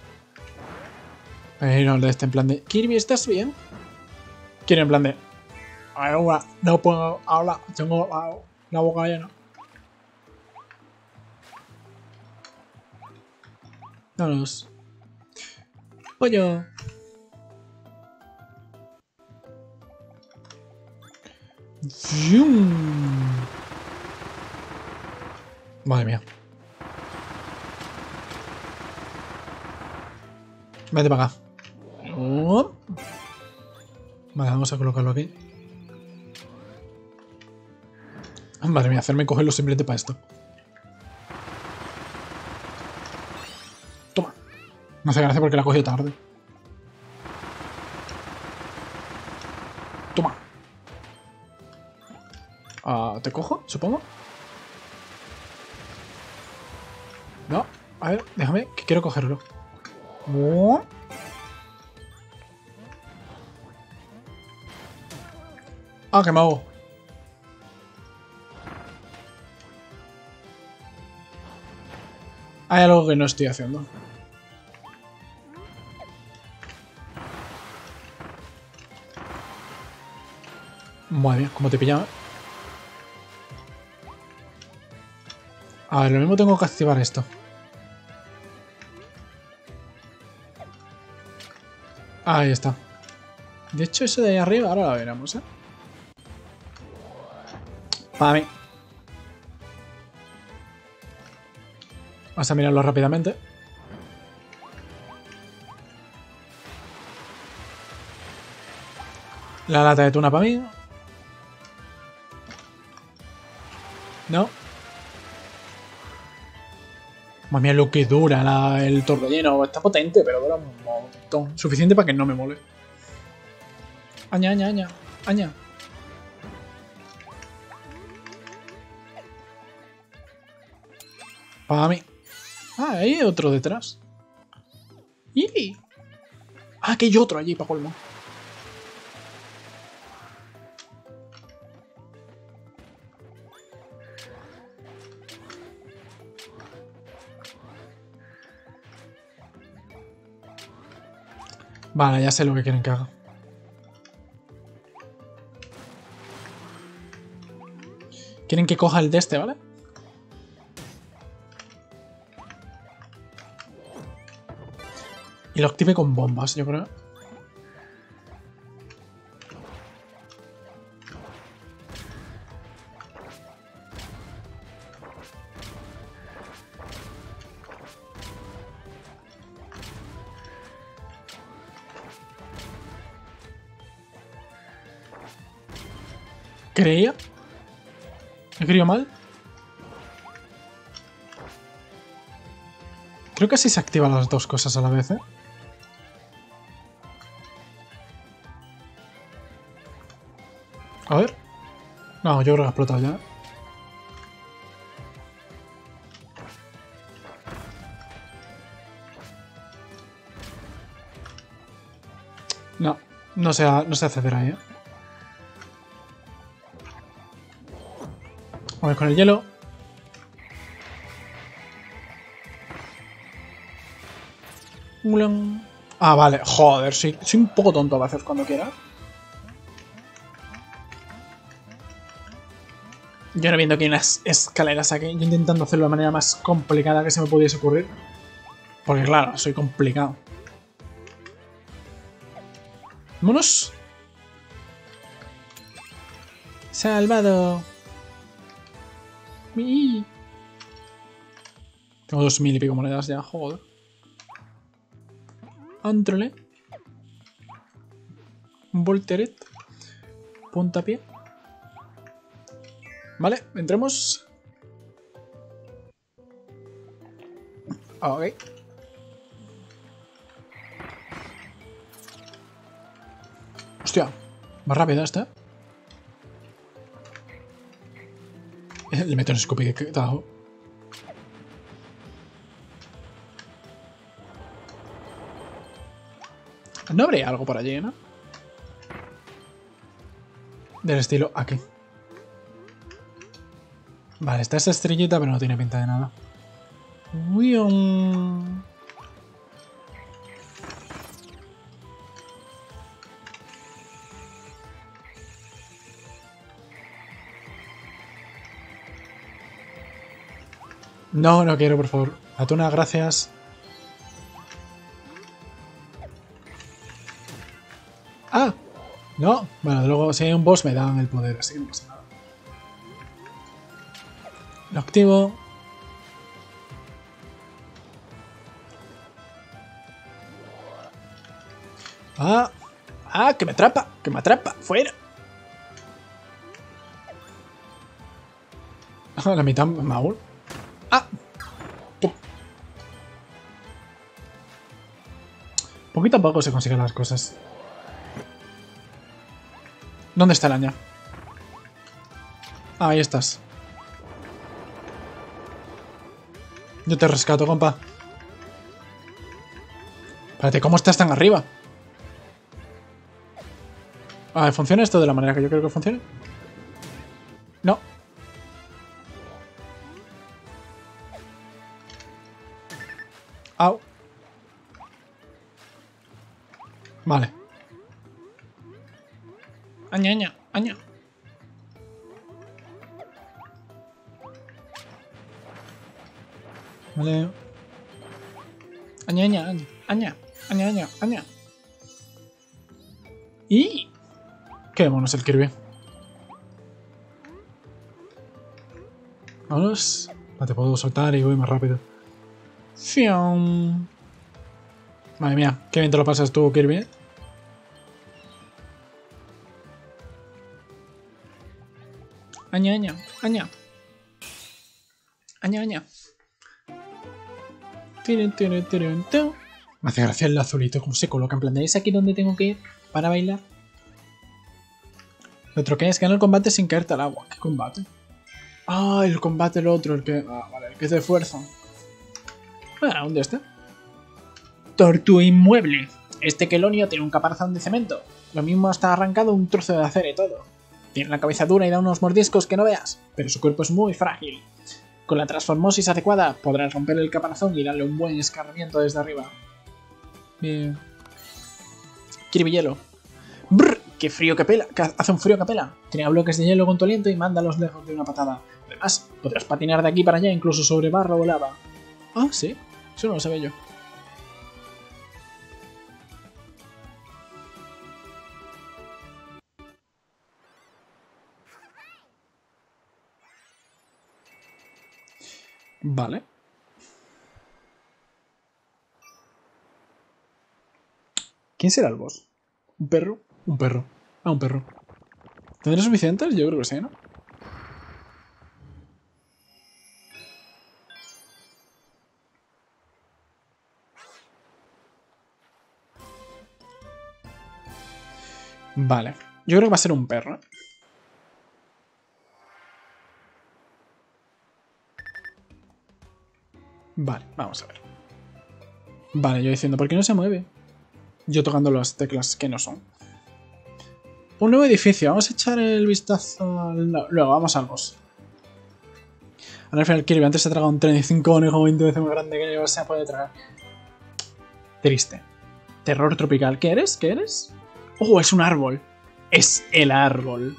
Speaker 1: Pero de este en plan de... Kirby, ¿estás bien? Quiero en plan de... Ahora no puedo hablar. Tengo la boca llena. Vámonos. Pollo. ¡Yum! Madre mía. Vete para acá. Vale, vamos a colocarlo aquí. Madre mía, hacerme cogerlo simplemente para esto. Toma. No hace gracia porque la cogí tarde. Toma. ¿Te cojo? Supongo. No. A ver, déjame, que quiero cogerlo. Ah, que me hago. Hay algo que no estoy haciendo. Madre mía, cómo te pillaba. A ver, lo mismo tengo que activar esto. Ahí está. De hecho, eso de ahí arriba ahora lo veremos, ¿eh? Para mí. Vamos a mirarlo rápidamente. La lata de tuna para mí. No. Madre mía, lo que dura el torbellino. Está potente, pero dura un montón. Suficiente para que no me mole. Aña, aña, aña. Aña. Para mí. Ah, hay otro detrás. ¡Y! Ah, que hay otro allí para colmo. Vale, ya sé lo que quieren que haga. Quieren que coja el de este, ¿vale? Y lo active con bombas, yo creo. ¿Creía? ¿He creído mal? Creo que así se activan las dos cosas a la vez, ¿eh? A ver. No, yo creo que ha explotado ya. No, no se acceder ahí, ¿eh? A ver, con el hielo. Ah, vale. Joder, soy un poco tonto a veces cuando quiera. Yo no viendo que hay unas escaleras aquí. Yo intentando hacerlo de la manera más complicada que se me pudiese ocurrir. Porque claro, soy complicado. ¡Vámonos! ¡Salvado! ¡Mi! Tengo 2000 y pico monedas ya, joder. Antrole. Volteret. Puntapié. Vale, entremos. Ok. Hostia, más rápida esta. Le meto un escupitajo. No habría algo por allí, ¿no? Del estilo aquí. Vale, está esa estrellita, pero no tiene pinta de nada. Uium. No, no quiero, por favor. Atuna, gracias. ¡Ah! No. Bueno, luego si hay un boss me dan el poder, así que no pasa nada. Lo activo. ¡Ah! ¡Ah! ¡Que me atrapa! ¡Que me atrapa! ¡Fuera! La mitad Maul. ¡Ah! Poquito a poco se consiguen las cosas. ¿Dónde está el año? Ah, ahí estás. Yo te rescato, compa. Espérate, ¿cómo estás tan arriba? Ah, ¿funciona esto de la manera que yo creo que funcione? No. Au. Vale. Aña, aña, aña. Vale. Aña, aña, aña, aña, aña, aña, aña. Y... qué mono es el Kirby. Vámonos. No te puedo soltar y voy más rápido. ¡Fium! Madre mía, qué bien te lo pasas tú, Kirby, ¿eh? Aña, aña, aña. Aña, aña. Me hace gracia el azulito, cómo se coloca. En plan, ¿es aquí donde tengo que ir para bailar? Lo otro que es ganar el combate sin caerte al agua. ¿Qué combate? Ah, el combate el otro, el que... ah, vale, el que es de fuerza. Ah, ¿dónde está? Tortuga inmueble. Este quelonio tiene un caparazón de cemento. Lo mismo está arrancado un trozo de acero y todo. Tiene la cabeza dura y da unos mordiscos que no veas, pero su cuerpo es muy frágil. Con la transformosis adecuada podrás romper el caparazón y darle un buen escarmiento desde arriba. Bien. Kirby hielo. ¡Brr! ¡Qué frío que pela! Hace un frío que pela. Tiene bloques de hielo con tu aliento y mándalos lejos de una patada. Además, podrás patinar de aquí para allá incluso sobre barro o lava. Ah, sí. Eso no lo sabía yo. Vale. ¿Quién será el boss? ¿Un perro? Un perro. Ah, un perro. ¿Tendré suficientes? Yo creo que sí, ¿no? Vale. Yo creo que va a ser un perro. Vale, vamos a ver. Vale, yo diciendo, ¿por qué no se mueve? Yo tocando las teclas que no son. Un nuevo edificio. Vamos a echar el vistazo al... Luego, vamos al boss. Ahora al final Kirby antes se traga un 35 conejo 20 veces más grande que yo se puede tragar. Triste. Terror tropical. ¿Qué eres? ¿Qué eres? ¡Oh, es un árbol! Es el árbol.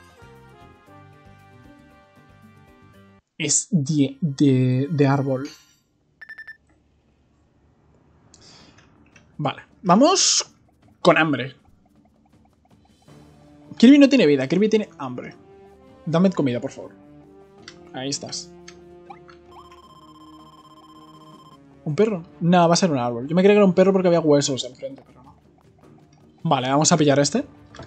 Speaker 1: Es de árbol. Vale. Vamos con hambre. Kirby no tiene vida, Kirby tiene hambre. Dame comida, por favor. Ahí estás. ¿Un perro? No, va a ser un árbol. Yo me creía que era un perro porque había huesos enfrente, pero no. Vale, vamos a pillar este.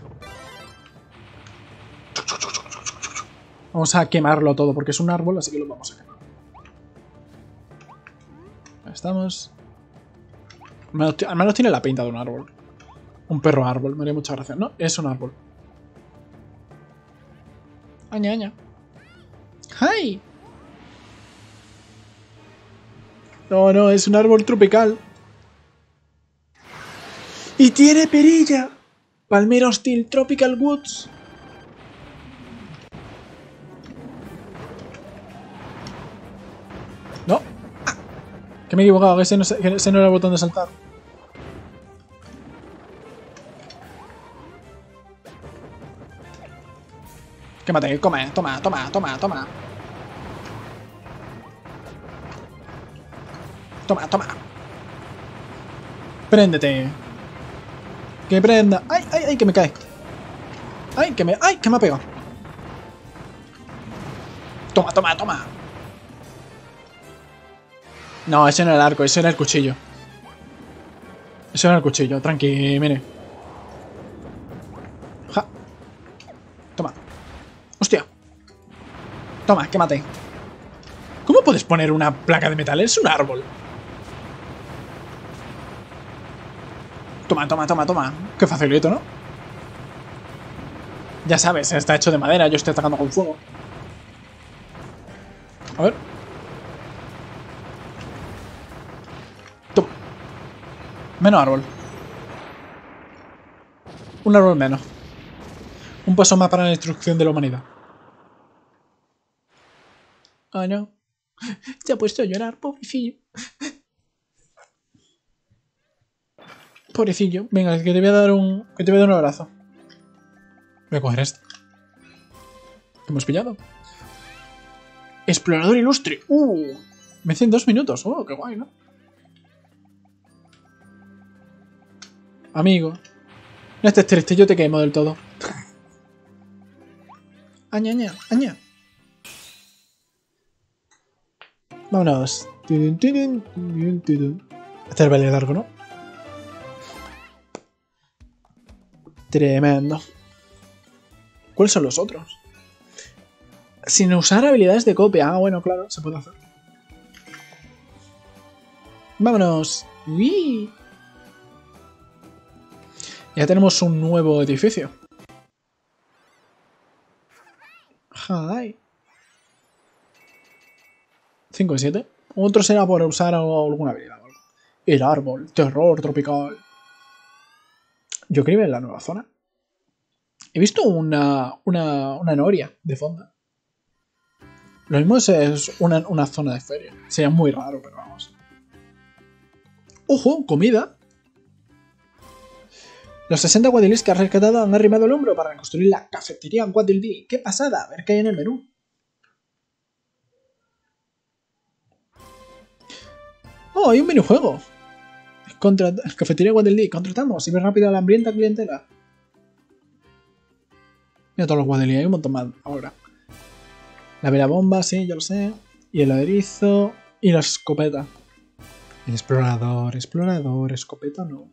Speaker 1: Vamos a quemarlo todo porque es un árbol, así que lo vamos a quemar. Ahí estamos. Al menos tiene la pinta de un árbol. Un perro árbol, me haría mucha gracia. No, es un árbol. Aña, aña. ¡Hi! No, no, es un árbol tropical. ¡Y tiene perilla! Palmera hostil Tropical Woods. No. ¡Ah! Que me he equivocado, que ese no era el botón de saltar. Quémate, come, toma, toma, toma, toma. Toma, toma. Préndete. Que prenda. ¡Ay, ay, ay! Que me cae. ¡Ay, que me ha pegado! Toma, toma, toma. No, ese no era el arco, ese era el cuchillo. Ese era el cuchillo, tranqui, mire. Ja. Toma. ¡Hostia! Toma, quémate. ¿Cómo puedes poner una placa de metal? Es un árbol. Toma, toma, toma, toma. Qué facilito, ¿no? Ya sabes, está hecho de madera, yo estoy atacando con fuego. A ver. Toma. Menos árbol. Un árbol menos. Un paso más para la destrucción de la humanidad. Oh, no. Se ha puesto a llorar, pobrecillo. Pobrecillo. Venga, que te voy a dar un abrazo. Voy a coger este. ¿Qué hemos pillado? Explorador ilustre. Me hacen 2 minutos. Qué guay, ¿no? Amigo. No estés triste, yo te quemo del todo. Aña, aña, aña. Vámonos. Este es el baile largo, ¿no? Tremendo. ¿Cuáles son los otros? Sin usar habilidades de copia. Ah, bueno, claro, se puede hacer. ¡Vámonos! ¡Uy! Ya tenemos un nuevo edificio. ¡Hi! 5 y 7. Otro será por usar alguna habilidad. El árbol. Terror tropical. Yo creo en la nueva zona. He visto una noria de fondo. Lo mismo es una zona de feria. Sería muy raro, pero vamos. ¡Ojo! ¡Comida! Los 60 Waddledees que has rescatado han arrimado el hombro para reconstruir la cafetería Waddledee. ¡Qué pasada! A ver qué hay en el menú. ¡Oh! Hay un minijuego. Cafetería Waddledee. Contratamos y ve rápido a la hambrienta clientela. Mira todos los Waddledees. Hay un montón más ahora. La vela bomba, sí, ya lo sé. Y el aderezo. Y la escopeta. El explorador, escopeta no.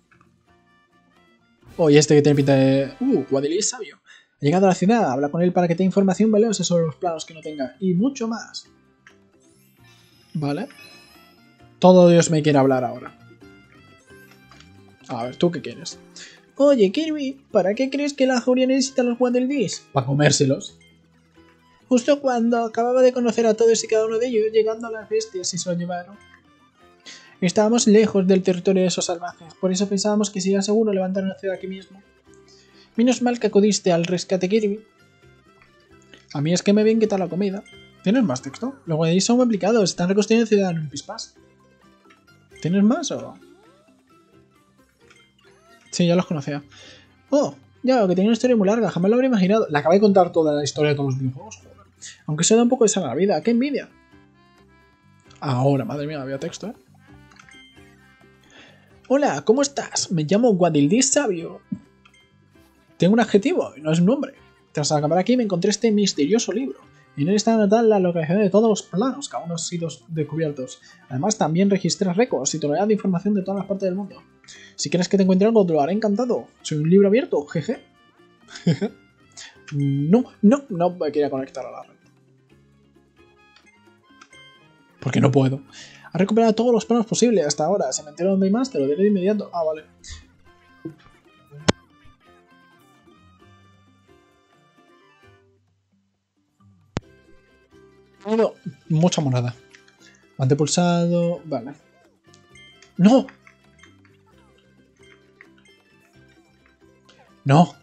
Speaker 1: Oh, y este que tiene pinta de... Waddledee es sabio. Ha llegado a la ciudad, habla con él para que te dé información valiosa sobre los planos que no tenga. Y mucho más. Vale. Todo Dios me quiere hablar ahora. A ver, ¿tú qué quieres? Oye, Kirby, ¿para qué crees que la jauría necesita los Waddledees? Para comérselos. Justo cuando acababa de conocer a todos y cada uno de ellos, llegando a las bestias y se lo llevaron. Estábamos lejos del territorio de esos salvajes, por eso pensábamos que sería seguro levantar una ciudad aquí mismo. Menos mal que acudiste al rescate, Kirby. A mí es que me ven qué tal la comida. ¿Tienes más texto? Los Waddledees son complicados, están reconstruyendo ciudad en un pispás. ¿Tienes más o...? Sí, ya los conocía. Oh, ya veo que tenía una historia muy larga, jamás lo habría imaginado. Le acabé de contar toda la historia de todos los videojuegos, joder. Aunque se da un poco de sal a la vida, ¡qué envidia! Ahora, madre mía, había texto, ¿eh? Hola, ¿cómo estás? Me llamo Waddledee Sabio. Tengo un adjetivo y no es un nombre. Tras acabar aquí me encontré este misterioso libro. En él está anotada la localización de todos los planos que aún no han sido descubiertos. Además, también registra récords y toneladas de información de todas las partes del mundo. Si quieres que te encuentre algo, te lo haré encantado. Soy un libro abierto, jeje. No me quería conectar a la red. Porque no puedo. Has recuperado todos los planos posibles hasta ahora. Si me entero dónde hay más, te lo diré de inmediato. Ah, vale. Tengo mucha moneda. Mante pulsado. Vale. ¡No! No.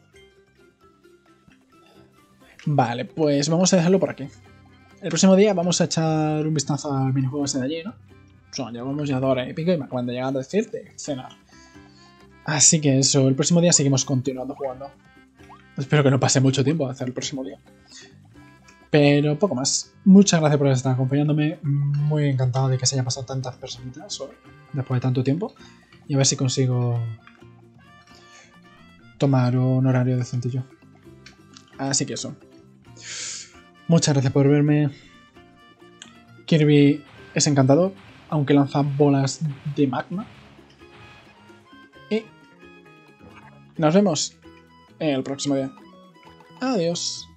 Speaker 1: Vale, pues vamos a dejarlo por aquí. El próximo día vamos a echar un vistazo al minijuego ese de allí, ¿no? O sea, llevamos ya 2 horas y pico y me acaban de llegar a decirte cenar. Así que eso, el próximo día seguimos continuando jugando. Espero que no pase mucho tiempo a hacer el próximo día. Pero poco más. Muchas gracias por estar acompañándome. Muy encantado de que se hayan pasado tantas personitas hoy, después de tanto tiempo. Y a ver si consigo tomar un horario decentillo. Así que eso. Muchas gracias por verme. Kirby es encantador, aunque lanza bolas de magma. Y nos vemos en el próximo día. Adiós.